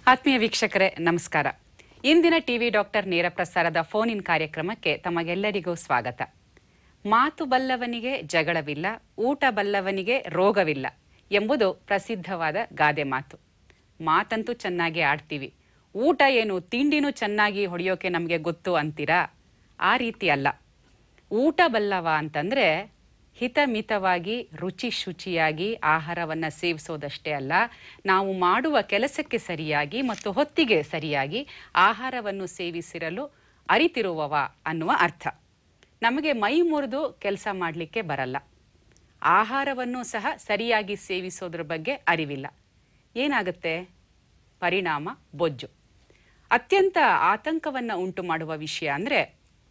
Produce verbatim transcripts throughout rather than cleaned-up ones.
ಆತ್ಮೀಯ ವೀಕ್ಷಕರೇ ನಮಸ್ಕಾರ. ಇಂದಿನ ಟಿವಿ ಡಾಕ್ಟರ್ ನೇರ ಪ್ರಸಾರದ ಫೋನ್ ಇನ್ ಕಾರ್ಯಕ್ರಮಕ್ಕೆ ತಮಗೆಲ್ಲರಿಗೂ ಸ್ವಾಗತ. ಮಾತು ಬಲ್ಲವನಿಗೆ ಜಗಳವಿಲ್ಲ, ಊಟ ಬಲ್ಲವನಿಗೆ ರೋಗವಿಲ್ಲ ಎಂಬುದು ಪ್ರಸಿದ್ಧವಾದ ಗಾದೆ ಮಾತು. ಮಾತಂತೂ ಚೆನ್ನಾಗಿ ಆಡ್ತೀವಿ, ಊಟ ಏನು ತಿಂಡಿನೂ ಚೆನ್ನಾಗಿ ಹೊಡೆಯೋಕೆ ನಮಗೆ ಗೊತ್ತು ಅಂತೀರಾ? ಆ ರೀತಿ ಅಲ್ಲ. ಊಟ ಬಲ್ಲವ ಅಂತಂದ್ರೆ ಹಿತಮಿತವಾಗಿ ರುಚಿ ಶುಚಿಯಾಗಿ ಆಹಾರವನ್ನು ಸೇವಿಸೋದಷ್ಟೇ ಅಲ್ಲ, ನಾವು ಮಾಡುವ ಕೆಲಸಕ್ಕೆ ಸರಿಯಾಗಿ ಮತ್ತು ಹೊತ್ತಿಗೆ ಸರಿಯಾಗಿ ಆಹಾರವನ್ನು ಸೇವಿಸಿರಲು ಅರಿತಿರುವವ ಅನ್ನುವ ಅರ್ಥ. ನಮಗೆ ಮೈ ಮುರಿದು ಕೆಲಸ ಮಾಡಲಿಕ್ಕೆ ಬರಲ್ಲ, ಆಹಾರವನ್ನು ಸಹ ಸರಿಯಾಗಿ ಸೇವಿಸೋದ್ರ ಬಗ್ಗೆ ಅರಿವಿಲ್ಲ. ಏನಾಗುತ್ತೆ? ಪರಿಣಾಮ ಬೊಜ್ಜು. ಅತ್ಯಂತ ಆತಂಕವನ್ನು ಉಂಟು ಮಾಡುವ ವಿಷಯ ಅಂದರೆ,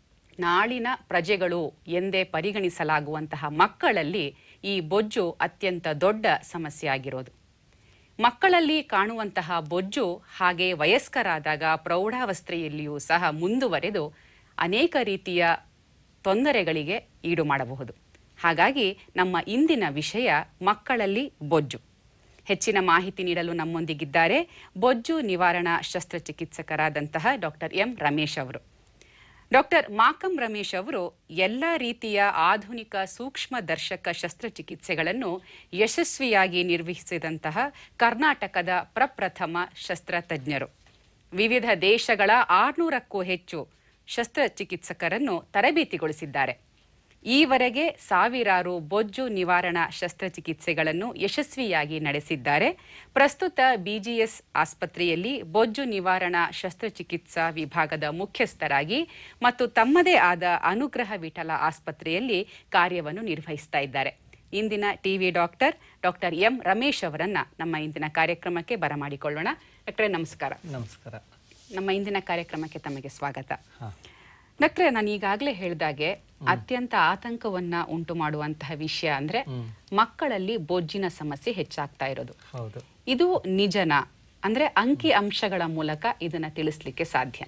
ನಾಳಿನ ಪ್ರಜೆಗಳು ಎಂದೇ ಪರಿಗಣಿಸಲಾಗುವಂತಹ ಮಕ್ಕಳಲ್ಲಿ ಈ ಬೊಜ್ಜು ಅತ್ಯಂತ ದೊಡ್ಡ ಸಮಸ್ಯೆ ಆಗಿರೋದು. ಮಕ್ಕಳಲ್ಲಿ ಕಾಣುವಂತಹ ಬೊಜ್ಜು ಹಾಗೆ ವಯಸ್ಕರಾದಾಗ ಪ್ರೌಢಾವಸ್ಥೆಯಲ್ಲಿಯೂ ಸಹ ಮುಂದುವರೆದು ಅನೇಕ ರೀತಿಯ ತೊಂದರೆಗಳಿಗೆ ಈಡು ಮಾಡಬಹುದು. ಹಾಗಾಗಿ ನಮ್ಮ ಇಂದಿನ ವಿಷಯ ಮಕ್ಕಳಲ್ಲಿ ಬೊಜ್ಜು. ಹೆಚ್ಚಿನ ಮಾಹಿತಿ ನೀಡಲು ನಮ್ಮೊಂದಿಗಿದ್ದಾರೆ ಬೊಜ್ಜು ನಿವಾರಣಾ ಶಸ್ತ್ರಚಿಕಿತ್ಸಕರಾದಂತಹ ಡಾಕ್ಟರ್ ಎಂ ರಮೇಶ್ ಅವರು. ಡಾಕ್ಟರ್ ಮಾಕಂ ರಮೇಶ್ ಅವರು ಎಲ್ಲ ರೀತಿಯ ಆಧುನಿಕ ಸೂಕ್ಷ್ಮ ದರ್ಶಕ ಶಸ್ತ್ರಚಿಕಿತ್ಸೆಗಳನ್ನು ಯಶಸ್ವಿಯಾಗಿ ನಿರ್ವಹಿಸಿದಂತಹ ಕರ್ನಾಟಕದ ಪ್ರಪ್ರಥಮ ಶಸ್ತ್ರತಜ್ಞರು. ವಿವಿಧ ದೇಶಗಳ ಆರುನೂರಕ್ಕೂ ಹೆಚ್ಚು ಶಸ್ತ್ರಚಿಕಿತ್ಸಕರನ್ನು ತರಬೇತಿಗೊಳಿಸಿದ್ದಾರೆ. ಈವರೆಗೆ ಸಾವಿರಾರು ಬೊಜ್ಜು ನಿವಾರಣಾ ಶಸ್ತ್ರಚಿಕಿತ್ಸೆಗಳನ್ನು ಯಶಸ್ವಿಯಾಗಿ ನಡೆಸಿದ್ದಾರೆ. ಪ್ರಸ್ತುತ ಬಿಜಿಎಸ್ ಆಸ್ಪತ್ರೆಯಲ್ಲಿ ಬೊಜ್ಜು ನಿವಾರಣಾ ಶಸ್ತ್ರಚಿಕಿತ್ಸಾ ವಿಭಾಗದ ಮುಖ್ಯಸ್ಥರಾಗಿ ಮತ್ತು ತಮ್ಮದೇ ಆದ ಅನುಗ್ರಹ ವಿಠಲ ಆಸ್ಪತ್ರೆಯಲ್ಲಿ ಕಾರ್ಯವನ್ನು ನಿರ್ವಹಿಸ್ತಾ ಇದ್ದಾರೆ. ಇಂದಿನ TV doctor doctor M Ramesh ಅವರನ್ನ ನಮ್ಮ ಇಂದಿನ ಕಾರ್ಯಕ್ರಮಕ್ಕೆ ಬರಮಾಡಿಕೊಳ್ಳೋಣ. ಡಾಕ್ಟರ್ ನಮಸ್ಕಾರ. ನಮಸ್ಕಾರ. ನಮ್ಮ ಇಂದಿನ ಕಾರ್ಯಕ್ರಮಕ್ಕೆ ತಮಗೆ ಸ್ವಾಗತ. ಡಾಕ್ಟ್ರೆ, ನಾನು ಈಗಾಗಲೇ ಹೇಳಿದಾಗೆ ಅತ್ಯಂತ ಆತಂಕವನ್ನ ಉಂಟು ಮಾಡುವಂತಹ ವಿಷಯ ಅಂದ್ರೆ ಮಕ್ಕಳಲ್ಲಿ ಬೊಜ್ಜಿನ ಸಮಸ್ಯೆ ಹೆಚ್ಚಾಗ್ತಾ ಇರೋದು. ಇದು ನಿಜನಾ? ಅಂದ್ರೆ ಅಂಕಿ ಅಂಶಗಳ ಮೂಲಕ ಇದನ್ನ ತಿಳಿಸ್ಲಿಕ್ಕೆ ಸಾಧ್ಯ?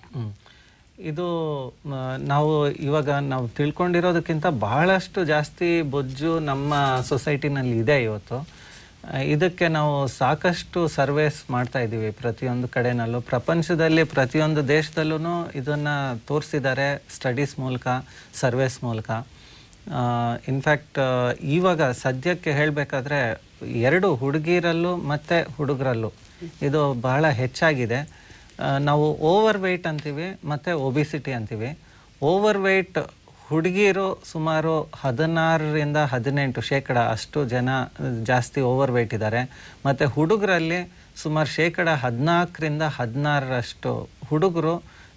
ಇದು ನಾವು ಇವಾಗ ನಾವು ತಿಳ್ಕೊಂಡಿರೋದಕ್ಕಿಂತ ಬಹಳಷ್ಟು ಜಾಸ್ತಿ ಬೊಜ್ಜು ನಮ್ಮ ಸೊಸೈಟಿನಲ್ಲಿ ಇದೆ ಇವತ್ತು. ಇದಕ್ಕೆ ನಾವು ಸಾಕಷ್ಟು ಸರ್ವೇಸ್ ಮಾಡ್ತಾ ಇದ್ದೀವಿ ಪ್ರತಿಯೊಂದು ಕಡೆನಲ್ಲೂ. ಪ್ರಪಂಚದಲ್ಲಿ ಪ್ರತಿಯೊಂದು ದೇಶದಲ್ಲೂ ಇದನ್ನು ತೋರಿಸಿದ್ದಾರೆ ಸ್ಟಡೀಸ್ ಮೂಲಕ, ಸರ್ವೇಸ್ ಮೂಲಕ. ಇನ್ಫ್ಯಾಕ್ಟ್ ಇವಾಗ ಸದ್ಯಕ್ಕೆ ಹೇಳಬೇಕಾದ್ರೆ ಎರಡು ಹುಡುಗಿರಲ್ಲೂ ಮತ್ತು ಹುಡುಗರಲ್ಲೂ ಇದು ಬಹಳ ಹೆಚ್ಚಾಗಿದೆ. ನಾವು ಓವರ್ ವೆಯ್ಟ್ ಅಂತೀವಿ ಮತ್ತು ಒಬಿಸಿಟಿ ಅಂತೀವಿ. ಓವರ್ ವೆಯ್ಟ್ ಹುಡುಗಿರು ಸುಮಾರು ಹದಿನಾರರಿಂದ ಹದಿನೆಂಟು ಶೇಕಡ ಅಷ್ಟು ಜನ ಜಾಸ್ತಿ ಓವರ್ ವೆಯ್ಟ್ ಇದ್ದಾರೆ. ಮತ್ತು ಹುಡುಗರಲ್ಲಿ ಸುಮಾರು ಶೇಕಡ ಹದಿನಾಲ್ಕರಿಂದ ಹದಿನಾರರಷ್ಟು ಹುಡುಗರು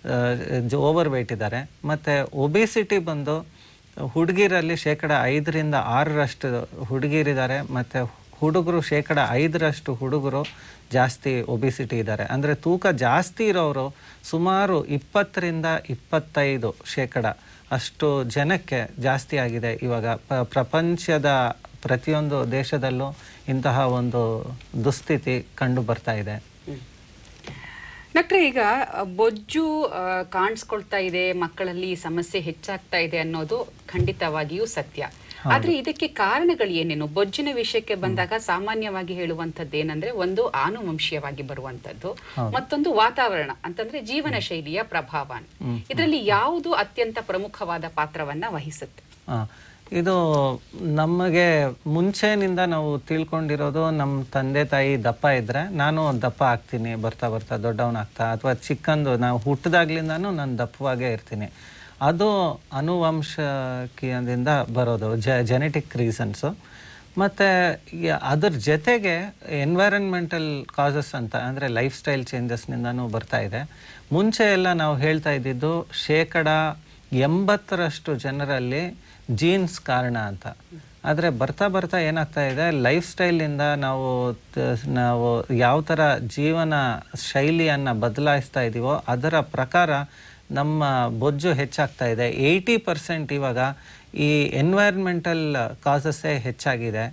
ಓವರ್ ವೆಯ್ಟ್ ಇದ್ದಾರೆ. ಮತ್ತು ಒಬಿಸಿಟಿ ಬಂದು ಹುಡುಗಿರಲ್ಲಿ ಶೇಕಡ ಐದರಿಂದ ಆರರಷ್ಟು ಹುಡುಗಿರಿದ್ದಾರೆ ಮತ್ತು ಹುಡುಗರು ಶೇಕಡ ಐದರಷ್ಟು ಹುಡುಗರು ಜಾಸ್ತಿ ಒಬಿಸಿಟಿ ಇದ್ದಾರೆ. ಅಂದರೆ ತೂಕ ಜಾಸ್ತಿ ಇರೋರು ಸುಮಾರು ಇಪ್ಪತ್ತರಿಂದ ಇಪ್ಪತ್ತೈದು ಶೇಕಡ ಅಷ್ಟು ಜನಕ್ಕೆ ಜಾಸ್ತಿ ಆಗಿದೆ. ಇವಾಗ ಪ್ರಪಂಚದ ಪ್ರತಿಯೊಂದು ದೇಶದಲ್ಲೂ ಇಂತಹ ಒಂದು ದುಸ್ಥಿತಿ ಕಂಡು ಬರ್ತಾ ಇದೆ. ಡಾಕ್ಟ್ರೆ, ಈಗ ಬೊಜ್ಜು ಕಾಣಿಸ್ಕೊಳ್ತಾ ಇದೆ, ಮಕ್ಕಳಲ್ಲಿ ಸಮಸ್ಯೆ ಹೆಚ್ಚಾಗ್ತಾ ಇದೆ ಅನ್ನೋದು ಖಂಡಿತವಾಗಿಯೂ ಸತ್ಯ. ಆದ್ರೆ ಇದಕ್ಕೆ ಕಾರಣಗಳು ಏನೇನು? ಬೊಜ್ಜಿನ ವಿಷಯಕ್ಕೆ ಬಂದಾಗ ಸಾಮಾನ್ಯವಾಗಿ ಹೇಳುವಂತದ್ದು ಏನಂದ್ರೆ, ಒಂದು ಆನುವಂಶೀಯವಾಗಿ ಬರುವಂತದ್ದು, ಮತ್ತೊಂದು ವಾತಾವರಣ ಅಂತಂದ್ರೆ ಜೀವನ ಶೈಲಿಯ ಪ್ರಭಾವ. ಇದರಲ್ಲಿ ಯಾವುದು ಅತ್ಯಂತ ಪ್ರಮುಖವಾದ ಪಾತ್ರವನ್ನ ವಹಿಸುತ್ತೆ? ಇದು ನಮಗೆ ಮುಂಚೆನಿಂದ ನಾವು ತಿಳ್ಕೊಂಡಿರೋದು, ನಮ್ಮ ತಂದೆ ತಾಯಿ ದಪ್ಪ ಇದ್ರೆ ನಾನು ದಪ್ಪ ಆಗ್ತೀನಿ, ಬರ್ತಾ ಬರ್ತಾ ದೊಡ್ಡವನಾಗ್ತಾ, ಅಥವಾ ಚಿಕ್ಕಂದು ನಾವು ಹುಟ್ಟಿದಾಗ್ಲಿಂದಾನು ನಾನು ದಪ್ಪವಾಗೇ ಇರ್ತೀನಿ. ಅದು ಆನುವಂಶಿಕದಿಂದ ಬರೋದು, ಜ ಜೆನೆಟಿಕ್ ರೀಸನ್ಸು. ಮತ್ತು ಅದ್ರ ಜೊತೆಗೆ ಎನ್ವೈರನ್ಮೆಂಟಲ್ ಕಾಸಸ್ ಅಂತ ಅಂದರೆ ಲೈಫ್ ಸ್ಟೈಲ್ ಚೇಂಜಸ್ನಿಂದನೂ ಬರ್ತಾ ಇದೆ. ಮುಂಚೆ ಎಲ್ಲ ನಾವು ಹೇಳ್ತಾ ಇದ್ದಿದ್ದು ಶೇಕಡ ಎಂಬತ್ತರಷ್ಟು ಜನರಲ್ಲಿ ಜೀನ್ಸ್ ಕಾರಣ ಅಂತ. ಆದರೆ ಬರ್ತಾ ಬರ್ತಾ ಏನಾಗ್ತಾ ಇದೆ, ಲೈಫ್ ಸ್ಟೈಲಿಂದ ನಾವು ನಾವು ಯಾವ ಥರ ಜೀವನ ಶೈಲಿಯನ್ನು ಬದಲಾಯಿಸ್ತಾ ಇದ್ದೀವೋ ಅದರ ಪ್ರಕಾರ ನಮ್ಮ ಬೊಜ್ಜು ಹೆಚ್ಚಾಗ್ತಾ ಇದೆ. ಏಯ್ಟಿ ಪರ್ಸೆಂಟ್ ಇವಾಗ ಈ ಎನ್ವೈರ್ಮೆಂಟಲ್ ಕಾಸಸ್ಸೇ ಹೆಚ್ಚಾಗಿದೆ.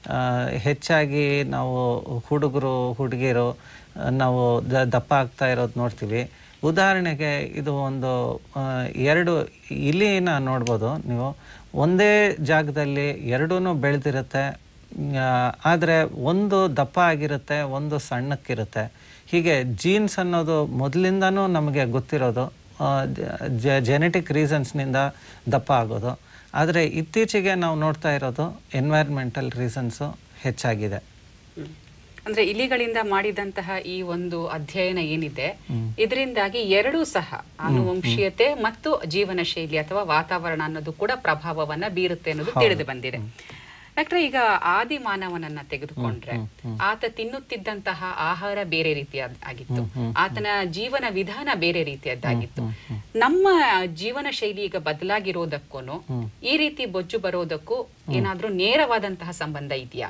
ಹೆಚ್ಚಾಗಿ ನಾವು ಹುಡುಗರು ಹುಡುಗಿರು ನಾವು ದ ದಪ್ಪ ಆಗ್ತಾ ಇರೋದು ನೋಡ್ತೀವಿ. ಉದಾಹರಣೆಗೆ ಇದು ಒಂದು ಎರಡು ಇಲಿನ ನೋಡ್ಬೋದು ನೀವು. ಒಂದೇ ಜಾಗದಲ್ಲಿ ಎರಡೂ ಬೆಳೆದಿರುತ್ತೆ, ಆದರೆ ಒಂದು ದಪ್ಪ ಆಗಿರುತ್ತೆ, ಒಂದು ಸಣ್ಣಕ್ಕಿರುತ್ತೆ. ಹೀಗೆ ಜೀನ್ಸ್ ಅನ್ನೋದು ಮೊದಲಿಂದನೂ ನಮಗೆ ಗೊತ್ತಿರೋದು, ಜೆನೆಟಿಕ್ ರೀಸನ್ಸ್ನಿಂದ ದಪ್ಪ ಆಗೋದು. ಆದರೆ ಇತ್ತೀಚೆಗೆ ನಾವು ನೋಡ್ತಾ ಇರೋದು ಎನ್ವೈರ್ಮೆಂಟಲ್ ರೀಸನ್ಸು ಹೆಚ್ಚಾಗಿದೆ. ಅಂದ್ರೆ ಇಲಿಗಳಿಂದ ಮಾಡಿದಂತಹ ಈ ಒಂದು ಅಧ್ಯಯನ ಏನಿದೆ, ಇದರಿಂದಾಗಿ ಎರಡೂ ಸಹ ಆನುವಂಶೀಯತೆ ಮತ್ತು ಜೀವನ ಶೈಲಿ ಅಥವಾ ವಾತಾವರಣ ಅನ್ನೋದು ಕೂಡ ಪ್ರಭಾವವನ್ನ ಬೀರುತ್ತೆ ಅನ್ನೋದು ತಿಳಿದು ಬಂದಿದೆ. ಡಾಕ್ಟರ್, ಈಗ ಆದಿ ಮಾನವನನ್ನ ತೆಗೆದುಕೊಂಡ್ರೆ ಆತ ತಿನ್ನುತ್ತಿದ್ದಂತಹ ಆಹಾರ ಬೇರೆ ರೀತಿಯಾಗಿತ್ತು, ಆತನ ಜೀವನ ವಿಧಾನ ಬೇರೆ ರೀತಿಯದ್ದಾಗಿತ್ತು. ನಮ್ಮ ಜೀವನ ಶೈಲಿ ಈಗ ಬದಲಾಗಿರೋದಕ್ಕೂ ಈ ರೀತಿ ಬೊಜ್ಜು ಬರೋದಕ್ಕೂ ಏನಾದ್ರೂ ನೇರವಾದಂತಹ ಸಂಬಂಧ ಇದೆಯಾ?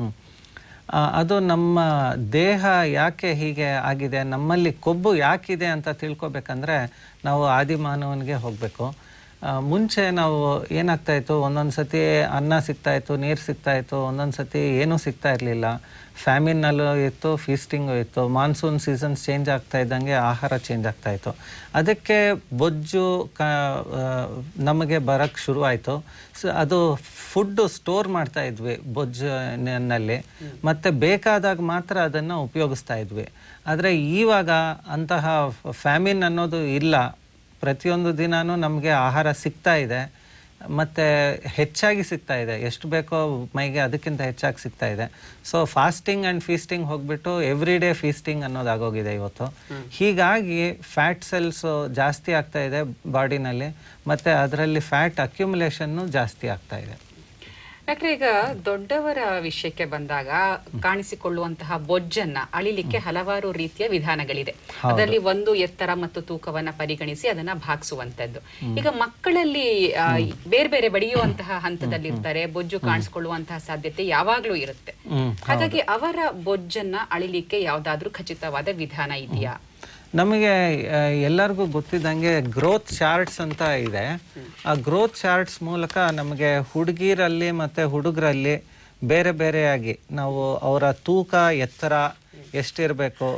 ಅದು ನಮ್ಮ ದೇಹ ಯಾಕೆ ಹೀಗೆ ಆಗಿದೆ, ನಮ್ಮಲ್ಲಿ ಕೊಬ್ಬು ಯಾಕಿದೆ ಅಂತ ತಿಳ್ಕೊಬೇಕಂದ್ರೆ ನಾವು ಆದಿಮಾನವನಿಗೆ ಹೋಗಬೇಕು. ಮುಂಚೆ ನಾವು ಏನಾಗ್ತಾ ಇತ್ತು, ಒಂದೊಂದು ಸತಿ ಅನ್ನ ಸಿಗ್ತಾ ಇತ್ತು, ನೀರು ಸಿಗ್ತಾ ಇತ್ತು, ಒಂದೊಂದು ಸತಿ ಏನೂ ಸಿಗ್ತಾ ಇರಲಿಲ್ಲ. ಫ್ಯಾಮಿನ್ನಲ್ಲೂ ಇತ್ತು, ಫೀಸ್ಟಿಂಗು ಇತ್ತು. ಮಾನ್ಸೂನ್ ಸೀಸನ್ಸ್ ಚೇಂಜ್ ಆಗ್ತಾ ಇದ್ದಂಗೆ ಆಹಾರ ಚೇಂಜ್ ಆಗ್ತಾ ಇತ್ತು. ಅದಕ್ಕೆ ಬೊಜ್ಜು ಕ ನಮಗೆ ಬರೋಕ್ಕೆ ಶುರುವಾಯಿತು. ಸೊ ಅದು ಫುಡ್ಡು ಸ್ಟೋರ್ ಮಾಡ್ತಾ ಇದ್ವಿ ಬೊಜ್ಜಿನಲ್ಲಿ, ಮತ್ತು ಬೇಕಾದಾಗ ಮಾತ್ರ ಅದನ್ನು ಉಪಯೋಗಿಸ್ತಾ ಇದ್ವಿ. ಆದರೆ ಈವಾಗ ಅಂತಹ ಫ್ಯಾಮಿನ್ ಅನ್ನೋದು ಇಲ್ಲ. ಪ್ರತಿಯೊಂದು ದಿನಾನೂ ನಮಗೆ ಆಹಾರ ಸಿಗ್ತಾ ಇದೆ, ಮತ್ತು ಹೆಚ್ಚಾಗಿ ಸಿಗ್ತಾ ಇದೆ. ಎಷ್ಟು ಬೇಕೋ ಮೈಗೆ ಅದಕ್ಕಿಂತ ಹೆಚ್ಚಾಗಿ ಸಿಗ್ತಾ ಇದೆ. ಸೊ ಫಾಸ್ಟಿಂಗ್ ಆ್ಯಂಡ್ ಫೀಸ್ಟಿಂಗ್ ಹೋಗ್ಬಿಟ್ಟು ಎವ್ರಿ ಡೇ ಫೀಸ್ಟಿಂಗ್ ಅನ್ನೋದಾಗೋಗಿದೆ ಇವತ್ತು. ಹೀಗಾಗಿ ಫ್ಯಾಟ್ ಸೆಲ್ಸು ಜಾಸ್ತಿ ಆಗ್ತಾ ಇದೆ ಬಾಡಿನಲ್ಲಿ, ಮತ್ತು ಅದರಲ್ಲಿ ಫ್ಯಾಟ್ ಅಕ್ಯುಮುಲೇಷನ್ನು ಜಾಸ್ತಿ ಆಗ್ತಾ ಇದೆ. ಡಾಕ್ಟರ್, ಈಗ ದೊಡ್ಡವರ ವಿಷಯಕ್ಕೆ ಬಂದಾಗ ಕಾಣಿಸಿಕೊಳ್ಳುವಂತಹ ಬೊಜ್ಜನ್ನ ಅಳಿಲಿಕ್ಕೆ ಹಲವಾರು ರೀತಿಯ ವಿಧಾನಗಳಿದೆ. ಅದರಲ್ಲಿ ಒಂದು ಎತ್ತರ ಮತ್ತು ತೂಕವನ್ನ ಪರಿಗಣಿಸಿ ಅದನ್ನ ಭಾಗಿಸುವಂತದ್ದು. ಈಗ ಮಕ್ಕಳಲ್ಲಿ ಬೇರೆ ಬೇರೆ ಬೆಳೆಯುವಂತಹ ಹಂತದಲ್ಲಿ ಇರ್ತಾರೆ, ಬೊಜ್ಜು ಕಾಣಿಸಿಕೊಳ್ಳುವಂತಹ ಸಾಧ್ಯತೆ ಯಾವಾಗ್ಲೂ ಇರುತ್ತೆ. ಹಾಗಾಗಿ ಅವರ ಬೊಜ್ಜನ್ನ ಅಳಿಲಿಕ್ಕೆ ಯಾವ್ದಾದ್ರೂ ಖಚಿತವಾದ ವಿಧಾನ ಇದೆಯಾ? ನಮಗೆ ಎಲ್ಲರಿಗೂ ಗೊತ್ತಿದ್ದಂಗೆ ಗ್ರೋತ್ ಚಾರ್ಟ್ಸ್ ಅಂತ ಇದೆ. ಆ ಗ್ರೋತ್ ಚಾರ್ಟ್ಸ್ ಮೂಲಕ ನಮಗೆ ಹುಡುಗಿರಲ್ಲಿ ಮತ್ತು ಹುಡುಗರಲ್ಲಿ ಬೇರೆ ಬೇರೆಯಾಗಿ ನಾವು ಅವರ ತೂಕ, ಎತ್ತರ ಎಷ್ಟಿರಬೇಕು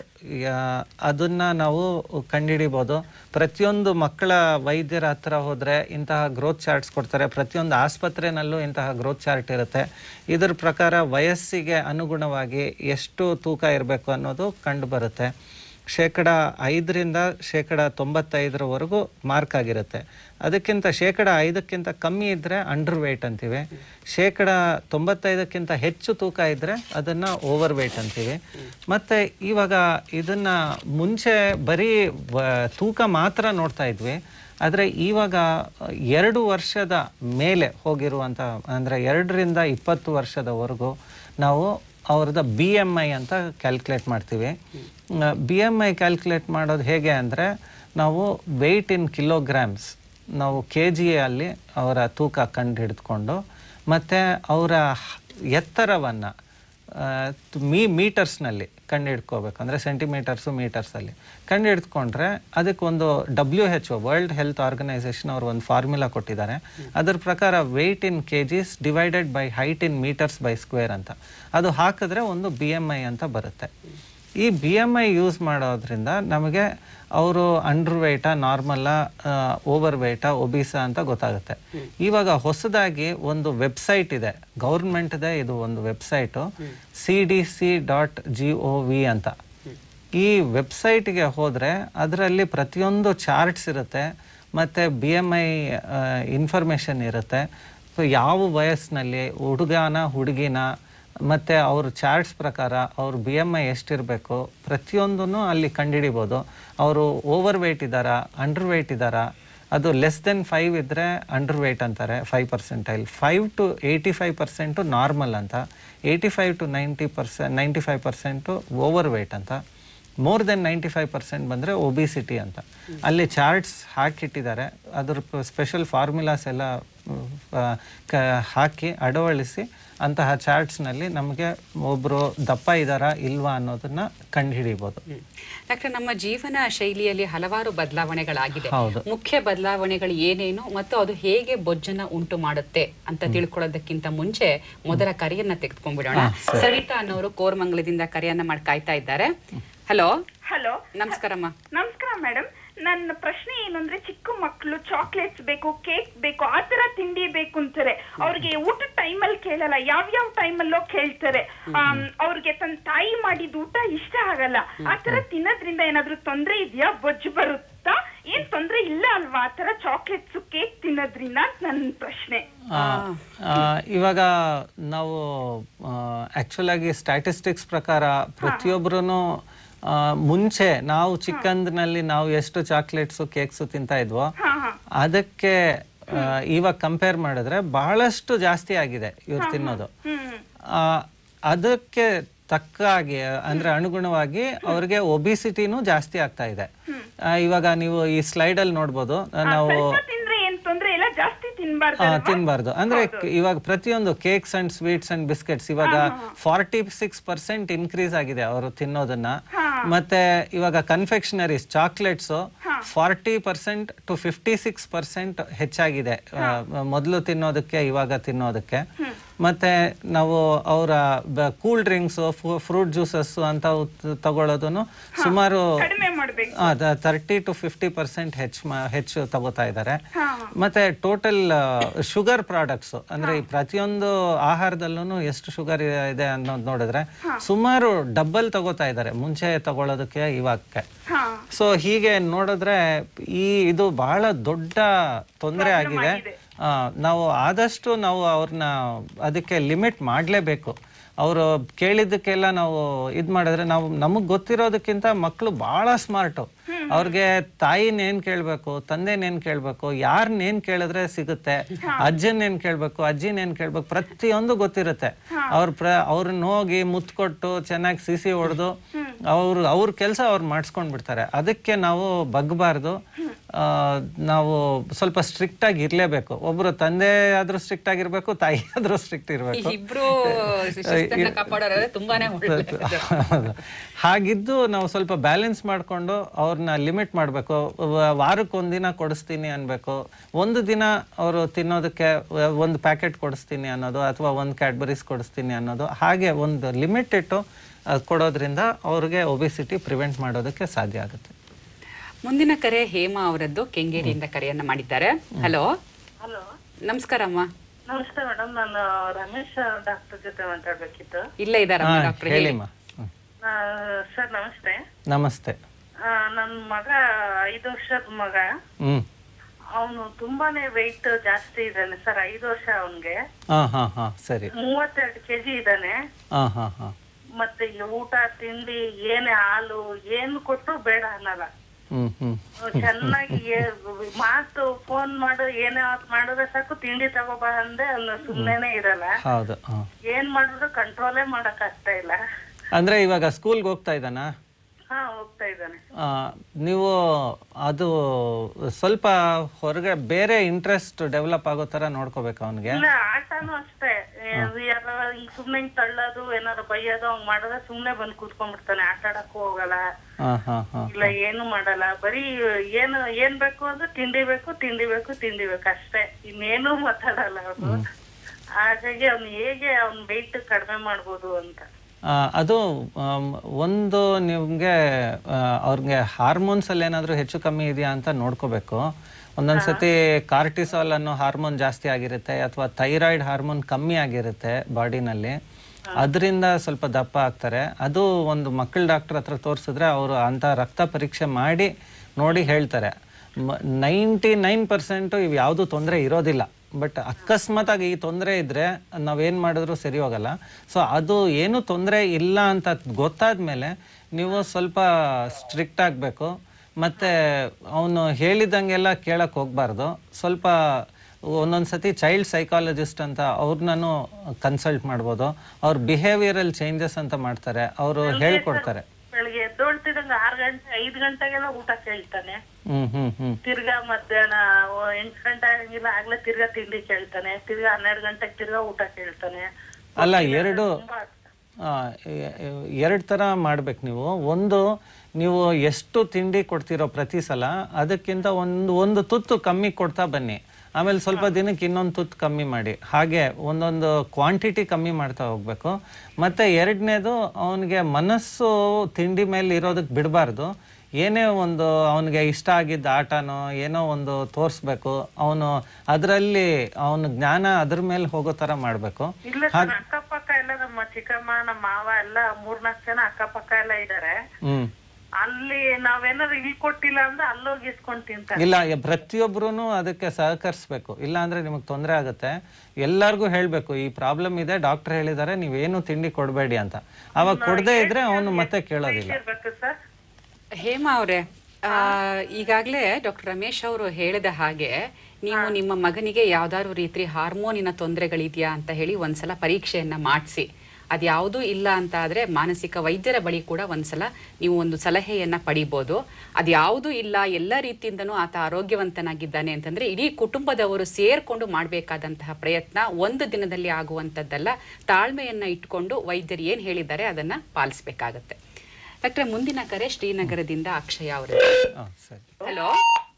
ಅದನ್ನು ನಾವು ಕಂಡುಹಿಡಿಬೋದು. ಪ್ರತಿಯೊಂದು ಮಕ್ಕಳ ವೈದ್ಯರ ಹತ್ರ ಹೋದರೆ ಇಂತಹ ಗ್ರೋತ್ ಚಾರ್ಟ್ಸ್ ಕೊಡ್ತಾರೆ. ಪ್ರತಿಯೊಂದು ಆಸ್ಪತ್ರೆಯಲ್ಲೂ ಇಂತಹ ಗ್ರೋತ್ ಚಾರ್ಟ್ ಇರುತ್ತೆ. ಇದರ ಪ್ರಕಾರ ವಯಸ್ಸಿಗೆ ಅನುಗುಣವಾಗಿ ಎಷ್ಟು ತೂಕ ಇರಬೇಕು ಅನ್ನೋದು ಕಂಡು ಬರುತ್ತೆ. ಶೇಕಡ ಐದರಿಂದ ಶೇಕಡ ತೊಂಬತ್ತೈದರವರೆಗೂ ಮಾರ್ಕ್ ಆಗಿರುತ್ತೆ. ಅದಕ್ಕಿಂತ ಶೇಕಡ ಐದಕ್ಕಿಂತ ಕಮ್ಮಿ ಇದ್ದರೆ ಅಂಡರ್ ವೇಟ್ ಅಂತೀವಿ. ಶೇಕಡ ತೊಂಬತ್ತೈದಕ್ಕಿಂತ ಹೆಚ್ಚು ತೂಕ ಇದ್ದರೆ ಅದನ್ನು ಓವರ್ ವೇಟ್ ಅಂತೀವಿ. ಮತ್ತು ಇವಾಗ ಇದನ್ನು ಮುಂಚೆ ಬರೀ ತೂಕ ಮಾತ್ರ ನೋಡ್ತಾ ಇದ್ವಿ. ಆದರೆ ಇವಾಗ ಎರಡು ವರ್ಷದ ಮೇಲೆ ಹೋಗಿರುವಂಥ, ಅಂದರೆ ಎರಡರಿಂದ ಇಪ್ಪತ್ತು ವರ್ಷದವರೆಗೂ ನಾವು ಅವ್ರದ್ದು ಬಿ ಎಮ್ ಐ ಅಂತ ಕ್ಯಾಲ್ಕುಲೇಟ್ ಮಾಡ್ತೀವಿ. ಬಿ ಎಮ್ ಐ ಕ್ಯಾಲ್ಕುಲೇಟ್ ಮಾಡೋದು ಹೇಗೆ ಅಂದರೆ, ನಾವು ವೆಯ್ಟ್ ಇನ್ ಕಿಲೋಗ್ರಾಮ್ಸ್, ನಾವು ಕೆ ಜಿಯಲ್ಲಿ ಅವರ ತೂಕ ಕಂಡು ಹಿಡಿದುಕೊಂಡು, ಮತ್ತು ಅವರ ಎತ್ತರವನ್ನು ಮೀ ಮೀಟರ್ಸ್ನಲ್ಲಿ ಕಂಡು ಹಿಡ್ಕೋಬೇಕು. ಅಂದರೆ ಸೆಂಟಿಮೀಟರ್ಸು ಮೀಟರ್ಸಲ್ಲಿ ಕಂಡು ಹಿಡ್ಕೊಂಡ್ರೆ ಅದಕ್ಕೊಂದು W H O world health organisation ಅವರು ಒಂದು ಫಾರ್ಮುಲಾ ಕೊಟ್ಟಿದ್ದಾರೆ. ಅದರ ಪ್ರಕಾರ weight in K Gs divided by height in metres by square ಅಂತ ಅದು ಹಾಕಿದ್ರೆ ಒಂದು ಬಿ ಎಮ್ ಐ ಅಂತ ಬರುತ್ತೆ. ಈ ಬಿ ಎಮ್ ಐ ಯೂಸ್ ಮಾಡೋದ್ರಿಂದ ನಮಗೆ ಅವರು ಅಂಡರ್ ವೇಟಾ, ನಾರ್ಮಲ್ಲ, ಓವರ್ ವೇಟಾ, ಒಬಿಸಾ ಅಂತ ಗೊತ್ತಾಗುತ್ತೆ. ಇವಾಗ ಹೊಸದಾಗಿ ಒಂದು ವೆಬ್ಸೈಟ್ ಇದೆ, ಗೌರ್ಮೆಂಟ್ದೇ ಇದು ಒಂದು website, C D C dot G O V ಅಂತ. ಈ ವೆಬ್ಸೈಟ್ಗೆ ಹೋದರೆ ಅದರಲ್ಲಿ ಪ್ರತಿಯೊಂದು ಚಾರ್ಟ್ಸ್ ಇರುತ್ತೆ, ಮತ್ತು ಬಿ ಎಮ್ ಐ ಇನ್ಫಾರ್ಮೇಷನ್ ಇರುತ್ತೆ. ಸೊ ಯಾವ ವಯಸ್ಸಿನಲ್ಲಿ ಹುಡುಗನ ಹುಡುಗಿನ ಮತ್ತು ಅವ್ರ ಚಾರ್ಟ್ಸ್ ಪ್ರಕಾರ ಅವ್ರ ಬಿ ಎಮ್ ಐ ಎಷ್ಟಿರಬೇಕು ಪ್ರತಿಯೊಂದೂ ಅಲ್ಲಿ ಕಂಡುಹಿಡಿಬೋದು. ಅವರು ಓವರ್ ವೇಟ್ ಇದ್ದಾರಾ, ಅಂಡರ್ ವೇಟ್ ಇದ್ದಾರಾ. ಅದು ಲೆಸ್ ದೆನ್ ಫೈವ್ ಇದ್ದರೆ ಅಂಡರ್ ವೇಟ್ ಅಂತಾರೆ, five percentile. Five to eighty five percent normal ಅಂತ, eighty five to ninety percent ninety five percent overweight ಅಂತ, more than ninety five percent ಬಂದರೆ obesity ಅಂತ. ಅಲ್ಲಿ charts ಹಾಕಿಟ್ಟಿದ್ದಾರೆ. ಅದ್ರ ಸ್ಪೆಷಲ್ ಫಾರ್ಮುಲಾಸ್ ಎಲ್ಲ ಹಾಕಿ ಅಳವಡಿಸಿ ಅಂತಹ ಚಾರ್ಟ್ಸ್ನಲ್ಲಿ ನಮಗೆ ಒಬ್ಬರು ದಪ್ಪ ಇದ್ದಾರಾ ಇಲ್ವಾ ಅನ್ನೋದನ್ನ ಕಂಡುಹಿಡಿಬೋದು. ಡಾಕ್ಟರ್, ನಮ್ಮ ಜೀವನ ಶೈಲಿಯಲ್ಲಿ ಹಲವಾರು ಬದಲಾವಣೆಗಳಾಗಿದೆ. ಮುಖ್ಯ ಬದಲಾವಣೆಗಳು ಏನೇನು ಮತ್ತು ಅದು ಹೇಗೆ ಬೊಜ್ಜನ್ನ ಉಂಟು ಮಾಡುತ್ತೆ ಅಂತ ತಿಳ್ಕೊಳ್ಳೋದಕ್ಕಿಂತ ಮುಂಚೆ ಮೊದಲ ಕರೆಯನ್ನ ತೆಗೆದುಕೊಂಡ್ಬಿಡೋಣ. ಸವಿತಾ ಅನ್ನೋರು ಕೋರಮಂಗಲದಿಂದ ಕರೆಯನ್ನ ಮಾಡಿ ಕಾಯ್ತಾ ಇದ್ದಾರೆ. ಹಲೋ. ಹಲೋ, ನಮಸ್ಕಾರಮ್ಮ. ನಮಸ್ಕಾರ ಮೇಡಮ್. ನನ್ನ ಪ್ರಶ್ನೆ ಏನಂದ್ರೆ, ಚಿಕ್ಕ ಮಕ್ಕಳು ಚಾಕ್ಲೇಟ್ಸ್ ಬೇಕು, ಕೇಕ್ ಬೇಕು, ಆತರ ತಿಂಡಿ ಬೇಕು ಅಂತಾರೆ. ಅವ್ರಿಗೆ ಊಟದ ಟೈಮಲ್ಲಿ ಕೇಳಲ್ಲ, ಯಾವ್ಯಾವ ಟೈಮಲ್ಲೋ ಕೇಳ್ತಾರೆ. ಅವ್ರಿಗೆ ತನ್ನ ತಾಯಿ ಮಾಡಿದ ಊಟ ಇಷ್ಟ ಆಗಲ್ಲ. ಆತರ ತಿನ್ನೋದ್ರಿಂದ ಏನಾದ್ರು ತೊಂದ್ರೆ ಇದೆಯಾ? ಬೊಜ್ಜು ಬರುತ್ತಾ? ಏನ್ ತೊಂದ್ರೆ ಇಲ್ಲ ಅಲ್ವಾ ಆತರ ಚಾಕ್ಲೇಟ್ಸ್ ಕೇಕ್ ತಿನ್ನೋದ್ರಿಂದ? ನನ್ನ ಪ್ರಶ್ನೆ. ಇವಾಗ ನಾವು ಆಕ್ಚುಲ್ ಆಗಿ ಸ್ಟ್ಯಾಟಿಸ್ಟಿಕ್ಸ್ ಪ್ರಕಾರ ಪ್ರತಿಯೊಬ್ಬರೂ ಮುಂಚೆ ನಾವು ಚಿಕ್ಕಂದಿನಲ್ಲಿ ನಾವು ಎಷ್ಟು ಚಾಕ್ಲೇಟ್ಸು ಕೇಕ್ಸು ತಿಂತಾ ಇದ್ವೋ ಅದಕ್ಕೆ ಇವಾಗ ಕಂಪೇರ್ ಮಾಡಿದ್ರೆ ಬಹಳಷ್ಟು ಜಾಸ್ತಿ ಆಗಿದೆ ಇವ್ರು ತಿನ್ನೋದು. ಅದಕ್ಕೆ ತಕ್ಕ ಹಾಗೆ ಅಂದ್ರೆ ಅನುಗುಣವಾಗಿ ಅವ್ರಿಗೆ ಒಬಿಸಿಟಿನೂ ಜಾಸ್ತಿ ಆಗ್ತಾ ಇದೆ. ಇವಾಗ ನೀವು ಈ ಸ್ಲೈಡ್ ಅಲ್ಲಿ ನೋಡ್ಬೋದು, ನಾವು ತಿನ್ಬಾರ್ದು ಅಂದ್ರೆ ಇವಾಗ ಪ್ರತಿಯೊಂದು cakes and sweets and biscuits ಇವಾಗ ಫಾರ್ಟಿ ಸಿಕ್ಸ್ ಪರ್ಸೆಂಟ್ ಇನ್ಕ್ರೀಸ್ ಆಗಿದೆ ಅವರು ತಿನ್ನೋದನ್ನ. ಮತ್ತೆ ಇವಾಗ confectioneries chocolates forty percent to fifty six percent ಹೆಚ್ಚಾಗಿದೆ ಮೊದಲು ತಿನ್ನೋದಕ್ಕೆ ಇವಾಗ ತಿನ್ನೋದಕ್ಕೆ. ಮತ್ತೆ ನಾವು ಅವರ ಕೂಲ್ ಡ್ರಿಂಕ್ಸ್, ಫ್ರೂಟ್ ಜ್ಯೂಸಸ್ ಅಂತ ತಗೊಳ್ಳೋದನ್ನು ಸುಮಾರು ತರ್ಟಿ ಟು ಫಿಫ್ಟಿ ಪರ್ಸೆಂಟ್ ಹೆಚ್ಚು ಹೆಚ್ಚು ತಗೋತಾ ಇದ್ದಾರೆ. ಮತ್ತೆ ಟೋಟಲ್ ಶುಗರ್ ಪ್ರಾಡಕ್ಟ್ಸ್ ಅಂದ್ರೆ ಈ ಪ್ರತಿಯೊಂದು ಆಹಾರದಲ್ಲೂ ಎಷ್ಟು ಶುಗರ್ ಇದೆ ಅನ್ನೋದು ನೋಡಿದ್ರೆ ಸುಮಾರು ಡಬಲ್ ತಗೋತಾ ಇದ್ದಾರೆ ಮುಂಚೆ ತಗೊಳ್ಳೋದಕ್ಕೆ ಇವಾಗಕ್ಕೆ. ಸೊ ಹೀಗೆ ನೋಡಿದ್ರೆ ಈ ಇದು ಬಹಳ ದೊಡ್ಡ ತೊಂದರೆ ಆಗಿದೆ. ನಾವು ಆದಷ್ಟು ನಾವು ಅವ್ರನ್ನ ಅದಕ್ಕೆ ಲಿಮಿಟ್ ಮಾಡಲೇಬೇಕು. ಅವರು ಕೇಳಿದ್ದಕ್ಕೆಲ್ಲ ನಾವು ಇದು ಮಾಡಿದ್ರೆ ನಾವು ನಮಗೆ ಗೊತ್ತಿರೋದಕ್ಕಿಂತ ಮಕ್ಕಳು ಭಾಳ ಸ್ಮಾರ್ಟು. ಅವ್ರಿಗೆ ತಾಯಿನೇನು ಕೇಳಬೇಕು, ತಂದೆನೇನು ಕೇಳಬೇಕು, ಯಾರನ್ನೇನು ಕೇಳಿದ್ರೆ ಸಿಗುತ್ತೆ, ಅಜ್ಜನೇನು ಕೇಳಬೇಕು, ಅಜ್ಜಿನೇನು ಕೇಳಬೇಕು, ಪ್ರತಿಯೊಂದು ಗೊತ್ತಿರುತ್ತೆ. ಅವ್ರ ಪ್ರ ಅವ್ರನ್ನ ಹೋಗಿ ಮುತ್ತು ಕೊಟ್ಟು ಚೆನ್ನಾಗಿ ಸಿಸಿ ಹೊಡೆದು ಅವರು ಅವ್ರ ಕೆಲಸ ಅವ್ರು ಮಾಡಿಸ್ಕೊಂಡು ಬಿಡ್ತಾರೆ. ಅದಕ್ಕೆ ನಾವು ಬಗ್ಬಾರ್ದು. ನಾವು ಸ್ವಲ್ಪ ಸ್ಟ್ರಿಕ್ಟ್ ಆಗಿ ಇರ್ಲೇಬೇಕು. ಒಬ್ರು ತಂದೆ ಆದ್ರೂ ಸ್ಟ್ರಿಕ್ಟ್ ಆಗಿರ್ಬೇಕು, ತಾಯಿ ಆದ್ರೂ ಸ್ಟ್ರಿಕ್ಟ್ ಇರ್ಬೇಕು. ಹಾಗಿದ್ದು ನಾವು ಸ್ವಲ್ಪ ಬ್ಯಾಲೆನ್ಸ್ ಮಾಡ್ಕೊಂಡು ಅವ್ರನ್ನ ಲಿಮಿಟ್ ಮಾಡಬೇಕು. ವಾರಕ್ಕೆ ಒಂದಿನ ಕೊಡಿಸ್ತೀನಿ ಅನ್ಬೇಕು, ಒಂದು ದಿನ ಅವರು ತಿನ್ನೋದಕ್ಕೆ ಒಂದು ಪ್ಯಾಕೆಟ್ ಕೊಡಿಸ್ತೀನಿ ಅನ್ನೋದು ಅಥವಾ ಒಂದು ಕ್ಯಾಡ್ಬರೀಸ್ ಕೊಡಿಸ್ತೀನಿ ಅನ್ನೋದು, ಹಾಗೆ ಒಂದು ಲಿಮಿಟ್ ಇಟ್ಟು ಕೊಡೋದ್ರಿಂದ ಅವ್ರಿಗೆ ಒಬಿಸಿಟಿ ಪ್ರಿವೆಂಟ್ ಮಾಡೋದಕ್ಕೆ ಸಾಧ್ಯ ಆಗುತ್ತೆ. ಮುಂದಿನ ಕರೆ ಹೇಮಾ ಅವರದ್ದು, ಕೆಂಗೇರಿಯಿಂದ ಕರೆಯನ್ನ ಮಾಡಿದ್ದಾರೆ. ಹಲೋ ಹಲೋ ನಮಸ್ಕಾರ ಅಮ್ಮ. ನಮಸ್ತೆ ಮೇಡಮ್, ನಾನು ರಮೇಶ್ ಡಾಕ್ಟರ್ ಜೊತೆ ಮಾತಾಡ್ಬೇಕಿತ್ತು. ಇಲ್ಲ ಇದಾರಮ್ಮ ಡಾಕ್ಟರ್, ಹೇಳಿಮ್ಮ. ಸರ್ ನಮಸ್ತೆ. ನಮಸ್ತೆ. ನನ್ ಮಗ ಐದು ವರ್ಷದ ಮಗ, ಅವನು ತುಂಬಾನೇ ವೆಯ್ಟ್ ಜಾಸ್ತಿ ಇದ್ದಾನೆ ಸರ್. ಐದು ವರ್ಷ ಅವನ್ಗೆ ಸರಿ ಮೂವತ್ತೆರಡು ಕೆಜಿ ಇದ್ದಾನೆ. ಮತ್ತೆ ಊಟ ತಿಂಡಿ ಏನೇ ಹಾಲು ಏನು ಕೊಟ್ಟರು ಬೇಡ ಅನ್ನಲ್ಲ. ಚೆನ್ನಾಗಿ ಮಾತು ಫೋನ್ ಮಾಡು ಏನೇ ಮಾಡಿದ್ರೆ ಸಾಕು, ತಿಂಡಿ ತಗೋಬಾ ಅಂದೆ ಅವ್ನು ಸುಮ್ನೆನೆ ಇರಲ್ಲ. ಏನ್ ಮಾಡಿದ್ರು ಕಂಟ್ರೋಲೇ ಮಾಡಕ್ ಆಗ್ತಾ ಇಲ್ಲ. ಅಂದ್ರೆ ಇವಾಗ ಸ್ಕೂಲ್ಗೆ ಹೋಗ್ತಾ ಇದ್ದಾನ? ಹಾ ಹೋಗ್ತಾ ಇದ್ದಾನೆ. ನೀವು ಅದು ಸ್ವಲ್ಪ ಹೊರಗೆ ಬೇರೆ ಇಂಟ್ರೆಸ್ಟ್ ಡೆವಲಪ್ ಆಗೋ ತರ ನೋಡ್ಕೋಬೇಕು ಅವನಿಗೆ. ಇಲ್ಲ ಆಟನೂ ಅಷ್ಟೇ, ಸುಮ್ನೆ ತಳ್ಳೋದು ಏನಾದ್ರು ಬೈಯೋದು ಹಂಗ್ ಮಾಡಿದ್ರೆ ಸುಮ್ನೆ ಬಂದ್ ಕೂತ್ಕೊಂಡ್ಬಿಡ್ತಾನೆ. ಆಟ ಆಡಕ್ಕೂ ಹೋಗಲ್ಲ, ಇಲ್ಲ ಏನು ಮಾಡಲ್ಲ. ಬರೀ ಏನು ಏನ್ ಬೇಕು ಅಂದ್ರೆ ತಿಂಡಿ ಬೇಕು ತಿಂಡಿ ಬೇಕು ತಿಂಡಿ ಬೇಕು ಅಷ್ಟೇ, ಇನ್ನೇನು ಮಾತಾಡಲ್ಲ ಅವ್ರು. ಹಾಗಾಗಿ ಅವ್ನು ಹೇಗೆ ಅವ್ನ ವೆಯ್ಟ್ ಕಡಿಮೆ ಮಾಡ್ಬೋದು ಅಂತ. ಅದು ಒಂದು ನಿಮ್ಗೆ ಅವ್ರಿಗೆ ಹಾರ್ಮೋನ್ಸ್ ಅಲ್ಲಿ ಏನಾದ್ರು ಹೆಚ್ಚು ಕಮ್ಮಿ ಇದೆಯಾ ಅಂತ ನೋಡ್ಕೋಬೇಕು. ಒಂದೊಂದ್ಸತಿ ಕಾರ್ಟಿಸಾಲ್ ಅನ್ನೋ ಹಾರ್ಮೋನ್ ಜಾಸ್ತಿ ಆಗಿರುತ್ತೆ ಅಥವಾ ಥೈರಾಯ್ಡ್ ಹಾರ್ಮೋನ್ ಕಮ್ಮಿ ಆಗಿರುತ್ತೆ ಬಾಡಿನಲ್ಲಿ, ಅದರಿಂದ ಸ್ವಲ್ಪ ದಪ್ಪ ಆಗ್ತಾರೆ. ಅದು ಒಂದು ಮಕ್ಕಳ ಡಾಕ್ಟರ್ ಹತ್ರ ತೋರಿಸಿದ್ರೆ ಅವರು ಅಂತ ರಕ್ತ ಪರೀಕ್ಷೆ ಮಾಡಿ ನೋಡಿ ಹೇಳ್ತಾರೆ. ನೈಂಟಿ ನೈನ್ ಪರ್ಸೆಂಟು ಇವು ಯಾವುದು ತೊಂದರೆ ಇರೋದಿಲ್ಲ. ಬಟ್ ಅಕಸ್ಮಾತ್ ಆಗಿ ಈ ತೊಂದರೆ ಇದ್ರೆ ನಾವೇನು ಮಾಡಿದ್ರು ಸರಿ ಹೋಗಲ್ಲ. ಸೊ ಅದು ಏನು ತೊಂದರೆ ಇಲ್ಲ ಅಂತ ಗೊತ್ತಾದ್ಮೇಲೆ ನೀವು ಸ್ವಲ್ಪ ಸ್ಟ್ರಿಕ್ಟ್ ಆಗಬೇಕು. ಮತ್ತು ಅವನು ಹೇಳಿದಂಗೆಲ್ಲ ಕೇಳಕ್ಕೆ ಹೋಗ್ಬಾರ್ದು. ಸ್ವಲ್ಪ ಒಂದೊಂದ್ಸತಿ ಚೈಲ್ಡ್ ಸೈಕಾಲಜಿಸ್ಟ್ ಅಂತ ಅವ್ರನ್ನೂ ಕನ್ಸಲ್ಟ್ ಮಾಡ್ಬೋದು. ಅವ್ರ ಬಿಹೇವಿಯರಲ್ ಚೇಂಜಸ್ ಅಂತ ಮಾಡ್ತಾರೆ, ಅವರು ಹೇಳ್ಕೊಡ್ತಾರೆ. ಬೆಳಿಗ್ಗೆ ಎದ್ದೋಳ್ತಿದಂಗ ಆರು ಗಂಟೆ ಐದು ಗಂಟೆಗೆಲ್ಲ ಊಟ ಕೇಳ್ತಾನೆ. ತಿರ್ಗಾ ಮಧ್ಯಾಹ್ನ ಎಂಟು ಗಂಟೆ ಆಗಿಲ್ಲ ಆಗ್ಲೇ ತಿರ್ಗಾ ತಿಂಡಿ ಕೇಳ್ತಾನೆ. ತಿರ್ಗಾ ಹನ್ನೆರಡು ಗಂಟೆಗೆ ತಿರ್ಗಾ ಊಟ ಕೇಳ್ತಾನೆ. ಅಲ್ಲ, ಎರಡು ಎರಡು ತರ ಮಾಡ್ಬೇಕು ನೀವು. ಒಂದು, ನೀವು ಎಷ್ಟು ತಿಂಡಿ ಕೊಡ್ತಿರೋ ಪ್ರತಿ ಸಲ ಅದಕ್ಕಿಂತ ಒಂದು ಒಂದು ತುತ್ತು ಕಮ್ಮಿ ಕೊಡ್ತಾ ಬನ್ನಿ. ಆಮೇಲೆ ಸ್ವಲ್ಪ ದಿನಕ್ಕೆ ಇನ್ನೊಂದು ತುತ್ತು ಕಮ್ಮಿ ಮಾಡಿ. ಹಾಗೆ ಒಂದೊಂದು ಕ್ವಾಂಟಿಟಿ ಕಮ್ಮಿ ಮಾಡ್ತಾ ಹೋಗ್ಬೇಕು. ಮತ್ತೆ ಎರಡನೇದು, ಅವನಿಗೆ ಮನಸ್ಸು ತಿಂಡಿ ಮೇಲೆ ಇರೋದಕ್ಕೆ ಬಿಡಬಾರ್ದು. ಏನೇ ಒಂದು ಅವನಿಗೆ ಇಷ್ಟ ಆಗಿದ್ದ ಆಟನೋ ಏನೋ ಒಂದು ತೋರಿಸ್ಬೇಕು, ಅವನು ಅದರಲ್ಲಿ ಅವನ ಜ್ಞಾನ ಅದ್ರ ಮೇಲೆ ಹೋಗೋ ತರ ಮಾಡ್ಬೇಕು. ಇಲ್ಲ ಸರ್, ಅಕ್ಕಪಕ್ಕ ಎಲ್ಲ ನಮ್ಮ ಚಿಕ್ಕಮ್ಮ ನಮ್ಮ ಮಾವ ಎಲ್ಲ ಮೂರ್ನಾಲ್ಕು ಜನ ಅಕ್ಕಪಕ್ಕ ಎಲ್ಲ ಇದಾರೆ. ಹ್ಮ್ ಅಲ್ಲಿ ನಾವೇನಾದ್ರು ಇಲ್ಲಿ ಕೊಟ್ಟಿಲ್ಲ ಅಂದ್ರೆ ಅಲ್ಲೋಗಿ ಇಸ್ಕೊಂಡ್ ತಿಂತಾರೆ. ಇಲ್ಲ, ಪ್ರತಿಯೊಬ್ರು ಅದಕ್ಕೆ ಸಹಕರಿಸ್ಬೇಕು, ಇಲ್ಲ ಅಂದ್ರೆ ನಿಮಗೆ ತೊಂದರೆ ಆಗುತ್ತೆ. ಎಲ್ಲರಿಗೂ ಹೇಳ್ಬೇಕು ಈ ಪ್ರಾಬ್ಲಮ್ ಇದೆ, ಡಾಕ್ಟರ್ ಹೇಳಿದ್ದಾರೆ ನೀವೇನು ತಿಂಡಿ ಕೊಡಬೇಡಿ ಅಂತ. ಅವಾಗ ಕೊಡದೇ ಇದ್ರೆ ಅವನು ಮತ್ತೆ ಕೇಳೋದಿಲ್ಲ. ಹೇಮಾ ಅವರೇ, ಈಗಾಗಲೇ ಡಾಕ್ಟರ್ ರಮೇಶ್ ಅವರು ಹೇಳಿದ ಹಾಗೆ ನೀವು ನಿಮ್ಮ ಮಗನಿಗೆ ಯಾವ್ದಾದ್ರು ರೀತಿ ಹಾರ್ಮೋನಿನ ತೊಂದರೆಗಳಿದೆಯಾ ಅಂತ ಹೇಳಿ ಒಂದ್ಸಲ ಪರೀಕ್ಷೆಯನ್ನ ಮಾಡಿಸಿ, ಅದ್ಯಾವುದೂ ಇಲ್ಲ ಅಂತ ಆದರೆ ಮಾನಸಿಕ ವೈದ್ಯರ ಬಳಿ ಕೂಡ ಒಂದ್ಸಲ ನೀವು ಒಂದು ಸಲಹೆಯನ್ನು ಪಡಿಬೋದು. ಅದ್ಯಾವುದೂ ಇಲ್ಲ, ಎಲ್ಲ ರೀತಿಯಿಂದನೂ ಆತ ಆರೋಗ್ಯವಂತನಾಗಿದ್ದಾನೆ ಅಂತಂದರೆ ಇಡೀ ಕುಟುಂಬದವರು ಸೇರಿಕೊಂಡು ಮಾಡಬೇಕಾದಂತಹ ಪ್ರಯತ್ನ ಒಂದು ದಿನದಲ್ಲಿ ಆಗುವಂಥದ್ದಲ್ಲ. ತಾಳ್ಮೆಯನ್ನು ಇಟ್ಕೊಂಡು ವೈದ್ಯರು ಏನು ಹೇಳಿದ್ದಾರೆ ಅದನ್ನು ಪಾಲಿಸಬೇಕಾಗತ್ತೆ. ಡಾಕ್ಟ್ರೆ, ಮುಂದಿನ ಕರೆ ಶ್ರೀನಗರದಿಂದ ಅಕ್ಷಯ ಅವರು. ಹಲೋ.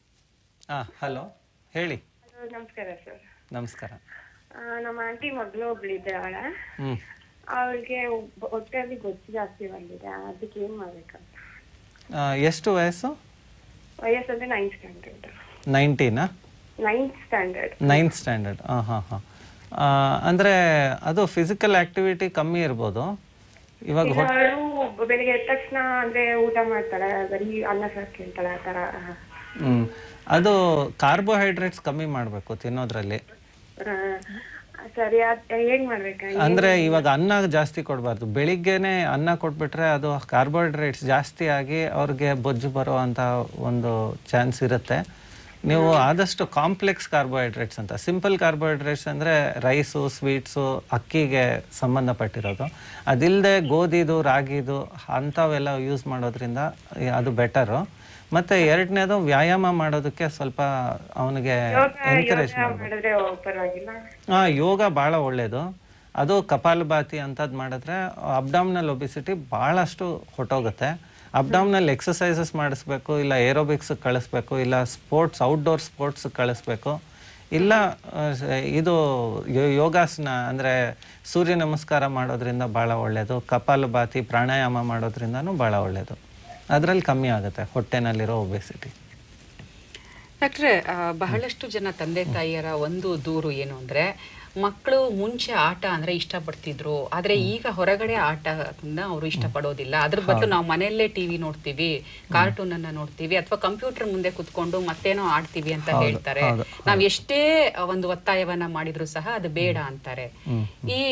ಹಲೋ, ಹೇಳಿ. ನಮಸ್ಕಾರ ಸರ್. ನಮಸ್ಕಾರ. ನಮ್ಮ ಆಂಟಿ ಮಗಳು ಒಬ್ಳಿದ್ದಾಳೆ, ಅವ್ರಿಗೆ ಹೊಟ್ಟೆಯಲ್ಲಿ ಗೊಜ್ಜು ಜಾಸ್ತಿ ಬಂದಿದೆ, ಅದಕ್ಕೆ ಏನ್ ಮಾಡ್ಬೇಕಂತ. ಎಷ್ಟು ವಯಸ್ಸು? ವಯಸ್ಸು ಅಂದ್ರೆ ನೈನ್ತ್ ಸ್ಟ್ಯಾಂಡರ್ಡ್. ನೈನ್ಟೀನಾ? Ninth standard. Ninth standard. ಹಾಂ ಹಾಂ ಹಾಂ. ಅಂದರೆ ಅದು ಫಿಸಿಕಲ್ ಆಕ್ಟಿವಿಟಿ ಕಮ್ಮಿ ಇರ್ಬೋದು. ಇವಾಗ ಬೆಳಿಗ್ಗೆ ಎದ್ದ ತಕ್ಷಣ ಅಂದ್ರೆ ಊಟ ಮಾಡ್ತಾಳೆ, ಬರೀ ಅನ್ನ ಸಾರು ಕೇಳ್ತಾಳೆ, ಆ ತರ. ಹ್ಮ್ ಅದು ಕಾರ್ಬೋಹೈಡ್ರೇಟ್ಸ್ ಕಮ್ಮಿ ಮಾಡಬೇಕು ತಿನ್ನೋದ್ರಲ್ಲಿ. ಸರಿ, ಏನ್ ಮಾಡ್ಬೇಕು ಅಂದ್ರೆ ಇವಾಗ ಅನ್ನ ಜಾಸ್ತಿ ಕೊಡಬಾರ್ದು. ಬೆಳಿಗ್ಗೆನೆ ಅನ್ನ ಕೊಟ್ಬಿಟ್ರೆ ಅದು ಕಾರ್ಬೋಹೈಡ್ರೇಟ್ಸ್ ಜಾಸ್ತಿ ಆಗಿ ಅವ್ರಿಗೆ ಬೊಜ್ಜು ಬರೋ ಅಂತ ಒಂದು ಚಾನ್ಸ್ ಇರುತ್ತೆ. ನೀವು ಆದಷ್ಟು ಕಾಂಪ್ಲೆಕ್ಸ್ ಕಾರ್ಬೋಹೈಡ್ರೇಟ್ಸ್ ಅಂತ, ಸಿಂಪಲ್ ಕಾರ್ಬೋಹೈಡ್ರೇಟ್ಸ್ ಅಂದರೆ ರೈಸು, ಸ್ವೀಟ್ಸು, ಅಕ್ಕಿಗೆ ಸಂಬಂಧಪಟ್ಟಿರೋದು, ಅದಿಲ್ಲದೆ ಗೋಧಿದು, ರಾಗಿದು ಅಂಥವೆಲ್ಲ ಯೂಸ್ ಮಾಡೋದ್ರಿಂದ ಅದು ಬೆಟರು. ಮತ್ತು ಎರಡನೇದು ವ್ಯಾಯಾಮ ಮಾಡೋದಕ್ಕೆ ಸ್ವಲ್ಪ ಅವನಿಗೆ ಎನ್ಕರೇಜ್ ಮಾಡಬೇಕು. ಹಾಂ, ಯೋಗ ಭಾಳ ಒಳ್ಳೆಯದು. ಅದು ಕಪಾಲಭಾತಿ ಅಂಥದ್ದು ಮಾಡಿದ್ರೆ ಅಬ್ಡಾಮಿನಲ್ ಒಬಿಸಿಟಿ ಭಾಳಷ್ಟು ಹೊಟ್ಟೋಗುತ್ತೆ. ಅಬ್ಡಾಮಿನಲ್ ಎಕ್ಸಸೈಸಸ್ ಮಾಡಿಸ್ಬೇಕು, ಇಲ್ಲ ಏರೋಬಿಕ್ಸ್ ಕಳಿಸ್ಬೇಕು, ಇಲ್ಲ ಸ್ಪೋರ್ಟ್ಸ್ ಔಟ್ಡೋರ್ ಸ್ಪೋರ್ಟ್ಸ್ ಕಳಿಸ್ಬೇಕು, ಇಲ್ಲ ಇದು ಯೋಗಾಸನ ಅಂದರೆ ಸೂರ್ಯ ನಮಸ್ಕಾರ ಮಾಡೋದ್ರಿಂದ ಭಾಳ ಒಳ್ಳೆಯದು. ಕಪಾಲಭಾತಿ ಪ್ರಾಣಾಯಾಮ ಮಾಡೋದ್ರಿಂದನೂ ಭಾಳ ಒಳ್ಳೆಯದು. ಅದರಲ್ಲಿ ಕಮ್ಮಿ ಆಗುತ್ತೆ ಹೊಟ್ಟೆನಲ್ಲಿರೋ ಒಬೆಸಿಟಿ. ಡಾಕ್ಟ್ರೆ, ಬಹಳಷ್ಟು ಜನ ತಂದೆ ತಾಯಿಯರ ಒಂದು ದೂರು ಏನು ಅಂದ್ರೆ, ಮಕ್ಕಳು ಮುಂಚೆ ಆಟ ಅಂದ್ರೆ ಇಷ್ಟಪಡ್ತಿದ್ರು, ಆದ್ರೆ ಈಗ ಹೊರಗಡೆ ಆಟನ ಅವರು ಇಷ್ಟಪಡೋದಿಲ್ಲ. ಅದ್ರ ಬದಲು ನಾವು ಮನೆಯಲ್ಲೇ ಟಿವಿ ನೋಡ್ತೀವಿ, ಕಾರ್ಟೂನ್ ಅನ್ನ ನೋಡ್ತೀವಿ, ಅಥವಾ ಕಂಪ್ಯೂಟರ್ ಮುಂದೆ ಕುತ್ಕೊಂಡು ಮತ್ತೇನೋ ಆಡ್ತೀವಿ ಅಂತ ಹೇಳ್ತಾರೆ. ನಾವ್ ಎಷ್ಟೇ ಒಂದು ಒತ್ತಾಯವನ್ನ ಮಾಡಿದ್ರು ಸಹ ಅದು ಬೇಡ ಅಂತಾರೆ. ಈ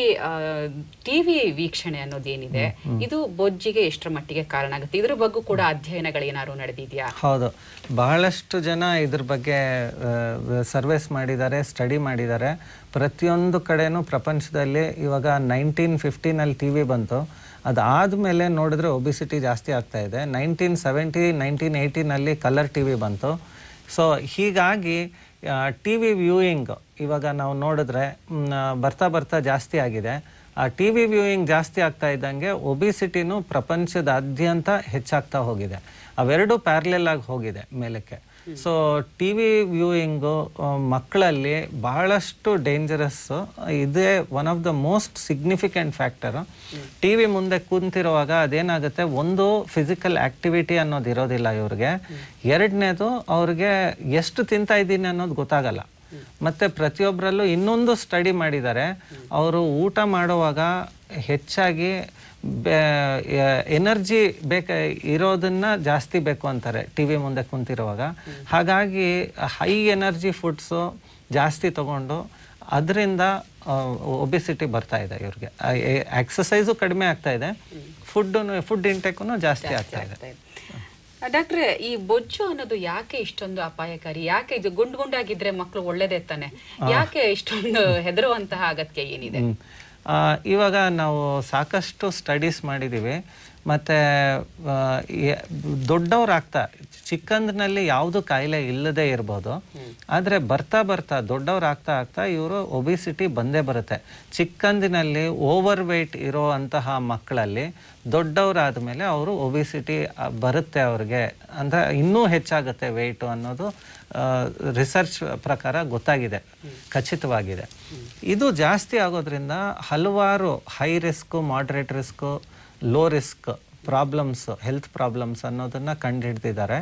ಟಿವಿ ವೀಕ್ಷಣೆ ಅನ್ನೋದೇನಿದೆ, ಇದು ಬೊಜ್ಜಿಗೆ ಎಷ್ಟರ ಮಟ್ಟಿಗೆ ಕಾರಣ ಆಗುತ್ತೆ? ಇದ್ರ ಬಗ್ಗೆ ಕೂಡ ಅಧ್ಯಯನಗಳೇನಾದ್ರು ನಡೆದಿದ್ಯಾ? ಹೌದು, ಬಹಳಷ್ಟು ಜನ ಇದ್ರ ಬಗ್ಗೆ ಸರ್ವೇಸ್ ಮಾಡಿದ್ದಾರೆ, ಸ್ಟಡಿ ಮಾಡಿದ್ದಾರೆ. ಪ್ರತಿಯೊಂದು ಕಡೆನೂ ಪ್ರಪಂಚದಲ್ಲಿ ಇವಾಗ ನೈನ್ಟೀನ್ ಫಿಫ್ಟೀನಲ್ಲಿ ಟಿ ವಿ ಬಂತು, ಅದಾದಮೇಲೆ ನೋಡಿದ್ರೆ ಒಬಿಸಿಟಿ ಜಾಸ್ತಿ ಆಗ್ತಾ ಇದೆ. ನೈನ್ಟೀನ್ ಸೆವೆಂಟಿ ನೈನ್ಟೀನ್ ಏಯ್ಟೀನಲ್ಲಿ ಕಲರ್ ಟಿ ವಿ ಬಂತು. ಸೊ ಹೀಗಾಗಿ ಟಿ ವಿ ವ್ಯೂಯಿಂಗ್ ಇವಾಗ ನಾವು ನೋಡಿದ್ರೆ ಬರ್ತಾ ಬರ್ತಾ ಜಾಸ್ತಿ ಆಗಿದೆ. ಆ ಟಿ ವಿ ವ್ಯೂಯಿಂಗ್ ಜಾಸ್ತಿ ಆಗ್ತಾ ಇದ್ದಂಗೆ ಒಬಿಸಿಟಿನೂ ಪ್ರಪಂಚದಾದ್ಯಂತ ಹೆಚ್ಚಾಗ್ತಾ ಹೋಗಿದೆ. ಅವೆರಡು ಪ್ಯಾರಲೆಲ್ ಆಗಿ ಹೋಗಿದೆ ಮೇಲಕ್ಕೆ. ಸೊ ಟಿ ವಿ ವ್ಯೂಯಿಂಗು ಮಕ್ಕಳಲ್ಲಿ ಬಹಳಷ್ಟು ಡೇಂಜರಸ್. ಇದೇ one of the most significant factor. T V ಮುಂದೆ ಕುಂತಿರುವಾಗ ಅದೇನಾಗುತ್ತೆ, ಒಂದು ಫಿಸಿಕಲ್ ಆಕ್ಟಿವಿಟಿ ಅನ್ನೋದು ಇರೋದಿಲ್ಲ ಇವ್ರಿಗೆ, ಎರಡನೇದು ಅವ್ರಿಗೆ ಎಷ್ಟು ತಿಂತಾ ಇದ್ದೀನಿ ಅನ್ನೋದು ಗೊತ್ತಾಗಲ್ಲ. ಮತ್ತು ಪ್ರತಿಯೊಬ್ಬರಲ್ಲೂ ಇನ್ನೊಂದು ಸ್ಟಡಿ ಮಾಡಿದ್ದಾರೆ, ಅವರು ಊಟ ಮಾಡುವಾಗ ಹೆಚ್ಚಾಗಿ ಎನರ್ಜಿ ಬೇಕ ಇರೋದನ್ನ ಜಾಸ್ತಿ ಬೇಕು ಅಂತಾರೆ ಟಿ ವಿ ಮುಂದೆ ಕುಂತಿರುವಾಗ. ಹಾಗಾಗಿ ಹೈ ಎನರ್ಜಿ ಫುಡ್ಸು ಜಾಸ್ತಿ ತಗೊಂಡು ಅದರಿಂದ ಒಬಿಸಿಟಿ ಬರ್ತಾ ಇದೆ ಇವ್ರಿಗೆ. ಎಕ್ಸಸೈಸು ಕಡಿಮೆ ಆಗ್ತಾ ಇದೆ, ಫುಡ್ ಫುಡ್ ಇಂಟೇಕು ಜಾಸ್ತಿ ಆಗ್ತಾ ಇದೆ. ಡಾಕ್ಟ್ರೆ, ಈ ಬೊಜ್ಜು ಅನ್ನೋದು ಯಾಕೆ ಇಷ್ಟೊಂದು ಅಪಾಯಕಾರಿ? ಯಾಕೆ ಇದು ಗುಂಡ್ ಗುಂಡಾಗಿದ್ರೆ ಮಕ್ಕಳು ಒಳ್ಳೇದೇ ತಾನೆ, ಯಾಕೆ ಇಷ್ಟೊಂದು ಹೆದರುವಂತಹ ಅಗತ್ಯ ಏನಿದೆ? ಇವಾಗ ನಾವು ಸಾಕಷ್ಟು ಸ್ಟಡೀಸ್ ಮಾಡಿದ್ದೀವಿ. ಮತ್ತು ದೊಡ್ಡವ್ರಾಗ್ತಾ ಚಿಕ್ಕಂದಿನಲ್ಲಿ ಯಾವುದು ಕಾಯಿಲೆ ಇಲ್ಲದೆ ಇರ್ಬೋದು, ಆದರೆ ಬರ್ತಾ ಬರ್ತಾ ದೊಡ್ಡವ್ರಾಗ್ತಾ ಆಗ್ತಾ ಇವರು ಒಬಿಸಿಟಿ ಬಂದೇ ಬರುತ್ತೆ. ಚಿಕ್ಕಂದಿನಲ್ಲಿ ಓವರ್ ವೆಯ್ಟ್ ಇರೋ ಅಂತಹ ಮಕ್ಕಳಲ್ಲಿ ದೊಡ್ಡವರಾದ ಮೇಲೆ ಅವರು ಒಬಿಸಿಟಿ ಬರುತ್ತೆ ಅವ್ರಿಗೆ, ಅಂದರೆ ಇನ್ನೂ ಹೆಚ್ಚಾಗುತ್ತೆ ವೆಯ್ಟು ಅನ್ನೋದು ರಿಸರ್ಚ್ ಪ್ರಕಾರ ಗೊತ್ತಾಗಿದೆ, ಖಚಿತವಾಗಿದೆ. ಇದು ಜಾಸ್ತಿ ಆಗೋದ್ರಿಂದ ಹಲವಾರು high risk, moderate risk, low risk problems, health problems ಅನ್ನೋದನ್ನು ಕಂಡುಹಿಡ್ದಿದ್ದಾರೆ.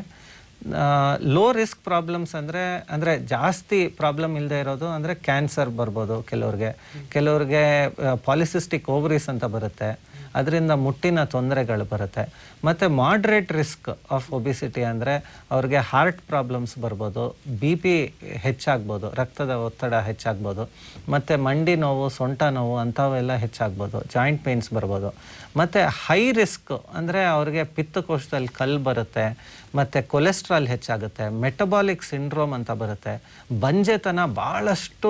ಲೋ ರಿಸ್ಕ್ ಪ್ರಾಬ್ಲಮ್ಸ್ ಅಂದರೆ ಅಂದರೆ ಜಾಸ್ತಿ ಪ್ರಾಬ್ಲಮ್ ಇಲ್ಲದೆ ಇರೋದು ಅಂದರೆ ಕ್ಯಾನ್ಸರ್ ಬರ್ಬೋದು ಕೆಲವ್ರಿಗೆ, ಕೆಲವ್ರಿಗೆ ಪಾಲಿಸಿಸ್ಟಿಕ್ ಓವರೀಸ್ ಅಂತ ಬರುತ್ತೆ, ಅದರಿಂದ ಮುಟ್ಟಿನ ತೊಂದರೆಗಳು ಬರುತ್ತೆ. ಮತ್ತು ಮಾಡ್ರೇಟ್ ರಿಸ್ಕ್ ಆಫ್ ಒಬಿಸಿಟಿ ಅಂದರೆ ಅವ್ರಿಗೆ ಹಾರ್ಟ್ ಪ್ರಾಬ್ಲಮ್ಸ್ ಬರ್ಬೋದು, ಬಿ ಪಿ ಹೆಚ್ಚಾಗ್ಬೋದು, ರಕ್ತದ ಒತ್ತಡ ಹೆಚ್ಚಾಗ್ಬೋದು, ಮತ್ತು ಮಂಡಿ ನೋವು, ಸೊಂಟ ನೋವು ಅಂಥವೆಲ್ಲ ಹೆಚ್ಚಾಗ್ಬೋದು, ಜಾಯಿಂಟ್ ಪೇನ್ಸ್ ಬರ್ಬೋದು. ಮತ್ತು ಹೈ ರಿಸ್ಕ್ ಅಂದರೆ ಅವ್ರಿಗೆ ಪಿತ್ತಕೋಶದಲ್ಲಿ ಕಲ್ಲು ಬರುತ್ತೆ, ಮತ್ತು ಕೊಲೆಸ್ಟ್ರಾಲ್ ಹೆಚ್ಚಾಗುತ್ತೆ, ಮೆಟಬಾಲಿಕ್ ಸಿಂಡ್ರೋಮ್ ಅಂತ ಬರುತ್ತೆ, ಬಂಜೆತನ ಭಾಳಷ್ಟು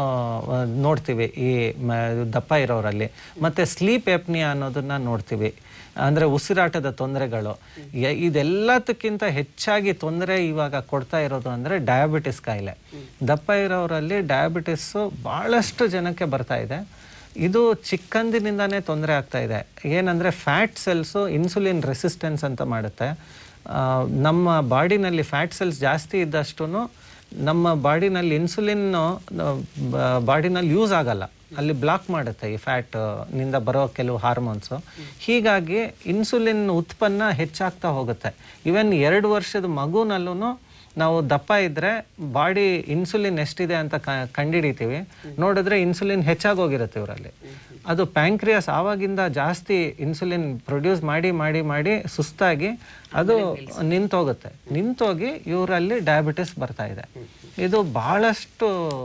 ನೋಡ್ತೀವಿ ಈ ದಪ್ಪ ಇರೋರಲ್ಲಿ, ಮತ್ತು ಸ್ಲೀಪ್ ಎಪ್ನಿಯಾ ಅನ್ನೋದನ್ನ ನೋಡ್ತೀವಿ, ಅಂದರೆ ಉಸಿರಾಟದ ತೊಂದರೆಗಳು. ಇದೆಲ್ಲದಕ್ಕಿಂತ ಹೆಚ್ಚಾಗಿ ತೊಂದರೆ ಇವಾಗ ಕೊಡ್ತಾ ಇರೋದು ಅಂದರೆ ಡಯಾಬಿಟಿಸ್ ಕಾಯಿಲೆ. ದಪ್ಪ ಇರೋರಲ್ಲಿ ಡಯಾಬಿಟಿಸ್ಸು ಭಾಳಷ್ಟು ಜನಕ್ಕೆ ಬರ್ತಾ ಇದೆ. ಇದು ಚಿಕ್ಕಂದಿನಿಂದನೇ ತೊಂದರೆ ಆಗ್ತಾ ಇದೆ. ಏನಂದರೆ ಫ್ಯಾಟ್ ಸೆಲ್ಸು ಇನ್ಸುಲಿನ್ ರೆಸಿಸ್ಟೆನ್ಸ್ ಅಂತ ಮಾಡುತ್ತೆ. ನಮ್ಮ ಬಾಡಿನಲ್ಲಿ ಫ್ಯಾಟ್ ಸೆಲ್ಸ್ ಜಾಸ್ತಿ ಇದ್ದಷ್ಟು ನಮ್ಮ ಬಾಡಿನಲ್ಲಿ ಇನ್ಸುಲಿನ್ನು ಬಾಡಿನಲ್ಲಿ ಯೂಸ್ ಆಗಲ್ಲ, ಅಲ್ಲಿ ಬ್ಲಾಕ್ ಮಾಡುತ್ತೆ ಈ ಫ್ಯಾಟ್ ನಿಂದ ಬರೋ ಕೆಲವು ಹಾರ್ಮೋನ್ಸು. ಹೀಗಾಗಿ ಇನ್ಸುಲಿನ್ ಉತ್ಪನ್ನ ಹೆಚ್ಚಾಗ್ತಾ ಹೋಗುತ್ತೆ. ಈವನ್ ಎರಡು ವರ್ಷದ ಮಗುನಲ್ಲೂ ನಾವು ದಪ್ಪ ಇದ್ದರೆ ಬಾಡಿ ಇನ್ಸುಲಿನ್ ಎಷ್ಟಿದೆ ಅಂತ ಕಂಡುಹಿಡಿತೀವಿ, ನೋಡಿದ್ರೆ ಇನ್ಸುಲಿನ್ ಹೆಚ್ಚಾಗೋಗಿರುತ್ತೆ ಇವರಲ್ಲಿ. ಅದು ಪ್ಯಾಂಕ್ರಿಯಾಸ್ ಆವಾಗಿಂದ ಜಾಸ್ತಿ ಇನ್ಸುಲಿನ್ ಪ್ರೊಡ್ಯೂಸ್ ಮಾಡಿ ಮಾಡಿ ಮಾಡಿ ಸುಸ್ತಾಗಿ ಅದು ನಿಂತೋಗುತ್ತೆ. ನಿಂತೋಗಿ ಇವರಲ್ಲಿ ಡಯಾಬಿಟಿಸ್ ಬರ್ತಾ ಇದೆ. ಇದು ಬಹಳಷ್ಟು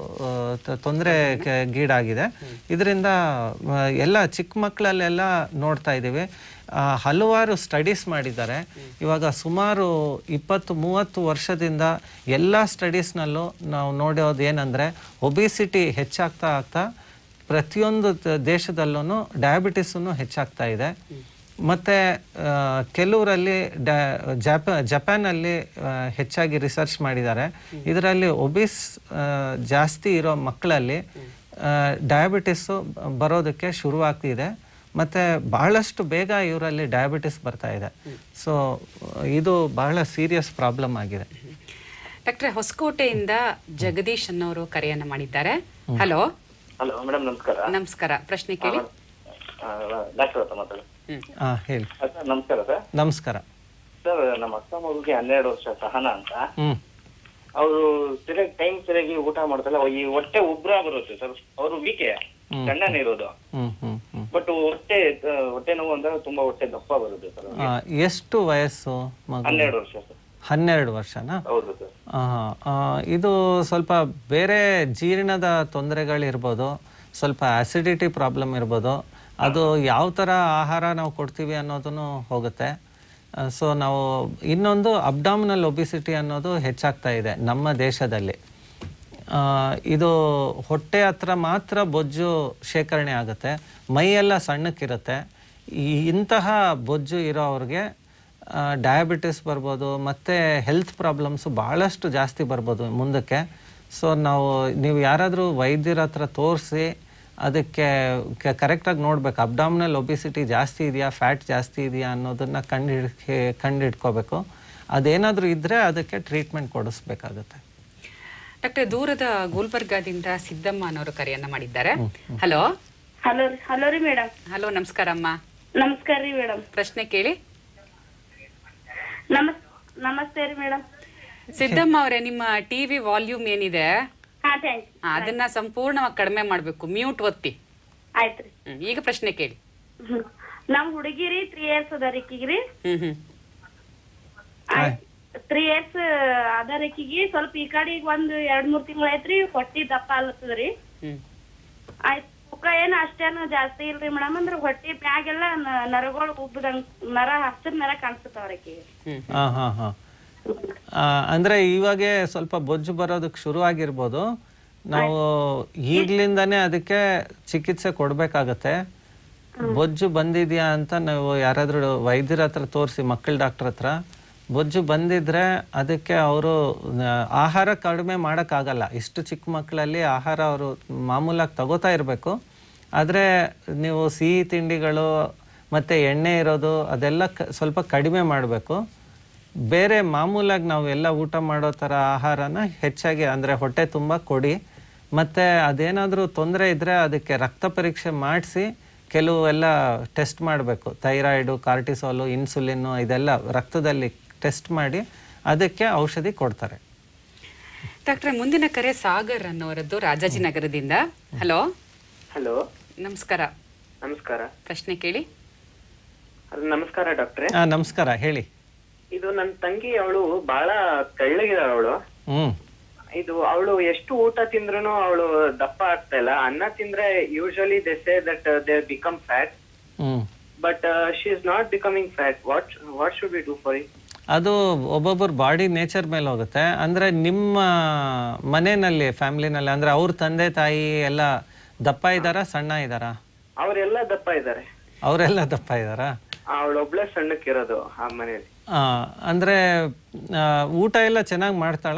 ತೊಂದರೆ ಗೀಡಾಗಿದೆ. ಇದರಿಂದ ಎಲ್ಲ ಚಿಕ್ಕ ಮಕ್ಕಳಲ್ಲೆಲ್ಲ ನೋಡ್ತಾ ಇದ್ದೀವಿ. ಹಲವಾರು ಸ್ಟಡೀಸ್ ಮಾಡಿದ್ದಾರೆ. ಇವಾಗ ಸುಮಾರು ಇಪ್ಪತ್ತು ಮೂವತ್ತು ವರ್ಷದಿಂದ ಎಲ್ಲ ಸ್ಟಡೀಸ್ನಲ್ಲೂ ನಾವು ನೋಡೋದು ಏನಂದರೆ ಒಬಿಸಿಟಿ ಹೆಚ್ಚಾಗ್ತಾ ಆಗ್ತಾ ಪ್ರತಿಯೊಂದು ದೇಶದಲ್ಲೂ ಡಯಾಬಿಟಿಸನ್ನು ಹೆಚ್ಚಾಗ್ತಾ ಇದೆ. ಮತ್ತು ಕೆಲವರಲ್ಲಿ ಡ್ಯಾ ಜಪ ಜಪಾನಲ್ಲಿ ಹೆಚ್ಚಾಗಿ ರಿಸರ್ಚ್ ಮಾಡಿದ್ದಾರೆ. ಇದರಲ್ಲಿ ಒಬಿಸ್ ಜಾಸ್ತಿ ಇರೋ ಮಕ್ಕಳಲ್ಲಿ ಡಯಾಬಿಟಿಸ್ಸು ಬರೋದಕ್ಕೆ ಶುರುವಾಗ್ತಿದೆ, ಮತ್ತು ಬಹಳಷ್ಟು ಬೇಗ ಇವರಲ್ಲಿ ಡಯಾಬಿಟಿಸ್ ಬರ್ತಾ ಇದೆ. ಸೊ ಇದು ಬಹಳ ಸೀರಿಯಸ್ ಪ್ರಾಬ್ಲಮ್ ಆಗಿದೆ. ಡಾಕ್ಟ್ರೆ, ಹೊಸಕೋಟೆಯಿಂದ ಜಗದೀಶ್ ಅನ್ನೋರು ಕರೆಯನ್ನು ಮಾಡಿದ್ದಾರೆ. ಹಲೋ ಹಲೋ ಮೇಡಮ್, ನಮಸ್ಕಾರ. ನಮಸ್ಕಾರ, ಪ್ರಶ್ನೆ ಕೇಳಿ. ಡಾಕ್ಟರ್ ಹತ್ರ ಮಾತಾಡಿ. ಹಾ ಹೇಳಿ. ನಮಸ್ಕಾರ ಸರ್. ನಮಸ್ಕಾರ ಸರ್, ನಮ್ಮ ಅಕ್ಕ ಮಗುಗೆ ಹನ್ನೆರಡು ವರ್ಷ, ಸಹನ ಅಂತ. ಅವರು ಸರಿಯಾಗಿ ಟೈಮ್ ಸರಿಯಾಗಿ ಊಟ ಮಾಡ್ತಲ್ಲ, ಈ ಹೊಟ್ಟೆ ಉಬ್ರ ಬರುತ್ತೆ ಸರ್. ಅವರು ವೀಕೆ ಸಣ್ಣನೇ ಇರೋದು, ಬಟ್ ಹೊಟ್ಟೆ ಹೊಟ್ಟೆ ನೋವು ಅಂದ್ರೆ ತುಂಬಾ ಹೊಟ್ಟೆ ದಪ್ಪ ಬರುತ್ತೆ ಸರ್. ಎಷ್ಟು ವಯಸ್ಸು? ಹನ್ನೆರಡು ವರ್ಷ ಸರ್. ಹನ್ನೆರಡು ವರ್ಷನಾ? ಹೌದು ಸರ್. ಇದು ಸ್ವಲ್ಪ ಬೇರೆ ಜೀರ್ಣದ ತೊಂದರೆಗಳಿರ್ಬೋದು, ಸ್ವಲ್ಪ ಆಸಿಡಿಟಿ ಪ್ರಾಬ್ಲಮ್ ಇರ್ಬೋದು. ಅದು ಯಾವ ಥರ ಆಹಾರ ನಾವು ಕೊಡ್ತೀವಿ ಅನ್ನೋದನ್ನು ಹೋಗುತ್ತೆ. ಸೊ ನಾವು ಇನ್ನೊಂದು ಅಬ್ಡಾಮಿನಲ್ ಒಬಿಸಿಟಿ ಅನ್ನೋದು ಹೆಚ್ಚಾಗ್ತಾ ಇದೆ ನಮ್ಮ ದೇಶದಲ್ಲಿ. ಇದು ಹೊಟ್ಟೆ ಹತ್ರ ಮಾತ್ರ ಬೊಜ್ಜು ಶೇಖರಣೆ ಆಗುತ್ತೆ, ಮೈಯೆಲ್ಲ ಸಣ್ಣಕ್ಕಿರುತ್ತೆ. ಈ ಇಂತಹ ಬೊಜ್ಜು ಇರೋ ಅವ್ರಿಗೆ ಡಯಾಬಿಟಿಸ್ ಬರ್ಬೋದು, ಮತ್ತು ಹೆಲ್ತ್ ಪ್ರಾಬ್ಲಮ್ಸು ಭಾಳಷ್ಟು ಜಾಸ್ತಿ ಬರ್ಬೋದು ಮುಂದಕ್ಕೆ. ಸೊ ನಾವು ನೀವು ಯಾರಾದರೂ ವೈದ್ಯರ ಹತ್ರ ತೋರಿಸಿ ಅದಕ್ಕೆ ಕರೆಕ್ಟಾಗಿ ನೋಡ್ಬೇಕು, ಅಬ್ಡಾಮಿನಲ್ ಒಬಿಸಿಟಿ ಜಾಸ್ತಿ ಇದೆಯಾ, ಫ್ಯಾಟ್ ಜಾಸ್ತಿ ಇದೆಯಾ ಅನ್ನೋದನ್ನು ಕಂಡು ಹಿಡ್ ಕಂಡುಹಿಡ್ಕೋಬೇಕು. ಅದೇನಾದರೂ ಇದ್ದರೆ ಅದಕ್ಕೆ ಟ್ರೀಟ್ಮೆಂಟ್ ಕೊಡಿಸ್ಬೇಕಾಗುತ್ತೆ. ಡಾಕ್ಟರ್, ದೂರದ ಗುಲ್ಬರ್ಗಾದಿಂದ ಸಿದ್ದಮ್ಮ ಅನ್ನೋರು ಕರೆಯನ್ನ ಮಾಡಿದ್ದಾರೆ. ಹಲೋ ಹಲೋ ಹಲೋ ರೀ ಮೇಡಮ್. ಹಲೋ, ನಮಸ್ಕಾರ ಅಮ್ಮ. ನಮಸ್ಕಾರ ರೀ ಮೇಡಮ್. ಪ್ರಶ್ನೆ ಕೇಳಿ. ನಮಸ್ ನಮಸ್ತೆ ರೀ ಮೇಡಮ್. ಸಿದ್ದಮ್ಮ ಅವರೇ, ನಿಮ್ಮ ಟಿವಿ ವಾಲ್ಯೂಮ್ ಏನಿದೆ ಹಾ ಥ್ಯಾಂಕ್ಸ್. ಅದನ್ನ ಸಂಪೂರ್ಣವಾಗಿ ಕಡಿಮೆ ಮಾಡ್ಬೇಕು, ಮ್ಯೂಟ್ ಒತ್ತಿ. ಆಯ್ತ್ರಿ. ಈಗ ಪ್ರಶ್ನೆ ಕೇಳಿ. ನಮ್ ಹುಡುಗಿರಿ ತ್ರೀ ಇಯರ್ಸ್ ಅದ ರೀಕಿಗ್ರಿ. ಹ್ಮ್ ಹ್ಮ್ ತ್ರೀ ಇಯರ್ಸ್ ಅದ ರೀಕಿಗಿ ಸ್ವಲ್ಪ ಈ ಕಡೆ ಈಗ ಒಂದ್ ಎರಡ್ ಮೂರ್ ತಿಂಗಳ ಐತ್ರಿ, ಹೊಟ್ಟಿ ದಪ್ಪ ಅಲ್ಲತ್ತದ್ರಿ. ಆಯ್ತು, ತೂಕ ಏನ್ ಅಷ್ಟೇನು ಜಾಸ್ತಿ ಇಲ್ರಿ ಮೇಡಮ್. ಅಂದ್ರ ಹೊಟ್ಟಿ ಮ್ಯಾಗೆಲ್ಲ ನರಗಳು ಉಬ್ಬದಂಗ್ ನರ ಹಸಿರ್ ನರ ಕಾಣಿಸ್ತಾವ್ರಿ. ಹಾ ಹಾ ಹಾ ಅಂದ್ರೆ ಇವಾಗೆ ಸ್ವಲ್ಪ ಬೊಜ್ಜು ಬರೋದಕ್ಕೆ ಶುರು ಆಗಿರ್ಬೋದು. ನಾವು ಈಗ್ಲಿಂದಾನೇ ಅದಕ್ಕೆ ಚಿಕಿತ್ಸೆ ಕೊಡ್ಬೇಕಾಗತ್ತೆ. ಬೊಜ್ಜು ಬಂದಿದ್ಯಾ ಅಂತ ನಾವು ಯಾರಾದ್ರೂ ವೈದ್ಯರ ಹತ್ರ ತೋರಿಸಿ, ಮಕ್ಕಳ ಡಾಕ್ಟರ್ ಹತ್ರ ಬೊಜ್ಜು ಬಂದಿದ್ರೆ ಅದಕ್ಕೆ ಅವರು ಆಹಾರ ಕಡಿಮೆ ಮಾಡೋಕ್ಕಾಗಲ್ಲ. ಇಷ್ಟು ಚಿಕ್ಕ ಮಕ್ಕಳಲ್ಲಿ ಆಹಾರ ಅವರು ಮಾಮೂಲಾಗಿ ತಗೋತಾ ಇರಬೇಕು. ಆದರೆ ನೀವು ಸಿಹಿ ತಿಂಡಿಗಳು ಮತ್ತು ಎಣ್ಣೆ ಇರೋದು ಅದೆಲ್ಲ ಕ ಸ್ವಲ್ಪ ಕಡಿಮೆ ಮಾಡಬೇಕು. ಬೇರೆ ಮಾಮೂಲಾಗಿ ನಾವು ಎಲ್ಲ ಊಟ ಮಾಡೋ ಥರ ಆಹಾರನ ಹೆಚ್ಚಾಗಿ, ಅಂದರೆ ಹೊಟ್ಟೆ ತುಂಬ ಕೊಡಿ. ಮತ್ತು ಅದೇನಾದರೂ ತೊಂದರೆ ಇದ್ದರೆ ಅದಕ್ಕೆ ರಕ್ತ ಪರೀಕ್ಷೆ ಮಾಡಿಸಿ ಕೆಲವೆಲ್ಲ ಟೆಸ್ಟ್ ಮಾಡಬೇಕು, ಥೈರಾಯ್ಡು, ಕಾರ್ಟಿಸೋಲು, ಇನ್ಸುಲಿನ್ನು ಇದೆಲ್ಲ ರಕ್ತದಲ್ಲಿ ಟೆಸ್ಟ್ ಮಾಡಿ ಅದಕ್ಕೆ ಔಷಧಿ ಕೊಡ್ತಾರೆ. ಡಾಕ್ಟ್ರೆ, ಮುಂದಿನ ಕರೆ ಸಾಗರ್ ಅನ್ನೋರದ್ದು ರಾಜಾಜಿನಗರದಿಂದ. ಹಲೋ. ಹಲೋ, ನಮಸ್ಕಾರ. ನಮಸ್ಕಾರ. ಪ್ರಶ್ನೆ ಕೇಳಿ. ನಮಸ್ಕಾರ ಡಾಕ್ಟ್ರೆ. ಹಾ, ನಮಸ್ಕಾರ, ಹೇಳಿ. ಇದು ನನ್ನ ತಂಗಿ, ಅವಳು ಬಹಳ ತೆಳ್ಳಗಿದಾಳ ಅವಳು. ಹ್ಮ್ ಇದು ಅವಳು ಎಷ್ಟು ಊಟ ತಿಂದ್ರು ಅವಳು ದಪ್ಪ ಆಗ್ತಾ ಇಲ್ಲ. ಅನ್ನ ತಿಂದ್ರೆ usually they say that they become fat, but she is not becoming fat. What what should we do for it? ಅದು ಒಬ್ಬೊಬ್ಬರ ಬಾಡಿ ನೇಚರ್ ಮೇಲೆ ಹೋಗುತ್ತೆ. ಅಂದ್ರೆ ನಿಮ್ಮ ಮನೆಯಲ್ಲಿ, ಫ್ಯಾಮಿಲಿನಲ್ಲಿ, ಅಂದ್ರೆ ಅವ್ರ ತಂದೆ ತಾಯಿ ಎಲ್ಲ ದಪ್ಪ ಇದ್ದಾರಾ, ಸಣ್ಣ ಇದ್ದಾರಾ? ಅವರೆಲ್ಲ ದಪ್ಪ ಇದ್ದಾರೆ. ಅವರೆಲ್ಲ ದಪ್ಪ ಇದ್ದಾರಾ? ಅವಳೊಬ್ಳೆ ಸಣ್ಣಕ್ಕಿರೋದು ಆ ಮನೆಯಲ್ಲಿ. ಅಂದ್ರೆ ಊಟ ಎಲ್ಲ ಚೆನ್ನಾಗಿ ಮಾಡ್ತಾಳ?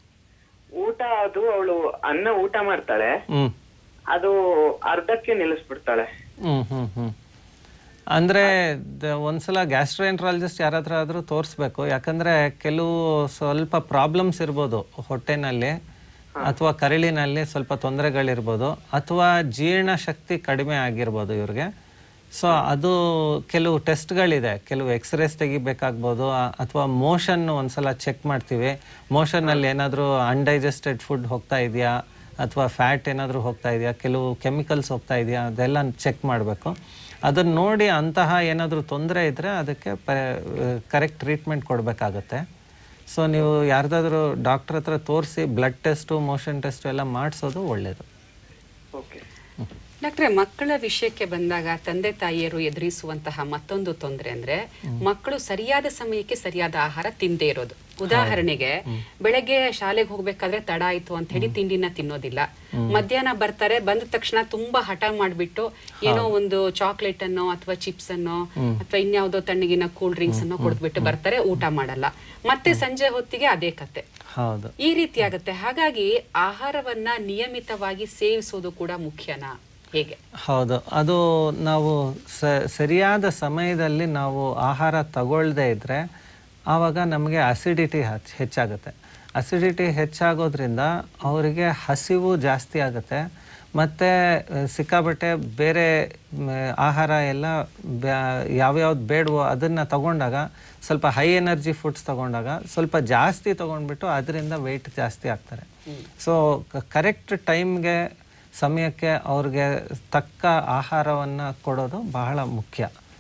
ಊಟ ಅದು ಅವಳು ಅನ್ನ ಊಟ ಮಾಡ್ತಾಳೆ, ಅದು ಅರ್ಧಕ್ಕೆ ನಿಲ್ಲಿಸ್ಬಿಡ್ತಾಳೆ. ಹ್ಮ್ ಹ್ಮ್ ಹ್ಮ್ ಅಂದ್ರೆ ಒಂದ್ಸಲ ಗ್ಯಾಸ್ಟ್ರೋಎಂಟ್ರಾಲಜಿಸ್ಟ್ ಯಾರಾದ್ರೂ ಆದ್ರೂ ತೋರಿಸ್ಬೇಕು. ಯಾಕಂದ್ರೆ ಕೆಲವು ಸ್ವಲ್ಪ ಪ್ರಾಬ್ಲಮ್ಸ್ ಇರ್ಬೋದು ಹೊಟ್ಟೆನಲ್ಲಿ ಅಥವಾ ಕರಳಿನಲ್ಲಿ, ಸ್ವಲ್ಪ ತೊಂದರೆಗಳಿರ್ಬೋದು, ಅಥವಾ ಜೀರ್ಣ ಶಕ್ತಿ ಕಡಿಮೆ ಆಗಿರ್ಬೋದು ಇವ್ರಿಗೆ. ಸೊ ಅದು ಕೆಲವು ಟೆಸ್ಟ್ಗಳಿದೆ, ಕೆಲವು ಎಕ್ಸ್ರೇಸ್ ತೆಗಿಬೇಕಾಗ್ಬೋದು, ಅಥವಾ ಮೋಷನ್ ಒಂದ್ಸಲ ಚೆಕ್ ಮಾಡ್ತೀವಿ. ಮೋಷನ್ನಲ್ಲಿ ಏನಾದರೂ ಅನ್ಡೈಜೆಸ್ಟೆಡ್ ಫುಡ್ ಹೋಗ್ತಾ ಇದೆಯಾ, ಅಥವಾ ಫ್ಯಾಟ್ ಏನಾದರೂ ಹೋಗ್ತಾ ಇದೆಯಾ, ಕೆಲವು ಕೆಮಿಕಲ್ಸ್ ಹೋಗ್ತಾ ಇದೆಯಾ, ಅದೆಲ್ಲ ಚೆಕ್ ಮಾಡಬೇಕು. ಅದನ್ನು ನೋಡಿ ಅಂತಹ ಏನಾದರೂ ತೊಂದರೆ ಇದ್ದರೆ ಅದಕ್ಕೆ ಪ ಕರೆಕ್ಟ್ ಟ್ರೀಟ್ಮೆಂಟ್ ಕೊಡಬೇಕಾಗತ್ತೆ. ಸೊ ನೀವು ಯಾರ್ದಾದ್ರೂ ಡಾಕ್ಟರ್ ಹತ್ರ ತೋರಿಸಿ ಬ್ಲಡ್ ಟೆಸ್ಟು, ಮೋಷನ್ ಟೆಸ್ಟು ಎಲ್ಲ ಮಾಡಿಸೋದು ಒಳ್ಳೆಯದು. ಓಕೆ ಡಾಕ್ಟ್ರೆ, ಮಕ್ಕಳ ವಿಷಯಕ್ಕೆ ಬಂದಾಗ ತಂದೆ ತಾಯಿಯರು ಎದುರಿಸುವಂತಹ ಮತ್ತೊಂದು ತೊಂದರೆ ಅಂದ್ರೆ ಮಕ್ಕಳು ಸರಿಯಾದ ಸಮಯಕ್ಕೆ ಸರಿಯಾದ ಆಹಾರ ತಿಂದೇ ಇರೋದು. ಉದಾಹರಣೆಗೆ, ಬೆಳಗ್ಗೆ ಶಾಲೆಗೆ ಹೋಗ್ಬೇಕಾದ್ರೆ ತಡ ಆಯ್ತು ಅಂತ ಹೇಳಿ ತಿಂಡಿನ ತಿನ್ನೋದಿಲ್ಲ. ಮಧ್ಯಾಹ್ನ ಬರ್ತಾರೆ, ಬಂದ ತಕ್ಷಣ ತುಂಬಾ ಹಠ ಮಾಡ್ಬಿಟ್ಟು ಏನೋ ಒಂದು ಚಾಕ್ಲೇಟ್ ಅನ್ನೋ ಅಥವಾ ಚಿಪ್ಸ್ ಅನ್ನೋ ಅಥವಾ ಇನ್ಯಾವುದೋ ತಣ್ಣಗಿನ ಕೂಲ್ ಡ್ರಿಂಕ್ಸ್ ಅನ್ನೋ ಕೊಡ್ಬಿಟ್ಟು ಬರ್ತಾರೆ, ಊಟ ಮಾಡಲ್ಲ. ಮತ್ತೆ ಸಂಜೆ ಹೊತ್ತಿಗೆ ಅದೇ ಕತೆ. ಈ ರೀತಿ ಆಗುತ್ತೆ. ಹಾಗಾಗಿ ಆಹಾರವನ್ನ ನಿಯಮಿತವಾಗಿ ಸೇವಿಸೋದು ಕೂಡ ಮುಖ್ಯನಾ, ಹೇಗೆ? ಹೌದು, ಅದು ನಾವು ಸರಿಯಾದ ಸಮಯದಲ್ಲಿ ನಾವು ಆಹಾರ ತಗೊಳ್ಳದೇ ಇದ್ರೆ ಆವಾಗ ನಮಗೆ ಅಸಿಡಿಟಿ ಹೆಚ್ಚಾಗುತ್ತೆ. ಅಸಿಡಿಟಿ ಹೆಚ್ಚಾಗೋದ್ರಿಂದ ಅವರಿಗೆ ಹಸಿವು ಜಾಸ್ತಿ ಆಗುತ್ತೆ. ಮತ್ತು ಸಿಕ್ಕಾಬಟ್ಟೆ ಬೇರೆ ಆಹಾರ ಎಲ್ಲ ಯಾವ್ಯಾವ್ದು ಬೇಡವೋ ಅದನ್ನು ತಗೊಂಡಾಗ, ಸ್ವಲ್ಪ ಹೈ ಎನರ್ಜಿ ಫುಡ್ಸ್ ತಗೊಂಡಾಗ ಸ್ವಲ್ಪ ಜಾಸ್ತಿ ತೊಗೊಂಡ್ಬಿಟ್ಟು ಅದರಿಂದ ವೆಯ್ಟ್ ಜಾಸ್ತಿ ಆಗ್ತಾರೆ. ಸೊ ಕರೆಕ್ಟ್ ಟೈಮ್ಗೆ, ಸಮಯಕ್ಕೆ ಅವ್ರಿಗೆ ತಕ್ಕ ಆಹಾರವನ್ನು ಕೊಡೋದು ಬಹಳ ಮುಖ್ಯ.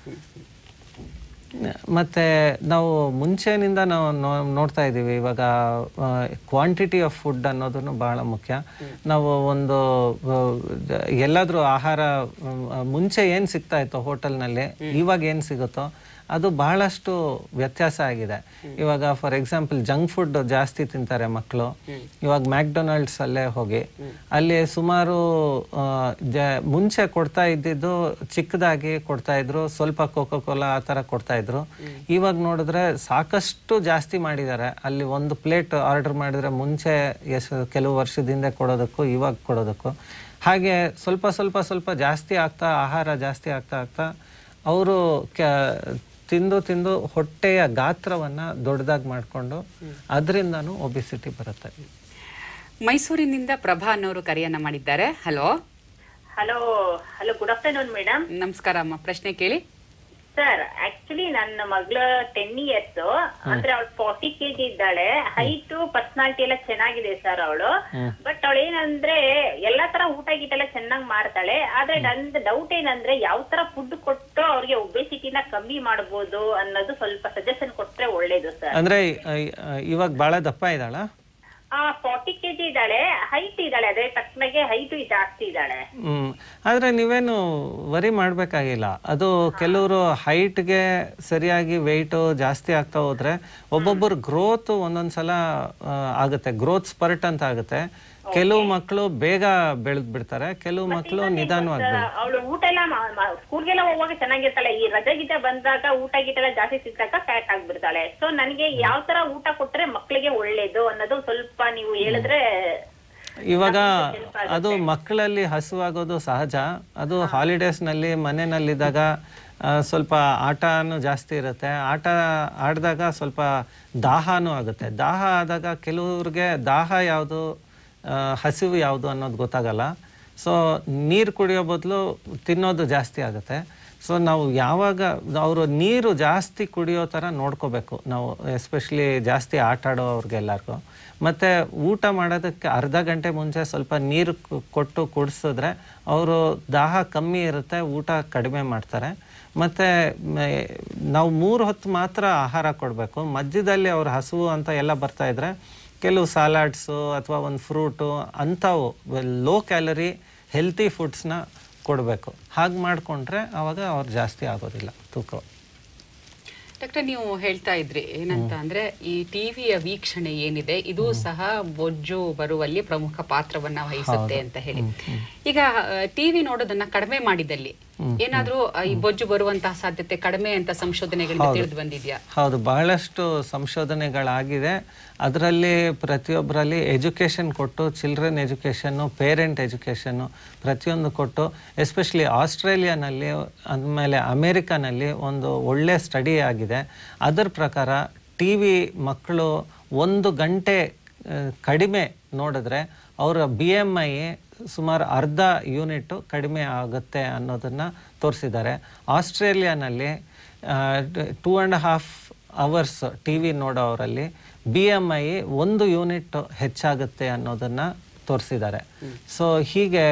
ಮತ್ತು ನಾವು ಮುಂಚೆನಿಂದ ನಾವು ನೋಡ್ತಾ ಇದ್ದೀವಿ, ಇವಾಗ ಕ್ವಾಂಟಿಟಿ ಆಫ್ ಫುಡ್ ಅನ್ನೋದನ್ನು ಬಹಳ ಮುಖ್ಯ. ನಾವು ಒಂದು ಎಲ್ಲಾದರೂ ಆಹಾರ ಮುಂಚೆ ಏನು ಸಿಗ್ತಾ ಇತ್ತೋ ಹೋಟೆಲ್ನಲ್ಲಿ, ಇವಾಗ ಏನು ಸಿಗುತ್ತೋ ಅದು ಬಹಳಷ್ಟು ವ್ಯತ್ಯಾಸ ಆಗಿದೆ. ಇವಾಗ ಫಾರ್ ಎಕ್ಸಾಂಪಲ್ ಜಂಕ್ ಫುಡ್ ಜಾಸ್ತಿ ತಿಂತಾರೆ ಮಕ್ಕಳು. ಇವಾಗ ಮ್ಯಾಕ್ಡೊನಾಲ್ಡ್ಸ್ ಅಲ್ಲೇ ಹೋಗಿ, ಅಲ್ಲಿ ಸುಮಾರು ಮುಂಚೆ ಕೊಡ್ತಾ ಇದ್ದಿದ್ದು ಚಿಕ್ಕದಾಗಿ ಕೊಡ್ತಾ ಇದ್ರು, ಸ್ವಲ್ಪ ಕೋಕೋ ಕೋಲಾ ಆ ಥರ ಕೊಡ್ತಾ ಇದ್ರು. ಇವಾಗ ನೋಡಿದ್ರೆ ಸಾಕಷ್ಟು ಜಾಸ್ತಿ ಮಾಡಿದ್ದಾರೆ. ಅಲ್ಲಿ ಒಂದು ಪ್ಲೇಟ್ ಆರ್ಡರ್ ಮಾಡಿದ್ರೆ ಮುಂಚೆ ಎಷ್ಟು ಕೆಲವು ವರ್ಷದಿಂದ ಕೊಡೋದಕ್ಕೂ ಇವಾಗ ಕೊಡೋದಕ್ಕೂ ಹಾಗೆ ಸ್ವಲ್ಪ ಸ್ವಲ್ಪ ಸ್ವಲ್ಪ ಜಾಸ್ತಿ ಆಗ್ತಾ, ಆಹಾರ ಜಾಸ್ತಿ ಆಗ್ತಾ ಆಗ್ತಾ ಅವರು ಕ ತಿಂದು ತಿಂದು ಹೊಟ್ಟೆಯ ಗಾತ್ರವನ್ನು ದೊಡ್ಡದಾಗಿ ಮಾಡಿಕೊಂಡು ಅದರಿಂದನೂ ಒಬಿಸಿಟಿ ಬರುತ್ತೆ. ಮೈಸೂರಿನಿಂದ ಪ್ರಭಾ ಅನ್ನೋರು ಕರೆಯನ್ನ ಮಾಡಿದ್ದಾರೆ. Hello. Hello hello good afternoon madam. ನಮಸ್ಕಾರ ಅಮ್ಮ, ಪ್ರಶ್ನೆ ಕೇಳಿ. ಸರ್, ಆಕ್ಚುಲಿ ನನ್ನ ಮಗಳ ಟೆನ್ ಇಯರ್ಸ್, ಅಂದ್ರೆ ಅವಳು ಫಾರ್ಟಿ ಕೆಜಿ ಇದ್ದಾಳೆ. ಹೈಟ್, ಪರ್ಸನಾಲಿಟಿ ಎಲ್ಲ ಚೆನ್ನಾಗಿದೆ ಸರ್ ಅವಳು. ಬಟ್ ಅವಳು ಏನಂದ್ರೆ ಎಲ್ಲಾ ತರ ಊಟ ಗೀಟ ಎಲ್ಲ ಚೆನ್ನಾಗಿ ಮಾಡ್ತಾಳೆ. ಆದ್ರೆ ನಂದು ಡೌಟ್ ಏನಂದ್ರೆ ಯಾವ ತರ ಫುಡ್ ಕೊಟ್ಟು ಅವ್ರಿಗೆ ಒಬೆಸಿಟಿನ ಕಮ್ಮಿ ಮಾಡಬಹುದು ಅನ್ನೋದು ಸ್ವಲ್ಪ ಸಜೆಷನ್ ಕೊಟ್ರೆ ಒಳ್ಳೇದು ಸರ್. ಅಂದ್ರೆ ಇವಾಗ ಬಹಳ ದಪ್ಪ ಇದ್ದಾಳ? ಆ ಫಾರ್ಟಿ ಕೆಜಿ ಇದ್ದಾಳೆ, ಹೈಟ್ ಇದ್ದಾಳೆ, ಅದೇ ತಕ್ಕನಾಗೆ ಹೈಟ್ ಜಾಸ್ತಿ ಇದ್ದಾಳೆ. ಹ್ಮ್ ಆದ್ರೆ ನೀವೇನು ವರಿ ಮಾಡ್ಬೇಕಾಗಿಲ್ಲ. ಅದು ಕೆಲವರು ಹೈಟ್ಗೆ ಸರಿಯಾಗಿ ವೆಯ್ಟ್ ಜಾಸ್ತಿ ಆಗ್ತಾ ಹೋದ್ರೆ ಒಬ್ಬೊಬ್ಬರು ಗ್ರೋತ್ ಒಂದೊಂದ್ಸಲ ಆಗುತ್ತೆ, ಗ್ರೋತ್ ಸ್ಪರ್ಟ್ ಅಂತ ಆಗುತ್ತೆ. ಕೆಲವು ಮಕ್ಕಳು ಬೇಗ ಬೆಳೆದ್ ಬಿಡ್ತಾರೆ, ಕೆಲವು ಮಕ್ಕಳು ನಿಧಾನವಾಗಿ. ಅವಳು ಊಟ ಎಲ್ಲ ಸ್ಕೂಲ್ಗೆಲ್ಲ ಹೋಗುವಾಗ ಚೆನ್ನಾಗಿರ್ತಾಳೆ, ಈ ರಜೆ ಗೀಟ ಬಂದಾಗ ಊಟ ಗೀಟ ಎಲ್ಲ ಜಾಸ್ತಿ ಸಿಕ್ಕಾಗ ಫ್ಯಾಟ್ ಆಗ್ಬಿಡ್ತಾಳೆ. ಸೊ ನನಗೆ ಯಾವ ತರ ಊಟ ಕೊಟ್ರೆ ಮಕ್ಕಳಿಗೆ ಒಳ್ಳೇದು ಅನ್ನೋದು ಸ್ವಲ್ಪ ನೀವು ಹೇಳಿದ್ರೆ. ಇವಾಗ ಅದು ಮಕ್ಕಳಲ್ಲಿ ಹಸುವಾಗೋದು ಸಹಜ. ಅದು ಹಾಲಿಡೇಸ್ನಲ್ಲಿ ಮನೆಯಲ್ಲಿದ್ದಾಗ ಸ್ವಲ್ಪ ಆಟನೂ ಜಾಸ್ತಿ ಇರುತ್ತೆ. ಆಟ ಆಡಿದಾಗ ಸ್ವಲ್ಪ ದಾಹನೂ ಆಗುತ್ತೆ. ದಾಹ ಆದಾಗ ಕೆಲವ್ರಿಗೆ ದಾಹ ಯಾವುದು, ಹಸಿವು ಯಾವುದು ಅನ್ನೋದು ಗೊತ್ತಾಗಲ್ಲ. ಸೊ ನೀರು ಕುಡಿಯೋ ಬದಲು ತಿನ್ನೋದು ಜಾಸ್ತಿ ಆಗುತ್ತೆ. ಸೊ ನಾವು ಯಾವಾಗ ಅವರು ನೀರು ಜಾಸ್ತಿ ಕುಡಿಯೋ ಥರ ನೋಡ್ಕೋಬೇಕು ನಾವು, ಎಸ್ಪೆಷಲಿ ಜಾಸ್ತಿ ಆಟ ಆಡೋ ಅವ್ರಿಗೆಲ್ಲರಿಗೂ. ಮತ್ತು ಊಟ ಮಾಡೋದಕ್ಕೆ ಅರ್ಧ ಗಂಟೆ ಮುಂಚೆ ಸ್ವಲ್ಪ ನೀರು ಕೊಟ್ಟು ಕುಡಿಸಿದ್ರೆ ಅವರು ದಾಹ ಕಮ್ಮಿ ಇರುತ್ತೆ, ಊಟ ಕಡಿಮೆ ಮಾಡ್ತಾರೆ. ಮತ್ತು ನಾವು ಮೂರು ಹೊತ್ತು ಮಾತ್ರ ಆಹಾರ ಕೊಡಬೇಕು. ಮಧ್ಯದಲ್ಲಿ ಅವ್ರ ಹಸುವು ಅಂತ ಎಲ್ಲ ಬರ್ತಾಯಿದ್ರೆ ಕೆಲವು ಸಲಾಡ್ಸು ಅಥವಾ ಒಂದು ಫ್ರೂಟು ಅಂಥವು ಲೋ ಕ್ಯಾಲರಿ ಹೆಲ್ತಿ ಫುಡ್ಸ್ನ ಕೊಡಬೇಕು. ಹಾಗೆ ಮಾಡಿಕೊಂಡ್ರೆ ಆವಾಗ ಅವ್ರು ಜಾಸ್ತಿ ಆಗೋದಿಲ್ಲ ತೂಕ. ಡಾಕ್ಟರ್, ನೀವು ಹೇಳ್ತಾ ಇದ್ರಿ ಏನಂತ ಅಂದ್ರೆ ಈ ಟಿವಿಯ ವೀಕ್ಷಣೆ ಏನಿದೆ ಇದು ಸಹ ಬೊಜ್ಜು ಬರುವಲ್ಲಿ ಪ್ರಮುಖ ಪಾತ್ರವನ್ನ ವಹಿಸುತ್ತೆ ಅಂತ ಹೇಳಿ. ಈಗ ಟಿವಿ ನೋಡೋದನ್ನ ಕಡಿಮೆ ಮಾಡಿದಲ್ಲಿ ಏನಾದ್ರೂ ಈ ಬೊಜ್ಜು ಬರುವಂತಹ ಸಾಧ್ಯತೆ ಕಡಿಮೆ ಅಂತ ಸಂಶೋಧನೆಗಳಿಂದ ತಿಳಿದು ಬಂದಿದ್ಯಾ? ಹೌದು, ಬಹಳಷ್ಟು ಸಂಶೋಧನೆಗಳಾಗಿದೆ. ಅದರಲ್ಲಿ ಪ್ರತಿಯೊಬ್ಬರಲ್ಲಿ ಎಜುಕೇಷನ್ ಕೊಟ್ಟು, ಚಿಲ್ಡ್ರನ್ ಎಜುಕೇಷನ್ನು, ಪೇರೆಂಟ್ ಎಜುಕೇಷನ್ನು ಪ್ರತಿಯೊಂದು ಕೊಟ್ಟು, ಎಸ್ಪೆಷಲಿ ಆಸ್ಟ್ರೇಲಿಯಾನಲ್ಲಿ ಆಮೇಲೆ ಅಮೇರಿಕಾನಲ್ಲಿ ಒಂದು ಒಳ್ಳೆ ಸ್ಟಡಿ ಆಗಿದೆ. ಅದರ ಪ್ರಕಾರ ಟಿ ವಿ ಮಕ್ಕಳು ಒಂದು ಗಂಟೆ ಕಡಿಮೆ ನೋಡಿದ್ರೆ ಅವರ ಬಿ ಎಮ್ ಐ ಸುಮಾರು ಅರ್ಧ ಯೂನಿಟ್ಟು ಕಡಿಮೆ ಆಗುತ್ತೆ ಅನ್ನೋದನ್ನು ತೋರಿಸಿದ್ದಾರೆ. ಆಸ್ಟ್ರೇಲಿಯಾನಲ್ಲಿ two and half hours T V ನೋಡೋವರಲ್ಲಿ ಬಿ ಎಮ್ ಐ ಒಂದು ಯೂನಿಟ್ ಹೆಚ್ಚಾಗುತ್ತೆ ಅನ್ನೋದನ್ನು ತೋರಿಸಿದ್ದಾರೆ. ಸೊ ಹೀಗೆ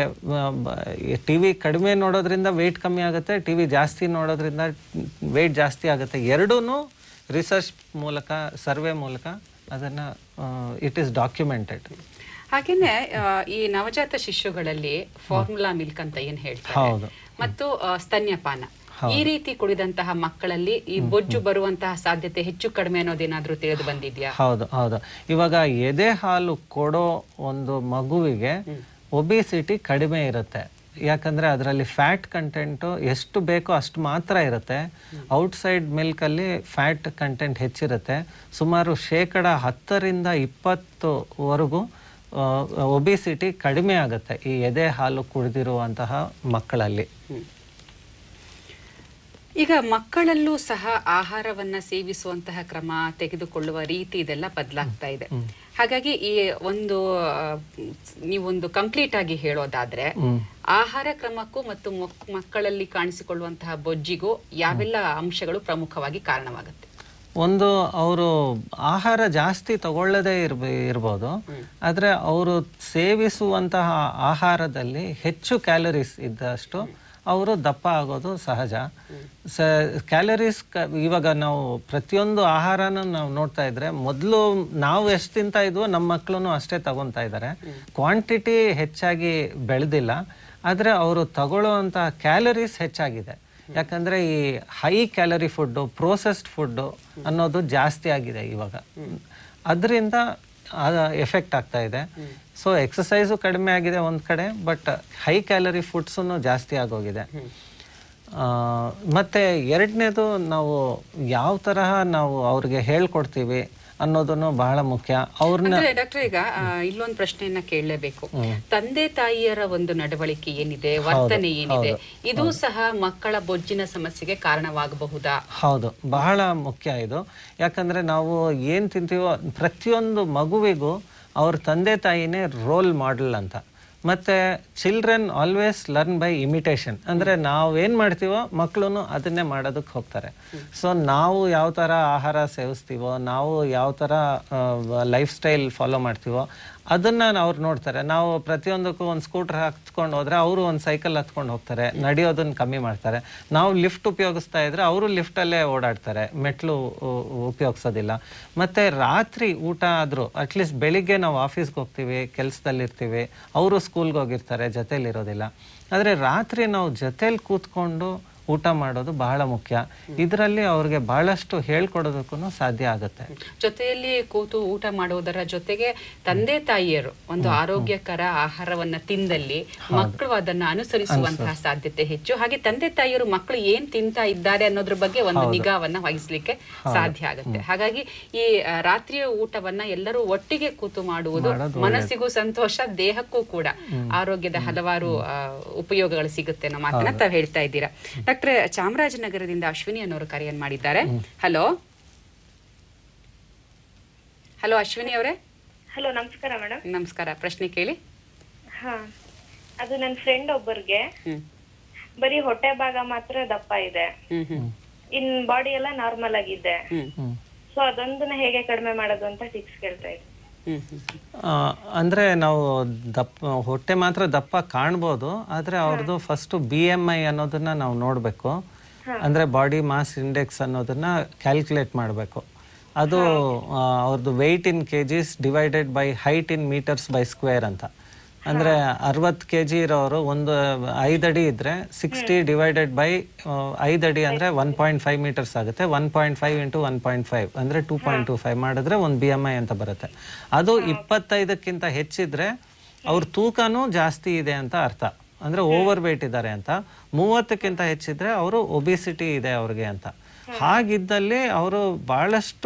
ಟಿ ವಿ ಕಡಿಮೆ ನೋಡೋದ್ರಿಂದ ವೆಯ್ಟ್ ಕಮ್ಮಿ ಆಗುತ್ತೆ, ಟಿ ವಿ ಜಾಸ್ತಿ ನೋಡೋದ್ರಿಂದ ವೆಯ್ಟ್ ಜಾಸ್ತಿ ಆಗುತ್ತೆ. ಎರಡೂ ರಿಸರ್ಚ್ ಮೂಲಕ, ಸರ್ವೆ ಮೂಲಕ ಅದನ್ನು ಇಟ್ ಈಸ್ ಡಾಕ್ಯುಮೆಂಟೆಡ್. ಹಾಗೇನೆ ಈ ನವಜಾತ ಶಿಶುಗಳಲ್ಲಿ ಫಾರ್ಮುಲಾ ಮಿಲ್ಕ್ ಅಂತ ಏನ್ ಹೇಳ್ತಾರೆ ಮತ್ತು ಸ್ತನ್ಯಪಾನ ಈ ರೀತಿ ಕುಡಿದಂತಹ ಮಕ್ಕಳಲ್ಲಿ ಈ ಬೊಜ್ಜು ಬರುವಂತಹ ಸಾಧ್ಯತೆ ಹೆಚ್ಚು ಕಡಿಮೆ ಅನ್ನೋದೇನಾದ್ರೂ ತಿಳಿದು ಬಂದಿದ್ಯಾ? ಹೌದು ಹೌದು ಇವಾಗ ಎದೆ ಹಾಲು ಕೊಡೋ ಒಂದು ಮಗುವಿಗೆ ಒಬಿಸಿಟಿ ಕಡಿಮೆ ಇರುತ್ತೆ. ಯಾಕಂದರೆ ಅದರಲ್ಲಿ ಫ್ಯಾಟ್ ಕಂಟೆಂಟು ಎಷ್ಟು ಬೇಕೋ ಅಷ್ಟು ಮಾತ್ರ ಇರುತ್ತೆ. ಔಟ್ಸೈಡ್ ಮಿಲ್ಕಲ್ಲಿ ಫ್ಯಾಟ್ ಕಂಟೆಂಟ್ ಹೆಚ್ಚಿರುತ್ತೆ. ಸುಮಾರು ಶೇಕಡ ಹತ್ತರಿಂದ ಇಪ್ಪತ್ತುವರೆಗೂ ಒಬಿಸಿಟಿ ಕಡಿಮೆ ಆಗುತ್ತೆ ಈ ಎದೆ ಹಾಲು ಕುಡಿದಿರುವಂತಹ ಮಕ್ಕಳಲ್ಲಿ. ಈಗ ಮಕ್ಕಳಲ್ಲೂ ಸಹ ಆಹಾರವನ್ನ ಸೇವಿಸುವಂತಹ ಕ್ರಮ, ತೆಗೆದುಕೊಳ್ಳುವ ರೀತಿ ಇದೆಲ್ಲ ಬದಲಾಗ್ತಾ ಇದೆ. ಹಾಗಾಗಿ ಈ ಒಂದು ನೀವೊಂದು ಕಂಪ್ಲೀಟ್ ಆಗಿ ಹೇಳೋದಾದ್ರೆ ಆಹಾರ ಕ್ರಮಕ್ಕೂ ಮತ್ತು ಮಕ್ಕಳಲ್ಲಿ ಕಾಣಿಸಿಕೊಳ್ಳುವಂತಹ ಬೊಜ್ಜಿಗೂ ಯಾವೆಲ್ಲ ಅಂಶಗಳು ಪ್ರಮುಖವಾಗಿ ಕಾರಣವಾಗುತ್ತೆ? ಒಂದು, ಅವರು ಆಹಾರ ಜಾಸ್ತಿ ತಗೊಳ್ಳದೇ ಇರ್ಬ ಇರ್ಬೋದು ಆದರೆ ಅವರು ಸೇವಿಸುವಂತಹ ಆಹಾರದಲ್ಲಿ ಹೆಚ್ಚು ಕ್ಯಾಲರೀಸ್ ಇದ್ದಷ್ಟು ಅವರು ದಪ್ಪ ಆಗೋದು ಸಹಜ. ಸ ಕ್ಯಾಲರೀಸ್ ಕ ಇವಾಗ ನಾವು ಪ್ರತಿಯೊಂದು ಆಹಾರನೂ ನಾವು ನೋಡ್ತಾ ಇದ್ರೆ ಮೊದಲು ನಾವು ಎಷ್ಟು ತಿಂತಾ ಇದ್ವೋ ನಮ್ಮ ಮಕ್ಕಳು ಅಷ್ಟೇ ತಗೊತಾ ಇದ್ದಾರೆ. ಕ್ವಾಂಟಿಟಿ ಹೆಚ್ಚಾಗಿ ಬೆಳೆದಿಲ್ಲ, ಆದರೆ ಅವರು ತಗೊಳ್ಳೋವಂಥ ಕ್ಯಾಲರೀಸ್ ಹೆಚ್ಚಾಗಿದೆ. ಯಾಕಂದರೆ ಈ high calorie food, processed food ಅನ್ನೋದು ಜಾಸ್ತಿ ಆಗಿದೆ ಇವಾಗ. ಅದರಿಂದ ಅದು ಎಫೆಕ್ಟ್ ಆಗ್ತಾ ಇದೆ. ಸೊ ಎಕ್ಸಸೈಸು ಕಡಿಮೆ ಆಗಿದೆ ಒಂದು ಕಡೆ, ಬಟ್ ಹೈ ಕ್ಯಾಲರಿ ಫುಡ್ಸನ್ನು ಜಾಸ್ತಿ ಆಗೋಗಿದೆ. ಮತ್ತು ಎರಡನೇದು, ನಾವು ಯಾವ ತರಹ ನಾವು ಅವ್ರಿಗೆ ಹೇಳ್ಕೊಡ್ತೀವಿ ಅನ್ನೋದನ್ನು ಬಹಳ ಮುಖ್ಯ. ಅವ್ರನ್ನ ಡಾಕ್ಟರ್, ಈಗ ಇಲ್ಲೊಂದು ಪ್ರಶ್ನೆಯನ್ನ ಕೇಳಲೇಬೇಕು. ತಂದೆ ತಾಯಿಯರ ಒಂದು ನಡವಳಿಕೆ ಏನಿದೆ, ವರ್ತನೆ ಏನಿದೆ, ಇದು ಸಹ ಮಕ್ಕಳ ಬೊಜ್ಜಿನ ಸಮಸ್ಯೆಗೆ ಕಾರಣವಾಗಬಹುದಾ? ಹೌದು, ಬಹಳ ಮುಖ್ಯ ಇದು. ಯಾಕಂದ್ರೆ ನಾವು ಏನ್ ತಿಂತೀವೋ ಪ್ರತಿಯೊಂದು ಮಗುವಿಗೂ ಅವ್ರ ತಂದೆ ತಾಯಿನೇ ರೋಲ್ ಮಾಡೆಲ್ ಅಂತ. ಮತ್ತು children always learn by imitation. ಅಂದರೆ ನಾವು ಏನು ಮಾಡ್ತೀವೋ ಮಕ್ಕಳು ಅದನ್ನೇ ಮಾಡೋದಕ್ಕೆ ಹೋಗ್ತಾರೆ. ಸೊ ನಾವು ಯಾವ ಥರ ಆಹಾರ ಸೇವಿಸ್ತೀವೋ, ನಾವು ಯಾವ ಥರ ಲೈಫ್ ಸ್ಟೈಲ್ ಫಾಲೋ ಮಾಡ್ತೀವೋ ಅದನ್ನು ಅವ್ರು ನೋಡ್ತಾರೆ. ನಾವು ಪ್ರತಿಯೊಂದಕ್ಕೂ ಒಂದು ಸ್ಕೂಟರ್ ಹತ್ಕೊಂಡು ಹೋದರೆ ಅವರು ಒಂದು ಸೈಕಲ್ ಹತ್ಕೊಂಡು ಹೋಗ್ತಾರೆ, ನಡೆಯೋದನ್ನು ಕಮ್ಮಿ ಮಾಡ್ತಾರೆ. ನಾವು ಲಿಫ್ಟ್ ಉಪಯೋಗಿಸ್ತಾ ಇದ್ರೆ ಅವರು ಲಿಫ್ಟಲ್ಲೇ ಓಡಾಡ್ತಾರೆ, ಮೆಟ್ಲು ಉಪಯೋಗಿಸೋದಿಲ್ಲ. ಮತ್ತು ರಾತ್ರಿ ಊಟ ಆದರೂ ಅಟ್ಲೀಸ್ಟ್ ಬೆಳಿಗ್ಗೆ ನಾವು ಆಫೀಸ್ಗೆ ಹೋಗ್ತೀವಿ, ಕೆಲಸದಲ್ಲಿರ್ತೀವಿ, ಅವರು ಸ್ಕೂಲ್ಗೆ ಹೋಗಿರ್ತಾರೆ, ಜೊತೇಲಿರೋದಿಲ್ಲ. ಆದರೆ ರಾತ್ರಿ ನಾವು ಜೊತೇಲಿ ಕೂತ್ಕೊಂಡು ಊಟ ಮಾಡೋದು ಬಹಳ ಮುಖ್ಯ. ಇದರಲ್ಲಿ ಅವ್ರಿಗೆ ಬಹಳಷ್ಟು ಹೇಳ್ಕೊಡೋದಕ್ಕೂ ಸಾಧ್ಯ ಆಗುತ್ತೆ. ಜೊತೆಯಲ್ಲಿ ಕೂತು ಊಟ ಮಾಡುವುದರ ಜೊತೆಗೆ ತಂದೆ ತಾಯಿಯರು ಒಂದು ಆರೋಗ್ಯಕರ ಆಹಾರವನ್ನ ತಿಂದಲ್ಲಿ ಮಕ್ಕಳು ಅದನ್ನ ಅನುಸರಿಸುವಂತಹ ಸಾಧ್ಯತೆ ಹೆಚ್ಚು. ಹಾಗೆ ತಂದೆ ತಾಯಿಯರು ಮಕ್ಕಳು ಏನ್ ತಿಂತಾ ಇದ್ದಾರೆ ಅನ್ನೋದ್ರ ಬಗ್ಗೆ ಒಂದು ನಿಗಾವನ್ನ ವಹಿಸ್ಲಿಕ್ಕೆ ಸಾಧ್ಯ ಆಗುತ್ತೆ. ಹಾಗಾಗಿ ಈ ರಾತ್ರಿಯ ಊಟವನ್ನ ಎಲ್ಲರೂ ಒಟ್ಟಿಗೆ ಕೂತು ಮಾಡುವುದು ಮನಸ್ಸಿಗೂ ಸಂತೋಷ, ದೇಹಕ್ಕೂ ಕೂಡ ಆರೋಗ್ಯದ ಹಲವಾರು ಉಪಯೋಗಗಳು ಸಿಗುತ್ತೆ ಅನ್ನೋ ಮಾತನ್ನ ತಾವು ಹೇಳ್ತಾ ಇದ್ದೀರಾ. ಡಾಕ್ಟರ್, ಚಾಮರಾಜನಗರದಿಂದ ಅಶ್ವಿನಿ ಅನ್ನೋರು ಕರೆಯನ್ನು ಮಾಡಿದ್ದಾರೆ. ಹಲೋ ಹಲೋ ಅಶ್ವಿನಿ ಅವರೇ. ಹಲೋ, ನಮಸ್ಕಾರ ಮೇಡಮ್. ನಮಸ್ಕಾರ, ಪ್ರಶ್ನೆ ಕೇಳಿ. ಹಾ, ಅದು ನನ್ನ ಫ್ರೆಂಡ್ ಒಬ್ಬರಿಗೆ ಬರೀ ಹೊಟ್ಟೆ ಭಾಗ ಮಾತ್ರ ದಪ್ಪ ಇದೆ, ಇನ್ ಬಾಡಿ ಎಲ್ಲ ನಾರ್ಮಲ್ ಆಗಿದೆ. ಸೊ ಅದೊಂದನ್ನ ಹೇಗೆ ಕಡಿಮೆ ಮಾಡೋದು ಅಂತ ಟಿಪ್ಸ್ ಕೇಳ್ತಾ ಇದ್ದೆ. ಅಂದರೆ ನಾವು ದಪ್ಪ ಹೊಟ್ಟೆ ಮಾತ್ರ ದಪ್ಪ ಕಾಣ್ಬೋದು, ಆದರೆ ಅವ್ರದ್ದು ಫಸ್ಟು ಬಿ ಎಮ್ ಐ ಅನ್ನೋದನ್ನ ನಾವು ನೋಡಬೇಕು. ಅಂದರೆ ಬಾಡಿ ಮಾಸ್ ಇಂಡೆಕ್ಸ್ ಅನ್ನೋದನ್ನ ಕ್ಯಾಲ್ಕುಲೇಟ್ ಮಾಡಬೇಕು. ಅದು ಅವ್ರದ್ದು weight in K Gs divided by height in metres by square ಅಂತ. ಅಂದರೆ ಅರವತ್ತು ಕೆ ಜಿ ಇರೋರು ಒಂದು ಐದು ಅಡಿ ಇದ್ದರೆ ಸಿಕ್ಸ್ಟಿ ಡಿವೈಡೆಡ್ ಬೈ ಐದು ಅಡಿ ಅಂದರೆ ಒನ್ ಪಾಯಿಂಟ್ ಫೈವ್ ಮೀಟರ್ಸ್ ಆಗುತ್ತೆ. One point five into one point five ಅಂದರೆ ಟೂ ಪಾಯಿಂಟ್ ಟೂ ಫೈವ್ ಮಾಡಿದ್ರೆ ಒಂದು ಬಿ ಎಮ್ ಐ ಅಂತ ಬರುತ್ತೆ. ಅದು ಇಪ್ಪತ್ತೈದಕ್ಕಿಂತ ಹೆಚ್ಚಿದ್ರೆ ಅವ್ರ ತೂಕನೂ ಜಾಸ್ತಿ ಇದೆ ಅಂತ ಅರ್ಥ, ಅಂದರೆ ಓವರ್ ವೇಟ್ ಇದ್ದಾರೆ ಅಂತ. ಮೂವತ್ತಕ್ಕಿಂತ ಹೆಚ್ಚಿದ್ರೆ ಅವರು ಒಬಿಸಿಟಿ ಇದೆ ಅವ್ರಿಗೆ ಅಂತ. ಹಾಗಿದ್ದಲ್ಲಿ ಅವರು ಭಾಳಷ್ಟು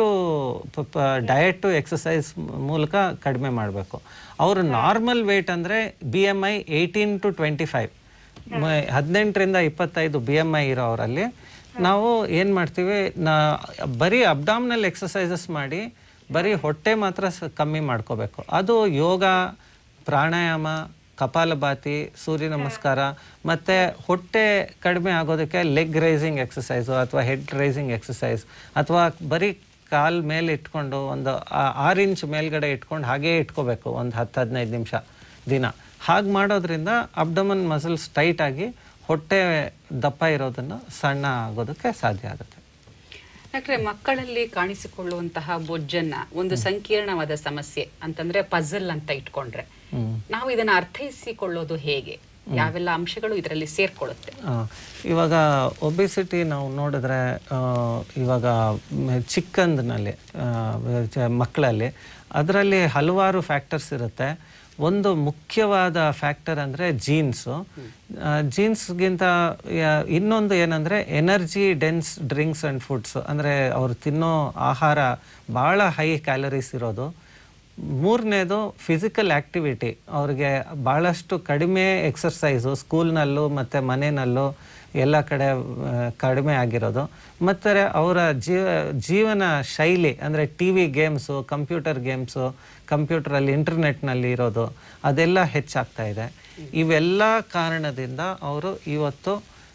ಡಯಟು ಎಕ್ಸಸೈಸ್ ಮೂಲಕ ಕಡಿಮೆ ಮಾಡಬೇಕು. ಅವರು ನಾರ್ಮಲ್ ವೇಟ್ ಅಂದರೆ B M I eighteen to twenty five ಹದಿನೆಂಟರಿಂದ ಇಪ್ಪತ್ತೈದು ಬಿ ಎಮ್ ಐ ಇರೋವರಲ್ಲಿ ನಾವು ಏನು ಮಾಡ್ತೀವಿ, ನಾ ಬರೀ ಅಬ್ಡಾಮಿನಲ್ ಎಕ್ಸಸೈಸಸ್ ಮಾಡಿ ಬರೀ ಹೊಟ್ಟೆ ಮಾತ್ರ ಸ ಕಮ್ಮಿ ಮಾಡ್ಕೋಬೇಕು. ಅದು ಯೋಗ, ಪ್ರಾಣಾಯಾಮ, ಕಪಾಲಭಾತಿ, ಸೂರ್ಯ ನಮಸ್ಕಾರ, ಮತ್ತು ಹೊಟ್ಟೆ ಕಡಿಮೆ ಆಗೋದಕ್ಕೆ ಲೆಗ್ ರೈಸಿಂಗ್ ಎಕ್ಸಸೈಸು ಅಥವಾ ಹೆಡ್ ರೈಸಿಂಗ್ ಎಕ್ಸಸೈಸ್, ಅಥವಾ ಬರೀ ಕಾಲು ಮೇಲೆ ಇಟ್ಕೊಂಡು ಒಂದು ಆರು ಇಂಚ್ ಮೇಲ್ಗಡೆ ಇಟ್ಕೊಂಡು ಹಾಗೇ ಇಟ್ಕೋಬೇಕು ಒಂದು ಹತ್ತು ಹದಿನೈದು ನಿಮಿಷ ದಿನ. ಹಾಗೆ ಮಾಡೋದ್ರಿಂದ ಅಬ್ಡಮನ್ ಮಸಲ್ಸ್ ಟೈಟ್ ಆಗಿ ಹೊಟ್ಟೆ ದಪ್ಪ ಇರೋದನ್ನು ಸಣ್ಣ ಆಗೋದಕ್ಕೆ ಸಾಧ್ಯ ಆಗುತ್ತೆ. ಡಾಕ್ಟ್ರೆ, ಮಕ್ಕಳಲ್ಲಿ ಕಾಣಿಸಿಕೊಳ್ಳುವಂತಹ ಬೊಜ್ಜನ್ನ ಒಂದು ಸಂಕೀರ್ಣವಾದ ಸಮಸ್ಯೆ ಅಂತಂದ್ರೆ ಪಜಲ್ ಅಂತ ಇಟ್ಕೊಂಡ್ರೆ ನಾವು ಇದನ್ನ ಅರ್ಥೈಸಿಕೊಳ್ಳೋದು ಹೇಗೆ? ಯಾವೆಲ್ಲ ಅಂಶಗಳು ಇದರಲ್ಲಿ ಸೇರ್ಕೊಳ್ಳುತ್ತೆ? ಇವಾಗ ಒಬಿಸಿಟಿ ನಾವು ನೋಡಿದ್ರೆ ಇವಾಗ ಚಿಕ್ಕಂದಿನಲ್ಲಿ ಮಕ್ಕಳಲ್ಲಿ ಅದರಲ್ಲಿ ಹಲವಾರು ಫ್ಯಾಕ್ಟರ್ಸ್ ಇರುತ್ತೆ. ಒಂದು ಮುಖ್ಯವಾದ ಫ್ಯಾಕ್ಟರ್ ಅಂದರೆ ಜೀನ್ಸು. ಜೀನ್ಸ್ಗಿಂತ ಇನ್ನೊಂದು ಏನಂದರೆ energy dense drinks and foods, ಅಂದರೆ ಅವರು ತಿನ್ನೋ ಆಹಾರ ಭಾಳ ಹೈ ಕ್ಯಾಲರೀಸ್ ಇರೋದು. ಮೂರನೇದು ಫಿಸಿಕಲ್ ಆ್ಯಕ್ಟಿವಿಟಿ, ಅವ್ರಿಗೆ ಭಾಳಷ್ಟು ಕಡಿಮೆ ಎಕ್ಸರ್ಸೈಸು ಸ್ಕೂಲ್ನಲ್ಲೂ ಮತ್ತು ಮನೆಯಲ್ಲೂ ಎಲ್ಲ ಕಡೆ ಕಡಿಮೆ ಆಗಿರೋದು. ಮತ್ತು ಅವರ ಜೀವ ಜೀವನ ಶೈಲಿ ಅಂದರೆ T V games, computer games, ಕಂಪ್ಯೂಟರಲ್ಲಿ ಇಂಟರ್ನೆಟ್ನಲ್ಲಿ ಇರೋದು ಅದೆಲ್ಲ ಹೆಚ್ಚಾಗ್ತಾ ಇದೆ. ಇವೆಲ್ಲ ಕಾರಣದಿಂದ ಅವರು ಇವತ್ತು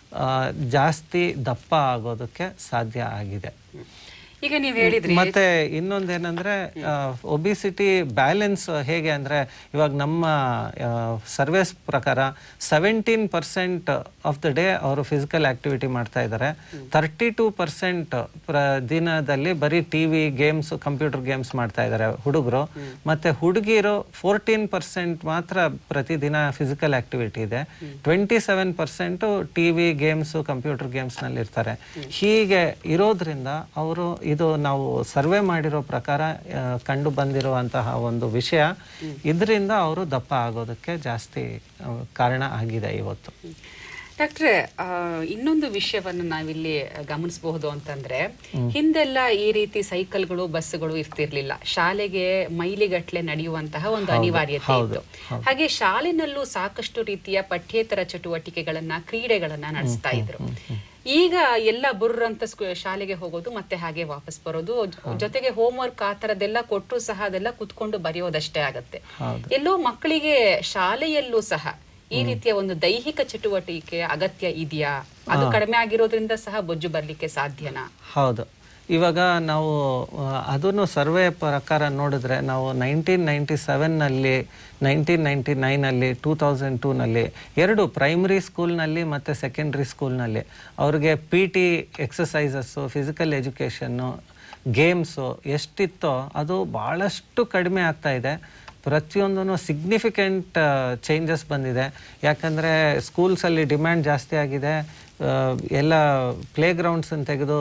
ಜಾಸ್ತಿ ದಪ್ಪ ಆಗೋದಕ್ಕೆ ಸಾಧ್ಯ ಆಗಿದೆ. ಈಗ ನೀವು ಹೇಳಿದ್ರಿ. ಮತ್ತೆ ಇನ್ನೊಂದೇನಂದ್ರೆ ಒಬಿಸಿಟಿ ಬ್ಯಾಲೆನ್ಸ್ ಹೇಗೆ ಅಂದ್ರೆ, ಇವಾಗ ನಮ್ಮ ಸರ್ವೇಸ್ ಪ್ರಕಾರ seventeen percent of the day ಅವರು ಫಿಸಿಕಲ್ ಆಕ್ಟಿವಿಟಿ ಮಾಡ್ತಾ ಇದ್ದಾರೆ. ತರ್ಟಿ ಟೂ ಪರ್ಸೆಂಟ್ ದಿನದಲ್ಲಿ ಬರೀ T V games, computer games ಮಾಡ್ತಾ ಇದ್ದಾರೆ ಹುಡುಗರು. ಮತ್ತೆ ಹುಡುಗಿರು ಫೋರ್ಟೀನ್ ಪರ್ಸೆಂಟ್ ಮಾತ್ರ ಪ್ರತಿದಿನ ಫಿಸಿಕಲ್ ಆಕ್ಟಿವಿಟಿ ಇದೆ. Twenty seven percent T V games, computer games ನಲ್ಲಿ ಇರ್ತಾರೆ. ಹೀಗೆ ಇರೋದ್ರಿಂದ ಅವರು, ಇದು ನಾವು ಸರ್ವೆ ಮಾಡಿರೋ ಪ್ರಕಾರ ಕಂಡು ಬಂದಿರುವಂತಹ ಒಂದು ವಿಷಯ, ಇದರಿಂದ ಅವರು ದಪ್ಪ ಆಗೋದಕ್ಕೆ ಜಾಸ್ತಿ ಕಾರಣ ಆಗಿದೆ ಇವತ್ತು. ಡಾಕ್ಟ್ರೆ, ಇನ್ನೊಂದು ವಿಷಯವನ್ನು ನಾವಿಲ್ಲಿ ಗಮನಿಸಬಹುದು ಅಂತಂದ್ರೆ, ಹಿಂದೆಲ್ಲ ಈ ರೀತಿ ಸೈಕಲ್ಗಳು, ಬಸ್ಗಳು ಇರ್ತಿರ್ಲಿಲ್ಲ. ಶಾಲೆಗೆ ಮೈಲಿಗಟ್ಲೆ ನಡೆಯುವಂತಹ ಒಂದು ಅನಿವಾರ್ಯತೆ ಇತ್ತು. ಹಾಗೆ ಶಾಲೆನಲ್ಲೂ ಸಾಕಷ್ಟು ರೀತಿಯ ಪಠ್ಯೇತರ ಚಟುವಟಿಕೆಗಳನ್ನ, ಕ್ರೀಡೆಗಳನ್ನ ನಡೆಸ್ತಾ ಇದ್ರು. ಈಗ ಎಲ್ಲ ಬುರ್ರ ಅಂತ ಶಾಲೆಗೆ ಹೋಗೋದು, ಮತ್ತೆ ಹಾಗೆ ವಾಪಸ್ ಬರೋದು, ಜೊತೆಗೆ ಹೋಮ್ ವರ್ಕ್ ಆ ತರದೆಲ್ಲ ಕೊಟ್ಟರು ಸಹ ಅದೆಲ್ಲ ಕುತ್ಕೊಂಡು ಬರೆಯೋದಷ್ಟೇ ಆಗತ್ತೆ. ಎಲ್ಲೋ ಮಕ್ಕಳಿಗೆ ಶಾಲೆಯಲ್ಲೂ ಸಹ ಈ ರೀತಿಯ ಒಂದು ದೈಹಿಕ ಚಟುವಟಿಕೆ ಅಗತ್ಯ ಇದೆಯಾ? ಅದು ಕಡಿಮೆ ಆಗಿರೋದ್ರಿಂದ ಸಹ ಬೊಜ್ಜು ಬರ್ಲಿಕ್ಕೆ ಸಾಧ್ಯನಾ? ಹೌದು. ಇವಾಗ ನಾವು ಅದನ್ನು ಸರ್ವೆ ಪ್ರಕಾರ ನೋಡಿದ್ರೆ, ನಾವು ನೈನ್ಟೀನ್ ನೈಂಟಿ ಸೆವೆನ್ನಲ್ಲಿ, ನೈನ್ಟೀನ್ ನೈಂಟಿ ನೈನಲ್ಲಿ, ಟೂ ತೌಸಂಡ್ ಟೂನಲ್ಲಿ ಎರಡು ಪ್ರೈಮರಿ ಸ್ಕೂಲ್ನಲ್ಲಿ ಮತ್ತು ಸೆಕೆಂಡ್ರಿ ಸ್ಕೂಲ್ನಲ್ಲಿ ಅವ್ರಿಗೆ P T exercises, physical education, games ಎಷ್ಟಿತ್ತೋ ಅದು ಭಾಳಷ್ಟು ಕಡಿಮೆ ಆಗ್ತಾ ಇದೆ. ಪ್ರತಿಯೊಂದೂ ಸಿಗ್ನಿಫಿಕೆಂಟ್ ಚೇಂಜಸ್ ಬಂದಿದೆ. ಯಾಕಂದರೆ ಸ್ಕೂಲ್ಸಲ್ಲಿ ಡಿಮ್ಯಾಂಡ್ ಜಾಸ್ತಿ ಆಗಿದೆ. ಎಲ್ಲ ಪ್ಲೇ ಗ್ರೌಂಡ್ಸನ್ನು ತೆಗೆದು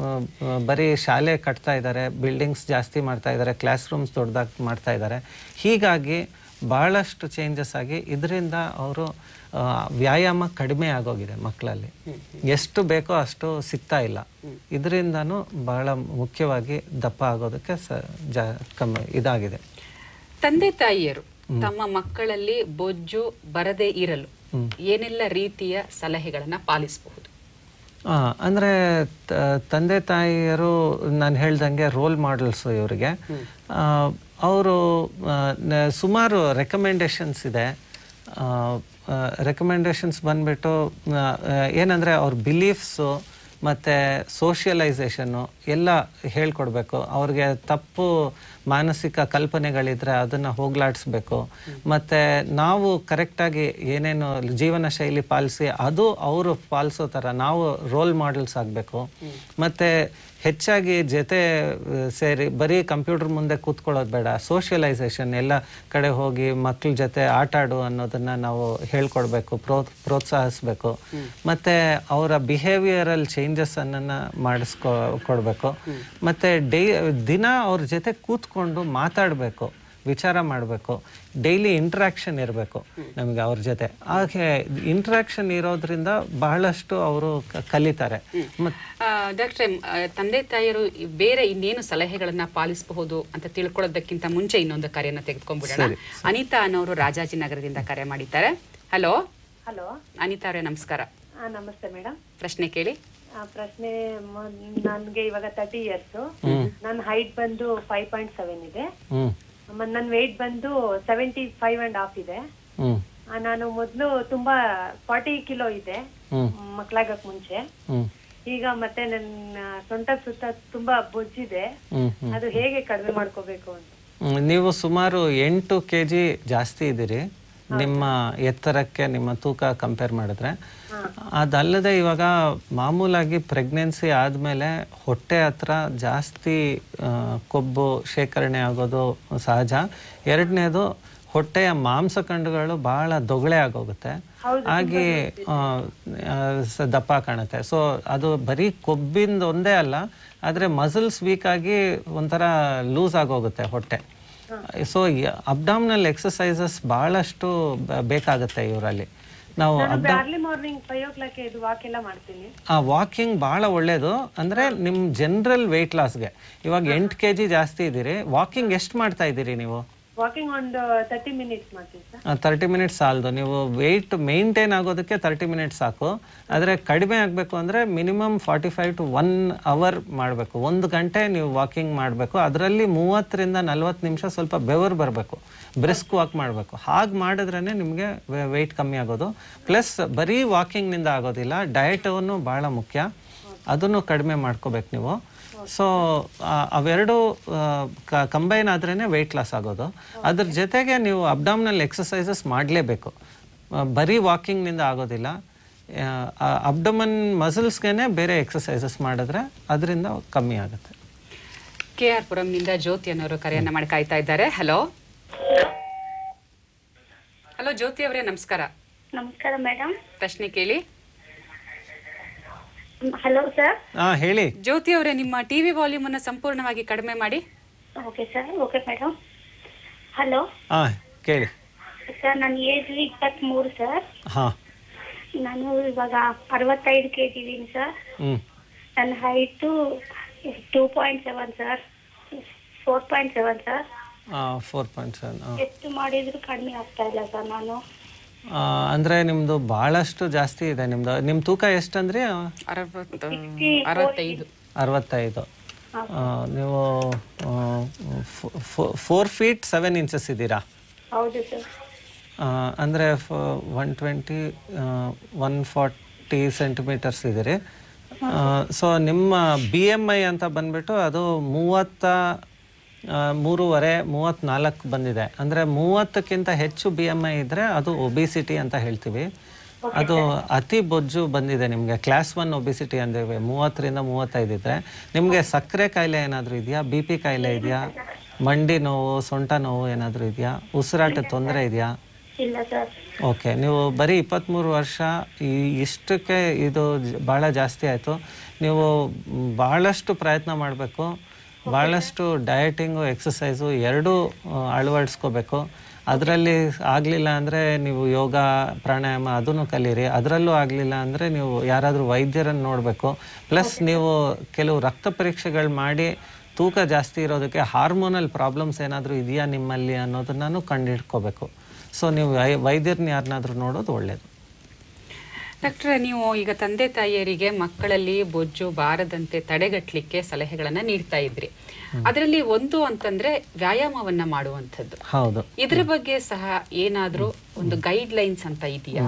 ಬರೀ ಶಾಲೆ ಕಟ್ತಾ ಇದ್ದಾರೆ, ಬಿಲ್ಡಿಂಗ್ಸ್ ಜಾಸ್ತಿ ಮಾಡ್ತಾ ಇದ್ದಾರೆ, ಕ್ಲಾಸ್ ರೂಮ್ಸ್ ದೊಡ್ಡದಾಗಿ ಮಾಡ್ತಾ ಇದ್ದಾರೆ. ಹೀಗಾಗಿ ಭಾಳಷ್ಟು ಚೇಂಜಸ್ ಆಗಿ ಇದರಿಂದ ಅವರು ವ್ಯಾಯಾಮ ಕಡಿಮೆ ಆಗೋಗಿದೆ ಮಕ್ಕಳಲ್ಲಿ. ಎಷ್ಟು ಬೇಕೋ ಅಷ್ಟು ಸಿಗ್ತಾ ಇಲ್ಲ. ಇದರಿಂದನೂ ಬಹಳ ಮುಖ್ಯವಾಗಿ ದಪ್ಪ ಆಗೋದಕ್ಕೆ ಸ ಜಾ ಕಮ್ಮಿ ಇದಾಗಿದೆ. ತಂದೆ ತಾಯಿಯರು ತಮ್ಮ ಮಕ್ಕಳಲ್ಲಿ ಬೊಜ್ಜು ಬರದೇ ಇರಲು ಏನೆಲ್ಲ ರೀತಿಯ ಸಲಹೆಗಳನ್ನ ಪಾಲಿಸಬಹುದು? ಅಂದರೆ ತಂದೆ ತಾಯಿಯರು ನಾನು ಹೇಳ್ದಂಗೆ ರೋಲ್ ಮಾಡೆಲ್ಸು ಇವರಿಗೆ. ಅವರು ಸುಮಾರು ರೆಕಮೆಂಡೇಶನ್ಸ್ ಇದೆ. ರೆಕಮೆಂಡೇಶನ್ಸ್ ಬಂದ್ಬಿಟ್ಟು ಏನಂದರೆ ಅವ್ರ ಬಿಲೀಫ್ಸು ಮತ್ತು ಸೋಷಿಯಲೈಸೇಷನ್ನು ಎಲ್ಲ ಹೇಳ್ಕೊಡ್ಬೇಕು. ಅವ್ರಿಗೆ ತಪ್ಪು ಮಾನಸಿಕ ಕಲ್ಪನೆಗಳಿದ್ರೆ ಅದನ್ನು ಹೋಗ್ಲಾಡಿಸ್ಬೇಕು. ಮತ್ತು ನಾವು ಕರೆಕ್ಟಾಗಿ ಏನೇನು ಜೀವನ ಶೈಲಿ ಪಾಲಿಸಿ ಅದು ಅವರು ಪಾಲಿಸೋ ಥರ ನಾವು ರೋಲ್ ಮಾಡೆಲ್ಸ್ ಆಗಬೇಕು. ಮತ್ತು ಹೆಚ್ಚಾಗಿ ಜೊತೆ ಸೇರಿ ಬರೀ ಕಂಪ್ಯೂಟರ್ ಮುಂದೆ ಕೂತ್ಕೊಳ್ಳೋದು ಬೇಡ, ಸೋಷಿಯಲೈಸೇಷನ್ ಎಲ್ಲ ಕಡೆ ಹೋಗಿ ಮಕ್ಳ ಜೊತೆ ಆಟ ಆಡು ಅನ್ನೋದನ್ನು ನಾವು ಹೇಳ್ಕೊಡ್ಬೇಕು, ಪ್ರೋ ಪ್ರೋತ್ಸಾಹಿಸ್ಬೇಕು. ಮತ್ತು ಅವರ ಬಿಹೇವಿಯರಲ್ ಚೇಂಜಸ್ಸನ್ನು ಮಾಡಿಸ್ಕೊ ಕೊಡಬೇಕು. ಮತ್ತು ಡೈ ದಿನ ಅವ್ರ ಜೊತೆ ಕೂತ್ಕೊಂಡು ಮಾತಾಡಬೇಕು, ವಿಚಾರ ಮಾಡಬೇಕು, ಡೈಲಿ ಇಂಟ್ರಾಕ್ಷನ್ ಇರಬೇಕು ನಮಗೆ ಅವ್ರ ಜೊತೆ. ಹಾಗೆ ಇಂಟ್ರಾಕ್ಷನ್ ಇರೋದ್ರಿಂದ ಬಹಳಷ್ಟು ಅವರು ಕಲಿತಾರೆ. ಡಾಕ್ಟ್ರೆ, ತಂದೆ ತಾಯಿಯರು ಬೇರೆ ಇನ್ನೇನು ಸಲಹೆಗಳನ್ನ ಪಾಲಿಸಬಹುದು ಅಂತ ತಿಳ್ಕೊಳ್ಳೋದಕ್ಕಿಂತ ಮುಂಚೆ ಇನ್ನೊಂದು ಕರೆಯನ್ನ ತೆಗೆದುಕೊಂಡ್ಬಿಡೋಣ. ಅನಿತಾ ಅನ್ನೋರು ರಾಜಾಜಿನಗರದಿಂದ ಕರೆ ಮಾಡಿದ್ದಾರೆ. ಹಲೋ ಹಲೋ ಅನಿತಾ ಅವರೇ, ನಮಸ್ಕಾರ. ನಮಸ್ತೆ ಮೇಡಮ್. ಪ್ರಶ್ನೆ ಕೇಳಿ. ಪ್ರಶ್ನೆ, ನನ್ಗೆ ಇವಾಗ ತರ್ಟಿ ಇಯರ್ಸ್. ನನ್ನ ಹೈಟ್ ಬಂದು ಫೈವ್ ಪಾಯಿಂಟ್ ಸೆವೆನ್ ಇದೆ. ನನ್ನ ವೆಯ್ಟ್ ಬಂದು ಸೆವೆಂಟಿ ಫೈವ್ ಅಂಡ್ ಹಾಫ್ ಇದೆ. ನಾನು ಮೊದ್ಲು ತುಂಬಾ ಫಾರ್ಟಿ ಕಿಲೋ ಇದೆ ಮಕ್ಳಾಗಕ್ ಮುಂಚೆ. ಈಗ ಮತ್ತೆ ನನ್ನ ಸೊಂಟ ಸುತ್ತ ತುಂಬಾ ಬೊಜ್ಜಿದೆ. ಅದು ಹೇಗೆ ಕಡಿಮೆ ಮಾಡ್ಕೋಬೇಕು ಅಂತ? ನೀವು ಸುಮಾರು ಎಂಟು ಕೆ ಜಿ ಜಾಸ್ತಿ ಇದ್ದೀರಿ ನಿಮ್ಮ ಎತ್ತರಕ್ಕೆ, ನಿಮ್ಮ ತೂಕ ಕಂಪೇರ್ ಮಾಡಿದ್ರೆ. ಅದಲ್ಲದೆ ಇವಾಗ ಮಾಮೂಲಾಗಿ ಪ್ರೆಗ್ನೆನ್ಸಿ ಆದಮೇಲೆ ಹೊಟ್ಟೆ ಹತ್ರ ಜಾಸ್ತಿ ಕೊಬ್ಬು ಶೇಖರಣೆ ಆಗೋದು ಸಹಜ. ಎರಡನೇದು, ಹೊಟ್ಟೆಯ ಮಾಂಸಖಂಡಗಳು ಬಹಳ ದೊಗಳೆ ಆಗೋಗುತ್ತೆ, ಹಾಗೆ ದಪ್ಪ ಕಾಣುತ್ತೆ. ಸೊ ಅದು ಬರೀ ಕೊಬ್ಬಿಂದ ಒಂದೇ ಅಲ್ಲ, ಆದರೆ ಮಸಲ್ಸ್ ವೀಕ್ ಆಗಿ ಒಂಥರ ಲೂಸ್ ಆಗೋಗುತ್ತೆ ಹೊಟ್ಟೆ. ಸೊ ಅಬ್ಡಾಮಿನಲ್ ಎಕ್ಸಸೈಸಸ್ ಬಹಳಷ್ಟು ಬೇಕಾಗುತ್ತೆ ಇವರಲ್ಲಿ. ನಾವು ವಾಕಿಂಗ್ ಬಹಳ ಒಳ್ಳೇದು. ಅಂದ್ರೆ ನಿಮ್ ಜನರಲ್ ವೆಯ್ಟ್ ಲಾಸ್ಗೆ ಇವಾಗ ಎಂಟು ಕೆ ಜಿ ಜಾಸ್ತಿ ಇದ್ದೀರಿ, ವಾಕಿಂಗ್ ಎಷ್ಟು ಮಾಡ್ತಾ ಇದ್ದೀರಿ ನೀವು? ವಾಕಿಂಗ್ ಒಂದು ತರ್ಟಿ ಮಿನಿಟ್ಸ್ ಮಾಡ್ತೀನಿ ಸರ್. ತರ್ಟಿ ಮಿನಿಟ್ಸ್ ಸಾಲದು. ನೀವು ವೆಯ್ಟ್ ಮೇಂಟೈನ್ ಆಗೋದಕ್ಕೆ ತರ್ಟಿ ಮಿನಿಟ್ಸ್ ಸಾಕು. ಆದರೆ ಕಡಿಮೆ ಆಗಬೇಕು ಅಂದರೆ minimum forty five to one hour ಮಾಡಬೇಕು. ಒಂದು ಗಂಟೆ ನೀವು ವಾಕಿಂಗ್ ಮಾಡಬೇಕು. ಅದರಲ್ಲಿ ಮೂವತ್ತರಿಂದ ನಲ್ವತ್ತು ನಿಮಿಷ ಸ್ವಲ್ಪ ಬೆವರು ಬರಬೇಕು, ಬ್ರಿಸ್ಕ್ ವಾಕ್ ಮಾಡಬೇಕು. ಹಾಗೆ ಮಾಡಿದ್ರೇ ನಿಮಗೆ ವೆಯ್ಟ್ ಕಮ್ಮಿ ಆಗೋದು. ಪ್ಲಸ್ ಬರೀ ವಾಕಿಂಗ್ನಿಂದ ಆಗೋದಿಲ್ಲ, ಡಯಟನ್ನು ಭಾಳ ಮುಖ್ಯ, ಅದನ್ನು ಕಡಿಮೆ ಮಾಡ್ಕೋಬೇಕು ನೀವು. ಸೊ ಅವೆರಡು ಕಂಬೈನ್ ಆದ್ರೇ ವೆಯ್ಟ್ ಲಾಸ್ ಆಗೋದು. ಅದ್ರ ಜೊತೆಗೆ ನೀವು ಅಬ್ಡಾಮಿನಲ್ ಎಕ್ಸಸೈಸಸ್ ಮಾಡಲೇಬೇಕು, ಬರೀ ವಾಕಿಂಗ್ನಿಂದ ಆಗೋದಿಲ್ಲ. ಅಬ್ಡಮನ್ ಮಸಲ್ಸ್ಗೆ ಬೇರೆ ಎಕ್ಸಸೈಸಸ್ ಮಾಡಿದ್ರೆ ಅದರಿಂದ ಕಮ್ಮಿ ಆಗುತ್ತೆ. ಕೆ ಆರ್ ಪುರಂನಿಂದ ಜ್ಯೋತಿ ಅನ್ನೋರು ಕರೆಯನ್ನ ಮಾಡಿ ಕಾಯ್ತಾ ಇದ್ದಾರೆ. ಹಲೋ ಹಲೋ ಜ್ಯೋತಿ ಅವರೇ, ನಮಸ್ಕಾರ. ನಮಸ್ಕಾರ ಮೇಡಮ್. ಪ್ರಶ್ನೆ ಕೇಳಿ. Hello sir. ಹಾ ಹೇಳಿ. ಜ್ಯೋತಿ ಅವರೇ, ನಿಮ್ಮ ಟಿವಿ ವಾಲ್ಯೂಮ್ ಅನ್ನು ಸಂಪೂರ್ಣವಾಗಿ ಕಡಿಮೆ ಮಾಡಿ. Okay sir. Okay madam. Hello. ಹಾ ಕೇಳಿ. ಸರ್, ನನ್ನ ಏಜ್ ಇಪ್ಪತ್ಮೂರು ಸರ್. ಹಾ. ನಾನು ಇವಾಗ ಅರವತ್ತೈದು ಕೆ ಜಿ ಇದೀನಿ ಸರ್. ಹ್ಮ್. ನನ್ನ height two point seven sir. Four point seven sir. Four point seven. ಎಷ್ಟು ಮಾಡಿದ್ರು ಕಡಿಮೆ ಆಗ್ತಾ ಇಲ್ಲ ಸರ್. ನಾನು ಅಂದ್ರೆ ನಿಮ್ದು ಬಹಳಷ್ಟು ಜಾಸ್ತಿ ಇದೆ. ನಿಮ್ದು ನಿಮ್ ತೂಕ ಎಷ್ಟಂದ್ರೆ? ಅರವತ್ತೈದು. ಅರವತ್ತೈದು. ನೀವು ಫೋರ್ ಫೀಟ್ ಸೆವೆನ್ ಇಂಚಸ್ ಇದ್ದೀರಾ? ಹೌದು ಸರ್. ಅಂದರೆ one twenty one forty centimetres ಇದ್ದೀರಿ. ಸೊ ನಿಮ್ಮ ಬಿ ಎಮ್ ಐ ಅಂತ ಬಂದ್ಬಿಟ್ಟು ಅದು ಮೂವತ್ತ ಮೂರುವರೆ ಮೂವತ್ತ್ನಾಲ್ಕು ಬಂದಿದೆ. ಅಂದರೆ ಮೂವತ್ತಕ್ಕಿಂತ ಹೆಚ್ಚು ಬಿ ಎಮ್ ಐ ಇದ್ದರೆ ಅದು ಒಬಿಸಿಟಿ ಅಂತ ಹೇಳ್ತೀವಿ. ಅದು ಅತಿ ಬೊಜ್ಜು ಬಂದಿದೆ ನಿಮಗೆ, ಕ್ಲಾಸ್ ಒನ್ ಒಬಿಸಿಟಿ ಅಂದೇವೆ. ಮೂವತ್ತರಿಂದ ಮೂವತ್ತೈದು ಇದ್ದರೆ ನಿಮಗೆ ಸಕ್ಕರೆ ಕಾಯಿಲೆ ಏನಾದರೂ ಇದೆಯಾ? ಬಿ ಪಿ ಕಾಯಿಲೆ ಇದೆಯಾ? ಮಂಡಿ ನೋವು, ಸೊಂಟ ನೋವು ಏನಾದರೂ ಇದೆಯಾ? ಉಸಿರಾಟ ತೊಂದರೆ ಇದೆಯಾ? ಇಲ್ಲ ಸರ್. ಓಕೆ, ನೀವು ಬರೀ ಇಪ್ಪತ್ತ್ಮೂರು ವರ್ಷ, ಈ ಇಷ್ಟಕ್ಕೆ ಇದು ಭಾಳ ಜಾಸ್ತಿ ಆಯಿತು. ನೀವು ಭಾಳಷ್ಟು ಪ್ರಯತ್ನ ಮಾಡಬೇಕು, ಭಾಳಷ್ಟು ಡಯಟಿಂಗು ಎಕ್ಸಸೈಸು ಎರಡೂ ಅಳವಡಿಸ್ಕೋಬೇಕು. ಅದರಲ್ಲಿ ಆಗಲಿಲ್ಲ ಅಂದರೆ ನೀವು ಯೋಗ ಪ್ರಾಣಾಯಾಮ ಅದನ್ನು ಕಲೀರಿ. ಅದರಲ್ಲೂ ಆಗಲಿಲ್ಲ ಅಂದರೆ ನೀವು ಯಾರಾದರೂ ವೈದ್ಯರನ್ನು ನೋಡಬೇಕು. ಪ್ಲಸ್ ನೀವು ಕೆಲವು ರಕ್ತ ಪರೀಕ್ಷೆಗಳು ಮಾಡಿ ತೂಕ ಜಾಸ್ತಿ ಇರೋದಕ್ಕೆ ಹಾರ್ಮೋನಲ್ ಪ್ರಾಬ್ಲಮ್ಸ್ ಏನಾದರೂ ಇದೆಯಾ ನಿಮ್ಮಲ್ಲಿ ಅನ್ನೋದನ್ನು ಕಂಡುಹಿಡ್ಕೋಬೇಕು. ಸೊ ನೀವು ವೈದ್ಯರನ್ನ ಯಾರನ್ನಾದರೂ ನೋಡೋದು ಒಳ್ಳೆಯದು. ಡಾಕ್ಟ್ರೆ, ನೀವು ಈಗ ತಂದೆ ತಾಯಿಯರಿಗೆ ಮಕ್ಕಳಲ್ಲಿ ಬೊಜ್ಜು ಬಾರದಂತೆ ತಡೆಗಟ್ಟಲಿಕ್ಕೆ ಸಲಹೆಗಳನ್ನ ನೀಡ್ತಾ ಇದ್ರಿ. ಅದರಲ್ಲಿ ಒಂದು ಅಂತಂದ್ರೆ ವ್ಯಾಯಾಮವನ್ನ ಮಾಡುವಂಥದ್ದು. ಹೌದು. ಇದ್ರ ಬಗ್ಗೆ ಸಹ ಏನಾದ್ರೂ ಒಂದು ಗೈಡ್ ಲೈನ್ಸ್ ಅಂತ ಇದೆಯಾ?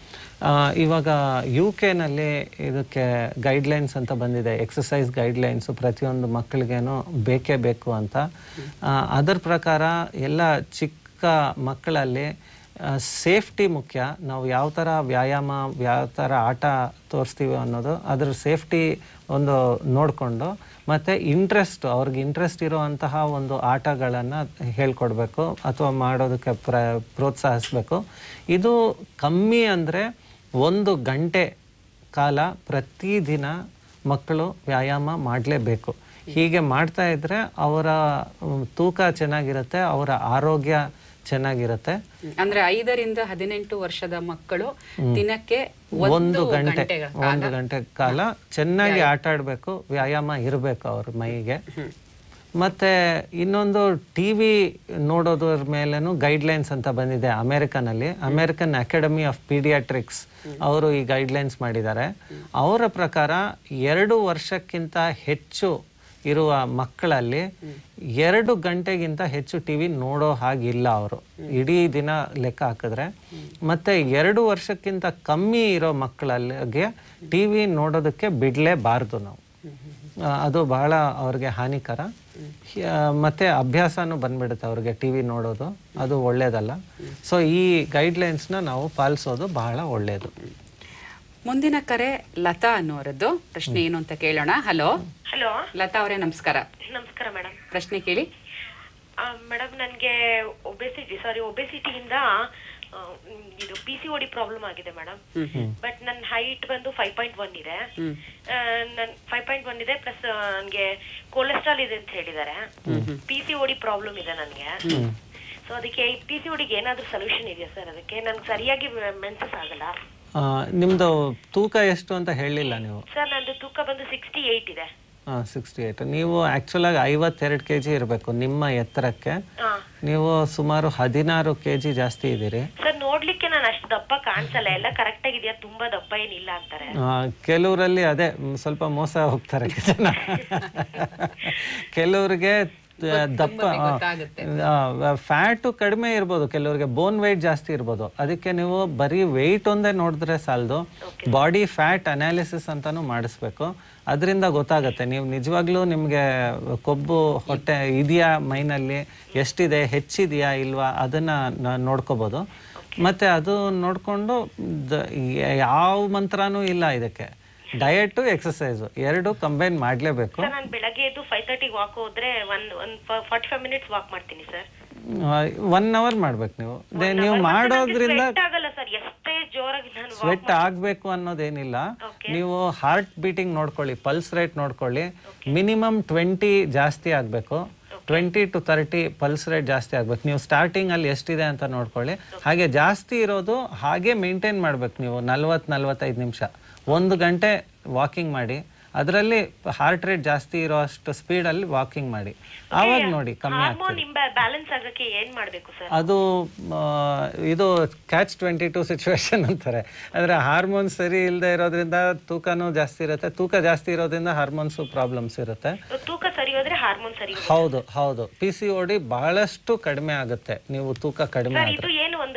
ಇವಾಗ ಯು ಕೆನಲ್ಲಿ ಇದಕ್ಕೆ ಗೈಡ್ಲೈನ್ಸ್ ಅಂತ ಬಂದಿದೆ, ಎಕ್ಸಸೈಸ್ ಗೈಡ್ಲೈನ್ಸು ಪ್ರತಿಯೊಂದು ಮಕ್ಕಳಿಗೇನು ಬೇಕೇ ಬೇಕು ಅಂತ. ಅದರ ಪ್ರಕಾರ ಎಲ್ಲ ಚಿಕ್ಕ ಮಕ್ಕಳಲ್ಲಿ ಸೇಫ್ಟಿ ಮುಖ್ಯ. ನಾವು ಯಾವ ಥರ ವ್ಯಾಯಾಮ ಯಾವ ಥರ ಆಟ ತೋರಿಸ್ತೀವಿ ಅನ್ನೋದು ಅದ್ರ ಸೇಫ್ಟಿ ಒಂದು ನೋಡಿಕೊಂಡು, ಮತ್ತು ಇಂಟ್ರೆಸ್ಟ್, ಅವ್ರಿಗೆ ಇಂಟ್ರೆಸ್ಟ್ ಇರೋವಂತಹ ಒಂದು ಆಟಗಳನ್ನು ಹೇಳ್ಕೊಡ್ಬೇಕು ಅಥವಾ ಮಾಡೋದಕ್ಕೆ ಪ್ರ ಪ್ರೋತ್ಸಾಹಿಸ್ಬೇಕು. ಇದು ಕಮ್ಮಿ ಅಂದರೆ ಒಂದು ಗಂಟೆ ಕಾಲ ಪ್ರತಿದಿನ ಮಕ್ಕಳು ವ್ಯಾಯಾಮ ಮಾಡಲೇಬೇಕು. ಹೀಗೆ ಮಾಡ್ತಾ ಇದ್ದರೆ ಅವರ ತೂಕ ಚೆನ್ನಾಗಿರುತ್ತೆ, ಅವರ ಆರೋಗ್ಯ ಚೆನ್ನಾಗಿರುತ್ತೆ. ಅಂದ್ರೆ ಐದರಿಂದ ಹದಿನೆಂಟು ವರ್ಷದ ಮಕ್ಕಳು ದಿನಕ್ಕೆ ಒಂದು ಗಂಟೆ ಒಂದು ಗಂಟೆ ಕಾಲ ಚೆನ್ನಾಗಿ ಆಟ ಆಡಬೇಕು, ವ್ಯಾಯಾಮ ಇರಬೇಕು ಅವ್ರ ಮೈಗೆ. ಮತ್ತೆ ಇನ್ನೊಂದು ಟಿ ವಿ ನೋಡೋದ್ರ ಮೇಲೇನು ಗೈಡ್ಲೈನ್ಸ್ ಅಂತ ಬಂದಿದೆ ಅಮೆರಿಕನಲ್ಲಿ. ಅಮೆರಿಕನ್ ಅಕಾಡೆಮಿ ಆಫ್ ಪೀಡಿಯಾಟ್ರಿಕ್ಸ್ ಅವರು ಈ ಗೈಡ್ಲೈನ್ಸ್ ಮಾಡಿದ್ದಾರೆ. ಅವರ ಪ್ರಕಾರ ಎರಡು ವರ್ಷಕ್ಕಿಂತ ಹೆಚ್ಚು ಇರುವ ಮಕ್ಕಳಲ್ಲಿ ಎರಡು ಗಂಟೆಗಿಂತ ಹೆಚ್ಚು ಟಿ ವಿ ನೋಡೋ ಹಾಗಿಲ್ಲ ಅವರು, ಇಡೀ ದಿನ ಲೆಕ್ಕ ಹಾಕಿದ್ರೆ. ಮತ್ತು ಎರಡು ವರ್ಷಕ್ಕಿಂತ ಕಮ್ಮಿ ಇರೋ ಮಕ್ಕಳಿಗೆ ಟಿ ವಿ ನೋಡೋದಕ್ಕೆ ಬಿಡಲೇಬಾರ್ದು ನಾವು. ಅದು ಬಹಳ ಅವ್ರಿಗೆ ಹಾನಿಕರ. ಮತ್ತು ಅಭ್ಯಾಸನೂ ಬಂದ್ಬಿಡುತ್ತೆ ಅವ್ರಿಗೆ ಟಿ ವಿ ನೋಡೋದು, ಅದು ಒಳ್ಳೆಯದಲ್ಲ. ಸೊ ಈ ಗೈಡ್ಲೈನ್ಸ್ನ ನಾವು ಪಾಲಿಸೋದು ಬಹಳ ಒಳ್ಳೆಯದು. ಮುಂದಿನ ಕರೆ ಲತಾ ಅನ್ನೋರದ್ದು. ಪ್ರಶ್ನೆ ಏನು ಅಂತ ಕೇಳೋಣ. ಹಲೋ ಹಲೋ ಲತಾ ಅವರೇ, ನಮಸ್ಕಾರ. ನಮಸ್ಕಾರ ಮೇಡಮ್. ಪ್ರಶ್ನೆ ಕೇಳಿ. ಮೇಡಮ್, ನನಗೆ ಒಬೆಸಿಟಿ ಸಾರಿ ಒಬೆಸಿಟಿಯಿಂದ ಇದು P C O D problem ಆಗಿದೆ ಮೇಡಮ್. ಬಟ್ ನನ್ನ ಹೈಟ್ ಬಂದು ಫೈವ್ ಪಾಯಿಂಟ್ ಒನ್ ಇದೆ. ನನ್ ಫೈವ್ ಪಾಯಿಂಟ್ ಒನ್ ಇದೆ ಪ್ಲಸ್ ನನಗೆ ಕೊಲೆಸ್ಟ್ರಾಲ್ ಇದೆ ಅಂತ ಹೇಳಿದ್ದಾರೆ. P C O D problem ಇದೆ ನನಗೆ. ಸೊ ಅದಕ್ಕೆ ಪಿ ಸಿ ಓ ಡಿಗೆ ಏನಾದ್ರೂ ಸೊಲ್ಯೂಷನ್ ಇದೆಯಾ ಸರ್? ಅದಕ್ಕೆ ನನ್ಗೆ ಸರಿಯಾಗಿ ಮೆನ್ಸಸ್ ಆಗಲ್ಲ. ನಿಮ್ದು ತೂಕ ಎಷ್ಟು ಅಂತ ಹೇಳಿಲ್ಲ ನೀವು? ಸರ್ ನಂದು ತೂಕ ಬಂದು ಸಿಕ್ಸ್ಟಿ ಏಟ್ ಇದೆ. ಹಾಂ, ಸಿಕ್ಸ್ಟಿ ಏಟ್. ನೀವು ಆ್ಯಕ್ಚುಲಾಗಿ ಐವತ್ತೆರಡು ಕೆ ಜಿ ಇರಬೇಕು ನಿಮ್ಮ ಎತ್ತರಕ್ಕೆ. ನೀವು ಸುಮಾರು ಹದಿನಾರು ಕೆ ಜಿ ಜಾಸ್ತಿ ಇದ್ದೀರಿ. ಸರ್ ನೋಡ್ಲಿಕ್ಕೆ ನಾನು ಅಷ್ಟು ದಪ್ಪ ಕಾಣಿಸಲ್ಲ, ಎಲ್ಲ ಕರೆಕ್ಟ್ ಆಗಿದೆಯಾ, ತುಂಬಾ ದಪ್ಪ ಏನಿಲ್ಲ ಅಂತಾರೆ. ಕೆಲವರಲ್ಲಿ ಅದೇ ಸ್ವಲ್ಪ ಮೋಸ ಹೋಗ್ತಾರೆ ಜನ. ಕೆಲವ್ರಿಗೆ ದಪ್ಪ ಫ್ಯಾಟು ಕಡಿಮೆ ಇರ್ಬೋದು, ಕೆಲವರಿಗೆ ಬೋನ್ ವೆಯ್ಟ್ ಜಾಸ್ತಿ ಇರ್ಬೋದು. ಅದಕ್ಕೆ ನೀವು ಬರೀ ವೆಯ್ಟ್ ಒಂದೇ ನೋಡಿದ್ರೆ ಸಾಲದು, ಬಾಡಿ ಫ್ಯಾಟ್ ಅನಾಲಿಸಿಸ್ ಅಂತಾನು ಮಾಡಿಸ್ಬೇಕು. ಅದರಿಂದ ಗೊತ್ತಾಗುತ್ತೆ ನೀವು ನಿಜವಾಗ್ಲೂ ನಿಮಗೆ ಕೊಬ್ಬು ಹೊಟ್ಟೆ ಇದೆಯಾ, ಮೈನಲ್ಲಿ ಎಷ್ಟಿದೆ, ಹೆಚ್ಚಿದೆಯಾ ಇಲ್ವಾ ಅದನ್ನು ನೋಡ್ಕೋಬೋದು. ಮತ್ತು ಅದು ನೋಡಿಕೊಂಡು ಯಾವ ಮಂತ್ರನೂ ಇಲ್ಲ ಇದಕ್ಕೆ, ಡಯಟ್ ಎಕ್ಸಸೈಸು ಎರಡು ಕಂಬೈನ್ ಮಾಡಲೇಬೇಕು. ನಾನು ಬೆಳಗ್ಗೆ ಎದ್ದು ಫೈವ್ ತರ್ಟಿ ವಾಕ್ ಹೋದ್ರೆ one one forty five minutes walk ಮಾಡ್ತೀನಿ ಸರ್. ಒನ್ ಅವರ್ ಮಾಡ್ಬೇಕು ನೀವು. ನೀವು ಮಾಡೋದ್ರಿಂದ ಸ್ವೆಟ್ ಆಗಬೇಕು ಅನ್ನೋದೇನಿಲ್ಲ. ನೀವು ಹಾರ್ಟ್ ಬೀಟಿಂಗ್ ನೋಡ್ಕೊಳ್ಳಿ, ಪಲ್ಸ್ ರೇಟ್ ನೋಡ್ಕೊಳ್ಳಿ. ಮಿನಿಮಮ್ ಟ್ವೆಂಟಿ ಜಾಸ್ತಿ ಆಗಬೇಕು, twenty to thirty pulse rate ಜಾಸ್ತಿ ಆಗ್ಬೇಕು. ನೀವು ಸ್ಟಾರ್ಟಿಂಗ್ ಅಲ್ಲಿ ಎಷ್ಟಿದೆ ಅಂತ ನೋಡ್ಕೊಳ್ಳಿ. ಹಾಗೆ ಜಾಸ್ತಿ ಇರೋದು ಹಾಗೆ ಮೇಂಟೈನ್ ಮಾಡ್ಬೇಕು. ನೀವು ನಲ್ವತ್ತು ನಲ್ವತ್ತೈದು ನಿಮಿಷ ಒಂದು ಗಂಟೆ ವಾಕಿಂಗ್ ಮಾಡಿ. ಅದರಲ್ಲಿ ಹಾರ್ಟ್ ರೇಟ್ ಜಾಸ್ತಿ ಇರೋ ಅಷ್ಟು ಸ್ಪೀಡ್ ಅಲ್ಲಿ ವಾಕಿಂಗ್ ಮಾಡಿ, ಆವಾಗ ನೋಡಿ ಕಮ್ಮಿ ಆಗ್ತದೆ. ಅದು ಇದು ಕ್ಯಾಚ್ ಟ್ವೆಂಟಿ ಟು ಸಿಚುವೇಶನ್ ಅಂತಾರೆ. ಅಂದ್ರೆ ಹಾರ್ಮೋನ್ಸ್ ಸರಿ ಇಲ್ಲದೆ ಇರೋದ್ರಿಂದ ತೂಕನೂ ಜಾಸ್ತಿ ಇರುತ್ತೆ, ತೂಕ ಜಾಸ್ತಿ ಇರೋದ್ರಿಂದ ಹಾರ್ಮೋನ್ಸ್ ಪ್ರಾಬ್ಲಮ್ಸ್ ಇರುತ್ತೆ. ಹೌದು ಹೌದು, ಪಿ ಸಿ ಓ ಡಿ ಬಹಳಷ್ಟು ಕಡಿಮೆ ಆಗುತ್ತೆ ನೀವು ತೂಕ ಕಡಿಮೆ ಆಗುತ್ತೆ.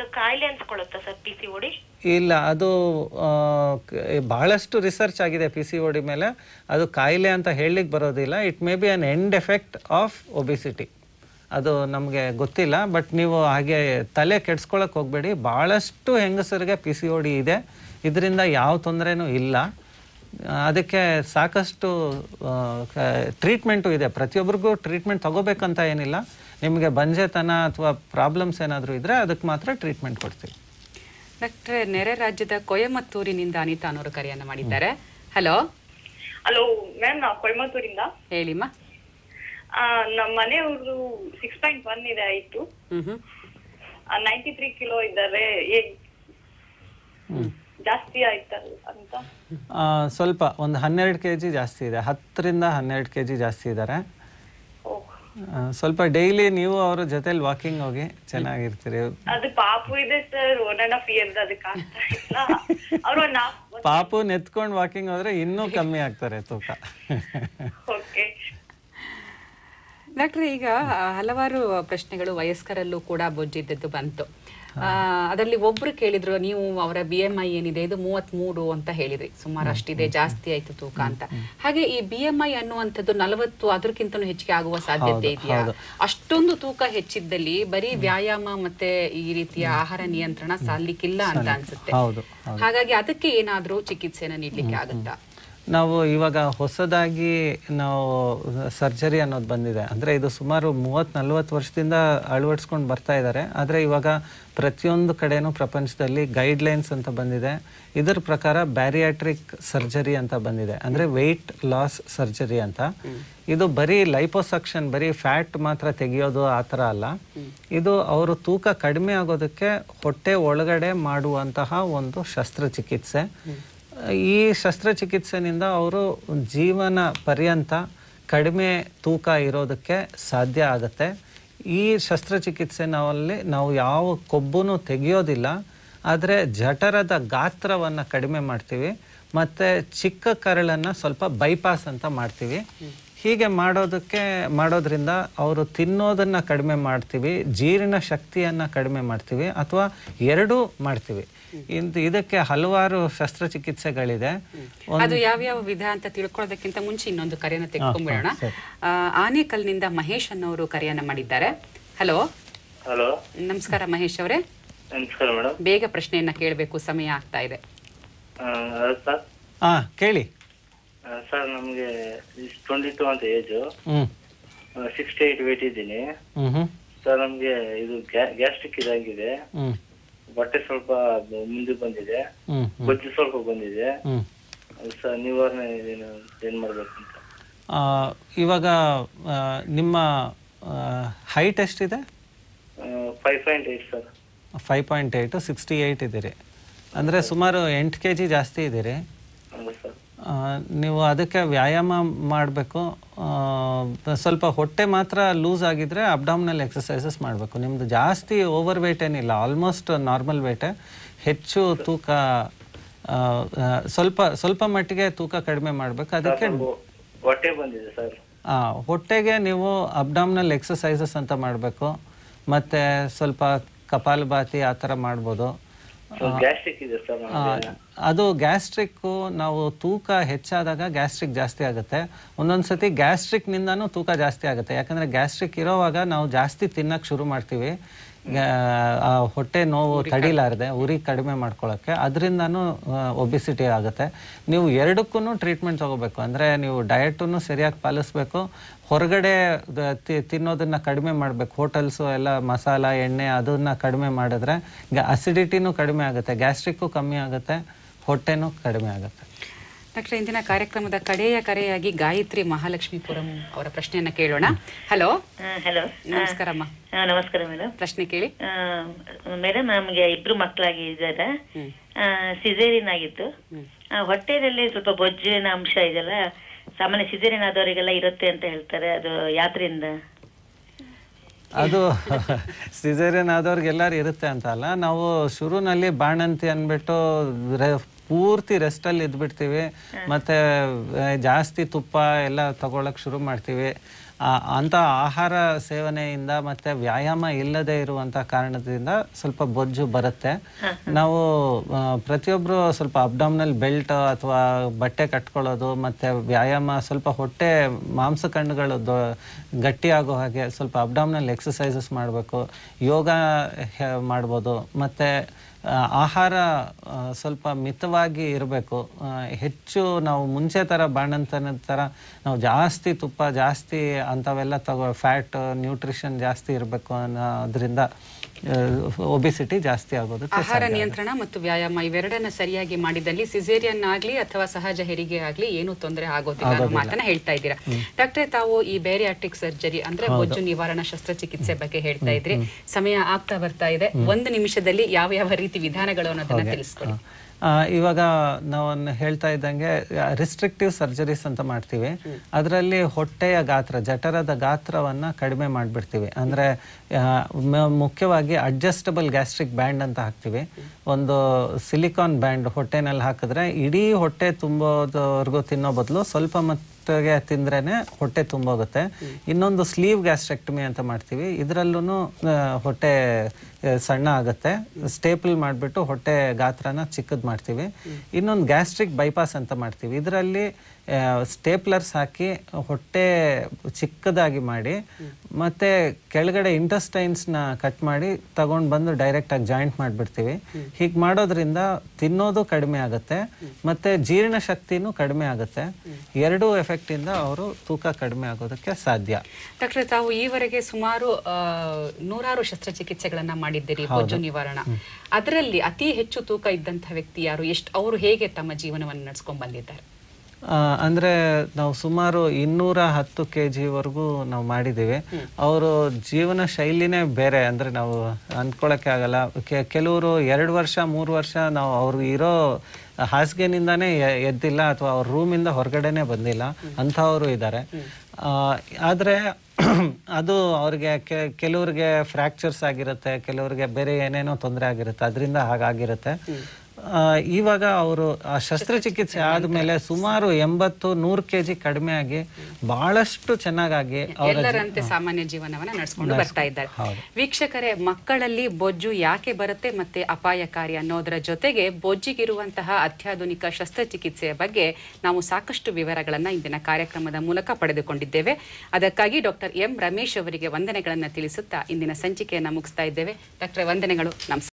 ಇಲ್ಲ, ಅದು ಬಹಳಷ್ಟು ರಿಸರ್ಚ್ ಆಗಿದೆ ಪಿ ಸಿ ಓ ಡಿ ಮೇಲೆ. ಅದು ಕಾಯಿಲೆ ಅಂತ ಹೇಳಲಿಕ್ಕೆ ಬರೋದಿಲ್ಲ. It may be an end effect of obesity. ಅದು ನಮಗೆ ಗೊತ್ತಿಲ್ಲ. ಬಟ್ ನೀವು ಹಾಗೆ ತಲೆ ಕೆಡ್ಸ್ಕೊಳಕ್ಕೆ ಹೋಗಬೇಡಿ. ಭಾಳಷ್ಟು ಹೆಂಗಸರಿಗೆ ಪಿ ಸಿ ಓ ಡಿ ಇದೆ, ಇದರಿಂದ ಯಾವ ತೊಂದರೆನೂ ಇಲ್ಲ. ಅದಕ್ಕೆ ಸಾಕಷ್ಟು ಟ್ರೀಟ್ಮೆಂಟು ಇದೆ. ಪ್ರತಿಯೊಬ್ಬರಿಗೂ ಟ್ರೀಟ್ಮೆಂಟ್ ತಗೋಬೇಕಂತ ಏನಿಲ್ಲ. ನಿಮಗೆ ಬಂಜೆತನ ಅಥವಾ ಪ್ರಾಬ್ಲಮ್ಸ್ ಏನಾದರೂ ಇದ್ದರೆ ಅದಕ್ಕೆ ಮಾತ್ರ ಟ್ರೀಟ್ಮೆಂಟ್ ಕೊಡ್ತೀವಿ. ಡಾಕ್ಟ್ರೆ, ನೆರೆ ರಾಜ್ಯದ ಕೊಯಮತ್ತೂರಿನಿಂದ ಅನಿತಾ ಅನ್ನೋರು ಕರೆಯನ್ನ ಮಾಡಿದ್ದಾರೆ. ಹಲೋ ಹಲೋ ಮ್ಯಾಮ್, ನಾವು ಕೊಯಮತ್ತೂರಿಂದ. ಹೇಳಿಮ್ಮ. ನಮ್ಮ ಮನೆಯವರು ಸಿಕ್ಸ್ ಪಾಯಿಂಟ್ ಒನ್ ಇದೆ ಆಯ್ತು, ನೈಂಟಿ ತ್ರೀ ಕಿಲೋ ಇದ್ದಾರೆ. ಜಾಸ್ತಿ ಆಯ್ತಲ್ಲ ಅಂತ ಸ್ವಲ್ಪ ಒಂದು ಹನ್ನೆರಡು ಕೆ ಜಿ ಜಾಸ್ತಿ ಇದೆ, ಹತ್ತರಿಂದ ಹನ್ನೆರಡು ಕೆ ಜಿ ಜಾಸ್ತಿ ಇದ್ದಾರೆ. ಸ್ವಲ್ಪ ಡೈಲಿ ನೀವು ಅವ್ರ ಜೊತೆಲಿ ವಾಕಿಂಗ್ ಹೋಗಿ ಚೆನ್ನಾಗಿರ್ತೀರಿ. ಅದು ಪಾಪು ಇದೆ sir, one and half years, ಅದಕ್ಕೆ ಆಗ್ತಾ ಇಲ್ಲ. ಅವ್ರು ಒಂದ್ ಹಾಫ್ ಪಾಪು ನೆತ್ಕೊಂಡು ವಾಕಿಂಗ್ ಹೋದ್ರೆ ಇನ್ನೂ ಕಮ್ಮಿ ಆಗ್ತಾರೆ ತೂಕ. ಓಕೆ ಡಾಕ್ಟ್ರೆ, ಈಗ ಹಲವಾರು ಪ್ರಶ್ನೆಗಳು ವಯಸ್ಕರಲ್ಲೂ ಕೂಡ ಬೊಜ್ಜಿದ್ದದ್ದು ಬಂತು. ಅದರಲ್ಲಿ ಒಬ್ರು ಕೇಳಿದ್ರು, ನೀವು ಅವರ ಬಿ ಎಂ ಐ ಏನಿದೆ ಇದು ಮೂವತ್ತ್ ಮೂರು ಅಂತ ಹೇಳಿದ್ರಿ, ಸುಮಾರು ಅಷ್ಟಿದೆ, ಜಾಸ್ತಿ ಆಯ್ತು ತೂಕ ಅಂತ. ಹಾಗೆ ಈ ಬಿ ಎಂ ಐ ಅನ್ನುವಂಥದ್ದು ನಲವತ್ತು ಅದಕ್ಕಿಂತನೂ ಹೆಚ್ಚಿಗೆ ಆಗುವ ಸಾಧ್ಯತೆ ಇದೆಯಾ? ಅಷ್ಟೊಂದು ತೂಕ ಹೆಚ್ಚಿದ್ದಲ್ಲಿ ಬರೀ ವ್ಯಾಯಾಮ ಮತ್ತೆ ಈ ರೀತಿಯ ಆಹಾರ ನಿಯಂತ್ರಣ ಸಾಲಿಕ್ಕಿಲ್ಲ ಅಂತ ಅನ್ಸುತ್ತೆ. ಹಾಗಾಗಿ ಅದಕ್ಕೆ ಏನಾದ್ರೂ ಚಿಕಿತ್ಸೆನ ನೀಡ್ಲಿಕ್ಕೆ ಆಗುತ್ತಾ? ನಾವು ಇವಾಗ ಹೊಸದಾಗಿ ನಾವು ಸರ್ಜರಿ ಅನ್ನೋದು ಬಂದಿದೆ. ಅಂದರೆ ಇದು ಸುಮಾರು ಮೂವತ್ತು ನಲ್ವತ್ತು ವರ್ಷದಿಂದ ಅಳವಡಿಸ್ಕೊಂಡು ಬರ್ತಾ ಇದ್ದಾರೆ. ಆದರೆ ಇವಾಗ ಪ್ರತಿಯೊಂದು ಕಡೆನೂ ಪ್ರಪಂಚದಲ್ಲಿ ಗೈಡ್ಲೈನ್ಸ್ ಅಂತ ಬಂದಿದೆ. ಇದರ ಪ್ರಕಾರ ಬ್ಯಾರಿಯಾಟ್ರಿಕ್ ಸರ್ಜರಿ ಅಂತ ಬಂದಿದೆ, ಅಂದರೆ ವೆಯ್ಟ್ ಲಾಸ್ ಸರ್ಜರಿ ಅಂತ. ಇದು ಬರೀ ಲೈಪೋಸಕ್ಷನ್, ಬರೀ ಫ್ಯಾಟ್ ಮಾತ್ರ ತೆಗೆಯೋದು ಆ ಥರ ಅಲ್ಲ. ಇದು ಅವರು ತೂಕ ಕಡಿಮೆ ಆಗೋದಕ್ಕೆ ಹೊಟ್ಟೆ ಒಳಗಡೆ ಮಾಡುವಂತಹ ಒಂದು ಶಸ್ತ್ರಚಿಕಿತ್ಸೆ. ಈ ಶಸ್ತ್ರಚಿಕಿತ್ಸೆನಿಂದ ಅವರು ಜೀವನ ಪರ್ಯಂತ ಕಡಿಮೆ ತೂಕ ಇರೋದಕ್ಕೆ ಸಾಧ್ಯ ಆಗುತ್ತೆ. ಈ ಶಸ್ತ್ರಚಿಕಿತ್ಸೆನಲ್ಲಿ ನಾವು ಯಾವ ಕೊಬ್ಬನ್ನು ತೆಗೆಯೋದಿಲ್ಲ, ಆದರೆ ಜಠರದ ಗಾತ್ರವನ್ನು ಕಡಿಮೆ ಮಾಡ್ತೀವಿ ಮತ್ತು ಚಿಕ್ಕ ಕರಳನ್ನು ಸ್ವಲ್ಪ ಬೈಪಾಸ್ ಅಂತ ಮಾಡ್ತೀವಿ. ಹೀಗೆ ಮಾಡೋದಕ್ಕೆ ಮಾಡೋದ್ರಿಂದ ಅವರು ತಿನ್ನೋದನ್ನು ಕಡಿಮೆ ಮಾಡ್ತೀವಿ, ಜೀರ್ಣ ಶಕ್ತಿಯನ್ನು ಕಡಿಮೆ ಮಾಡ್ತೀವಿ, ಅಥವಾ ಎರಡೂ ಮಾಡ್ತೀವಿ. ಇದಕ್ಕೆ ಹಲವಾರು ಶಸ್ತ್ರಚಿಕಿತ್ಸೆಗಳಿದೆ. ಅದು ಯಾವ್ಯಾವ ವಿಧ ಅಂತ ತಿಳ್ಕೊಳ್ಳೋದಕ್ಕಿಂತ ಮುಂಚೆ ಇನ್ನೊಂದು ಕರೆಯನ್ನು ತೆಗೆದುಕೊಂಡ್ಬಿಡೋಣ. ಆನೇಕಲ್ನಿಂದ ಮಹೇಶ್ ಅನ್ನೋರು ಕರೆಯನ್ನ ಮಾಡಿದ್ದಾರೆ. ಹಲೋ ಹಲೋ ನಮಸ್ಕಾರ ಮಹೇಶ್ ಅವರೇ. ನಮಸ್ಕಾರ ಮೇಡಮ್. ಬೇಗ ಪ್ರಶ್ನೆಯನ್ನ ಕೇಳಬೇಕು, ಸಮಯ ಆಗ್ತಾ ಇದೆ. ಸರ್ ಹಾ ಕೇಳಿ. ಸರ್ ನಮ್ಗೆ ಟ್ವೆಂಟಿ ಟೂ ಅಂತ ಏಜ್, ಸಿಕ್ಸ್ಟಿ ಏಟ್ ವೇಟ್ ಇದ್ದೀನಿ ಸರ್. ನಮ್ಗೆ ಇದು ಗ್ಯಾಸ್ಟ್ರಿಕ್ ಇದಾಗಿದೆ, ಹೊಟ್ಟೆ ಸ್ವಲ್ಪ ಮುಂದೆ ಬಂದಿದೆ, ಬೊಜ್ಜು ಸ್ವಲ್ಪ ಬಂದಿದೆ ಸರ್. ನಿವಾರಣೆ ಏನ್ ಮಾಡ್ಬೇಕು ಅಂತ. ಇವಾಗ ನಿಮ್ಮ ಹೈಟ್ ಎಷ್ಟಿದೆ? Five point eight sir. Five point eight sixty eight ಇದ್ದೀರಿ, ಅಂದರೆ ಸುಮಾರು ಎಂಟು ಕೆ ಜಿ ಜಾಸ್ತಿ ಇದ್ದೀರಿ. ನೀವು ಅದಕ್ಕೆ ವ್ಯಾಯಾಮ ಮಾಡಬೇಕು. ಸ್ವಲ್ಪ ಹೊಟ್ಟೆ ಮಾತ್ರ ಲೂಸ್ ಆಗಿದ್ರೆ ಅಬ್ಡಾಮಿನಲ್ ಎಕ್ಸಸೈಸಸ್ ಮಾಡಬೇಕು. ನಿಮ್ಮದು ಜಾಸ್ತಿ ಓವರ್ ವೇಟ್ ಏನಿಲ್ಲ, ಆಲ್ಮೋಸ್ಟ್ ನಾರ್ಮಲ್ ವೇಟೇ. ಹೆಚ್ಚು ತೂಕ ಸ್ವಲ್ಪ ಸ್ವಲ್ಪ ಮಟ್ಟಿಗೆ ತೂಕ ಕಡಿಮೆ ಮಾಡಬೇಕು. ಅದಕ್ಕೆ ಹೊಟ್ಟೆ ಬಂದಿದೆ ಸರ್. ಹಾಂ, ಹೊಟ್ಟೆಗೆ ನೀವು ಅಬ್ಡಾಮಿನಲ್ ಎಕ್ಸಸೈಸಸ್ ಅಂತ ಮಾಡಬೇಕು. ಮತ್ತು ಸ್ವಲ್ಪ ಕಪಾಲಭಾತಿ ಆ ಥರ ಮಾಡ್ಬೋದು. ಅದು ಗ್ಯಾಸ್ಟ್ರಿಕ್ಕು ನಾವು ತೂಕ ಹೆಚ್ಚಾದಾಗ ಗ್ಯಾಸ್ಟ್ರಿಕ್ ಜಾಸ್ತಿ ಆಗುತ್ತೆ. ಒಂದೊಂದು ಸತಿ ಗ್ಯಾಸ್ಟ್ರಿಕ್ನಿಂದನೂ ತೂಕ ಜಾಸ್ತಿ ಆಗುತ್ತೆ. ಯಾಕಂದರೆ ಗ್ಯಾಸ್ಟ್ರಿಕ್ ಇರೋವಾಗ ನಾವು ಜಾಸ್ತಿ ತಿನ್ನಕ್ಕೆ ಶುರು ಮಾಡ್ತೀವಿ, ಹೊಟ್ಟೆ ನೋವು ತಡಿಲಾರದೆ ಉರಿ ಕಡಿಮೆ ಮಾಡ್ಕೊಳ್ಳೋಕ್ಕೆ. ಅದರಿಂದನೂ ಒಬಿಸಿಟಿ ಆಗುತ್ತೆ. ನೀವು ಎರಡಕ್ಕೂ ಟ್ರೀಟ್ಮೆಂಟ್ ತೊಗೋಬೇಕು. ಅಂದರೆ ನೀವು ಡಯಟನ್ನು ಸರಿಯಾಗಿ ಪಾಲಿಸ್ಬೇಕು, ಹೊರಗಡೆ ತಿನ್ನೋದನ್ನು ಕಡಿಮೆ ಮಾಡಬೇಕು. ಹೋಟೆಲ್ಸು ಎಲ್ಲ ಮಸಾಲ ಎಣ್ಣೆ ಅದನ್ನು ಕಡಿಮೆ ಮಾಡಿದ್ರೆ ಅಸಿಡಿಟಿನೂ ಕಡಿಮೆ ಆಗುತ್ತೆ, ಗ್ಯಾಸ್ಟ್ರಿಕ್ಕು ಕಮ್ಮಿ ಆಗುತ್ತೆ, ಹೊಟ್ಟೆನೂ ಕಡಿಮೆ ಆಗುತ್ತೆ. ಡಾಕ್ಟರ್, ಇಂದಿನ ಕಾರ್ಯಕ್ರಮದ ಕಡೆಯ ಕರೆಯಾಗಿ ಗಾಯತ್ರಿ ಮಹಾಲಕ್ಷ್ಮೀಪುರಂ ಅವರ ಪ್ರಶ್ನೆಯನ್ನ ಕೇಳೋಣ. ಹಲೋ ಹಲೋ ನಮಸ್ಕಾರಮ್ಮ. ನಮಸ್ಕಾರ ಮೇಡಮ್. ಪ್ರಶ್ನೆ ಕೇಳಿ ಮೇಡಮ್. ನಮಗೆ ಇಬ್ರು ಮಕ್ಕಳಾಗಿದ್ದಾರೆ, ಸಿಸೇರಿಯನ್ ಆಗಿತ್ತು. ಹೊಟ್ಟೆಯಲ್ಲಿ ಸ್ವಲ್ಪ ಬೊಜ್ಜಿನ ಅಂಶ ಇದೆಲ್ಲ, ಸಾಮಾನ್ಯ ಸಿಸೇರಿಯನ್ ಆದವರಿಗೆಲ್ಲ ಇರುತ್ತೆ ಅಂತ ಹೇಳ್ತಾರೆ, ಅದು ಯಾತ್ರೆಯಿಂದ? ಅದು ಸಿಸೇರಿಯನ್ ಆದವ್ರಿಗೆಲ್ಲರೂ ಇರುತ್ತೆ ಅಂತ ಅಲ್ಲ. ನಾವು ಶುರುನಲ್ಲಿ ಬಾಣಂತಿ ಅಂದ್ಬಿಟ್ಟು ಪೂರ್ತಿ ರೆಸ್ಟಲ್ಲಿ ಇದ್ಬಿಡ್ತೀವಿ, ಮತ್ತು ಜಾಸ್ತಿ ತುಪ್ಪ ಎಲ್ಲ ತಗೊಳಕ್ಕೆ ಶುರು ಮಾಡ್ತೀವಿ. ಅಂಥ ಆಹಾರ ಸೇವನೆಯಿಂದ ಮತ್ತು ವ್ಯಾಯಾಮ ಇಲ್ಲದೆ ಇರುವಂಥ ಕಾರಣದಿಂದ ಸ್ವಲ್ಪ ಬೊಜ್ಜು ಬರುತ್ತೆ. ನಾವು ಪ್ರತಿಯೊಬ್ಬರು ಸ್ವಲ್ಪ ಅಬ್ಡಾಮಿನಲ್ ಬೆಲ್ಟ್ ಅಥವಾ ಬಟ್ಟೆ ಕಟ್ಕೊಳ್ಳೋದು ಮತ್ತು ವ್ಯಾಯಾಮ, ಸ್ವಲ್ಪ ಹೊಟ್ಟೆ ಮಾಂಸಖಂಡಗಳು ದೊ ಗಟ್ಟಿಯಾಗೋ ಹಾಗೆ ಸ್ವಲ್ಪ ಅಬ್ಡಾಮಿನಲ್ ಎಕ್ಸಸೈಸಸ್ ಮಾಡಬೇಕು, ಯೋಗ ಮಾಡ್ಬೋದು. ಮತ್ತು ಆಹಾರ ಸ್ವಲ್ಪ ಮಿತವಾಗಿ ಇರಬೇಕು. ಹೆಚ್ಚು ನಾವು ಮುಂಚೆ ಥರ ಬಾಣಂತನ ಥರ ನಾವು ಜಾಸ್ತಿ ತುಪ್ಪ ಜಾಸ್ತಿ ಅಂಥವೆಲ್ಲ ತಗೋ ಫ್ಯಾಟ್ ನ್ಯೂಟ್ರಿಷನ್ ಜಾಸ್ತಿ ಇರಬೇಕು ಅನ್ನೋದ್ರಿಂದ ಒಬಿಸಿಟಿ ಜಾಸ್ತಿ ಆಗೋದು. ಆಹಾರ ನಿಯಂತ್ರಣ ಮತ್ತು ವ್ಯಾಯಾಮ ಇವೆರಡನ್ನ ಸರಿಯಾಗಿ ಮಾಡಿದಲ್ಲಿ ಸಿಸೇರಿಯನ್ ಆಗ್ಲಿ ಅಥವಾ ಸಹಜ ಹೆರಿಗೆ ಆಗ್ಲಿ ಏನು ತೊಂದರೆ ಆಗೋದಿಲ್ಲ ಅನ್ನೋ ಮಾತನ್ನ ಹೇಳ್ತಾ ಇದ್ದೀರಾ. ಡಾಕ್ಟ್ರೆ, ತಾವು ಈ ಬ್ಯಾರಿಯಾಟ್ರಿಕ್ ಸರ್ಜರಿ ಅಂದ್ರೆ ಬೊಜ್ಜು ನಿವಾರಣಾ ಶಸ್ತ್ರಚಿಕಿತ್ಸೆ ಬಗ್ಗೆ ಹೇಳ್ತಾ ಇದ್ರಿ. ಸಮಯ ಆಗ್ತಾ ಬರ್ತಾ ಇದೆ, ಒಂದು ನಿಮಿಷದಲ್ಲಿ ಯಾವ ಯಾವ ರೀತಿ ವಿಧಾನಗಳು ಅನ್ನೋದನ್ನ ತಿಳಿಸ್ಕೊಡಿ. ಇವಾಗ ನಾವು ಹೇಳ್ತಾ ಇದ್ದಂಗೆ ರಿಸ್ಟ್ರಿಕ್ಟಿವ್ ಸರ್ಜರೀಸ್ ಅಂತ ಮಾಡ್ತೀವಿ. ಅದರಲ್ಲಿ ಹೊಟ್ಟೆಯ ಗಾತ್ರ, ಜಠರದ ಗಾತ್ರವನ್ನ ಕಡಿಮೆ ಮಾಡಿಬಿಡ್ತೀವಿ. ಅಂದ್ರೆ ಮುಖ್ಯವಾಗಿ ಅಡ್ಜಸ್ಟಬಲ್ ಗ್ಯಾಸ್ಟ್ರಿಕ್ ಬ್ಯಾಂಡ್ ಅಂತ ಹಾಕ್ತೀವಿ. ಒಂದು ಸಿಲಿಕಾನ್ ಬ್ಯಾಂಡ್ ಹೊಟ್ಟೆನಲ್ಲಿ ಹಾಕಿದ್ರೆ ಇಡೀ ಹೊಟ್ಟೆ ತುಂಬೋದವರೆಗೂ ತಿನ್ನೋ ಬದಲು ಸ್ವಲ್ಪ ಮಟ್ಟಿಗೆ ತಿಂದ್ರೇನೆ ಹೊಟ್ಟೆ ತುಂಬೋಗುತ್ತೆ. ಇನ್ನೊಂದು ಸ್ಲೀವ್ ಗ್ಯಾಸ್ಟ್ರೆಕ್ಟಮಿ ಅಂತ ಮಾಡ್ತೀವಿ. ಇದರಲ್ಲೂ ಹೊಟ್ಟೆ ಸಣ್ಣ ಆಗುತ್ತೆ. ಸ್ಟೇಪಲ್ ಮಾಡಿಬಿಟ್ಟು ಹೊಟ್ಟೆ ಗಾತ್ರನ ಚಿಕ್ಕದು ಮಾಡ್ತೀವಿ. ಇನ್ನೊಂದು ಗ್ಯಾಸ್ಟ್ರಿಕ್ ಬೈಪಾಸ್ ಅಂತ ಮಾಡ್ತೀವಿ. ಇದರಲ್ಲಿ ಸ್ಟೇಪ್ಲರ್ಸ್ ಹಾಕಿ ಹೊಟ್ಟೆ ಚಿಕ್ಕದಾಗಿ ಮಾಡಿ ಮತ್ತೆ ಕೆಳಗಡೆ ಇಂಟೆಸ್ಟೈನ್ಸ್ನ ಕಟ್ ಮಾಡಿ ತಗೊಂಡು ಬಂದು ಡೈರೆಕ್ಟಾಗಿ ಜಾಯಿಂಟ್ ಮಾಡಿಬಿಡ್ತೀವಿ. ಹೀಗೆ ಮಾಡೋದ್ರಿಂದ ತಿನ್ನೋದು ಕಡಿಮೆ ಆಗುತ್ತೆ ಮತ್ತೆ ಜೀರ್ಣಶಕ್ತಿನೂ ಕಡಿಮೆ ಆಗುತ್ತೆ. ಎರಡೂ ಎಫೆಕ್ಟಿಂದ ಅವರು ತೂಕ ಕಡಿಮೆ ಆಗೋದಕ್ಕೆ ಸಾಧ್ಯ. ಡಾಕ್ಟರ್, ತಾವು ಈವರೆಗೆ ಸುಮಾರು ನೂರಾರು ಶಸ್ತ್ರಚಿಕಿತ್ಸೆಗಳನ್ನ ಮಾಡಿದ್ದೀರಿ ಬೊಜ್ಜು ನಿವಾರಣಾ. ಅದರಲ್ಲಿ ಅತಿ ಹೆಚ್ಚು ತೂಕ ಇದ್ದಂತಹ ವ್ಯಕ್ತಿ ಯಾರು, ಎಷ್ಟು, ಅವರು ಹೇಗೆ ತಮ್ಮ ಜೀವನವನ್ನು ನಡೆಸ್ಕೊಂಡ್ ಬಂದಿದ್ದಾರೆ? ಅಂದರೆ ನಾವು ಸುಮಾರು ಇನ್ನೂರ ಹತ್ತು ಕೆ ಜಿವರೆಗೂ ನಾವು ಮಾಡಿದ್ದೀವಿ. ಅವರು ಜೀವನ ಶೈಲಿನೇ ಬೇರೆ. ಅಂದರೆ ನಾವು ಅಂದ್ಕೊಳ್ಳೋಕ್ಕೆ ಆಗಲ್ಲ. ಕೆಲವರು ಎರಡು ವರ್ಷ ಮೂರು ವರ್ಷ ನಾವು ಅವ್ರು ಇರೋ ಹಾಸಿಗೆನಿಂದಾನೇ ಎದ್ದಿಲ್ಲ ಅಥವಾ ಅವ್ರ ರೂಮಿಂದ ಹೊರಗಡೆನೆ ಬಂದಿಲ್ಲ ಅಂಥವರು ಇದ್ದಾರೆ. ಆದರೆ ಅದು ಅವ್ರಿಗೆ ಕೆಲವ್ರಿಗೆ ಫ್ರ್ಯಾಕ್ಚರ್ಸ್ ಆಗಿರುತ್ತೆ, ಕೆಲವ್ರಿಗೆ ಬೇರೆ ಏನೇನೋ ತೊಂದರೆ ಆಗಿರುತ್ತೆ, ಅದರಿಂದ ಹಾಗಾಗಿರುತ್ತೆ. ಇವಾಗ ಅವರು ಆ ಶಸ್ತ್ರಚಿಕಿತ್ಸೆ ಆದ್ಮೇಲೆ ಸುಮಾರು ಎಂಬತ್ತು ನೂರು ಕೆ ಜಿ ಕಡಿಮೆ ಆಗಿ ಬಹಳಷ್ಟು ಚೆನ್ನಾಗಿ ಎಲ್ಲರಂತೆ ಸಾಮಾನ್ಯ ಜೀವನವನ್ನ ನಡೆಸ್ಕೊಂಡು ಬರ್ತಾ ಇದ್ದಾರೆ. ವೀಕ್ಷಕರೇ, ಮಕ್ಕಳಲ್ಲಿ ಬೊಜ್ಜು ಯಾಕೆ ಬರುತ್ತೆ ಮತ್ತೆ ಅಪಾಯಕಾರಿ ಅನ್ನೋದರ ಜೊತೆಗೆ ಬೊಜ್ಜಿಗಿರುವಂತಹ ಅತ್ಯಾಧುನಿಕ ಶಸ್ತ್ರಚಿಕಿತ್ಸೆಯ ಬಗ್ಗೆ ನಾವು ಸಾಕಷ್ಟು ವಿವರಗಳನ್ನ ಇಂದಿನ ಕಾರ್ಯಕ್ರಮದ ಮೂಲಕ ಪಡೆದುಕೊಂಡಿದ್ದೇವೆ. ಅದಕ್ಕಾಗಿ ಡಾಕ್ಟರ್ ಎಂ ರಮೇಶ್ ಅವರಿಗೆ ವಂದನೆಗಳನ್ನ ತಿಳಿಸುತ್ತಾ ಇಂದಿನ ಸಂಚಿಕೆಯನ್ನ ಮುಗಿಸ್ತಾ ಇದ್ದೇವೆ. ಡಾಕ್ಟರ್, ವಂದನೆಗಳು, ನಮಸ್ಕಾರ.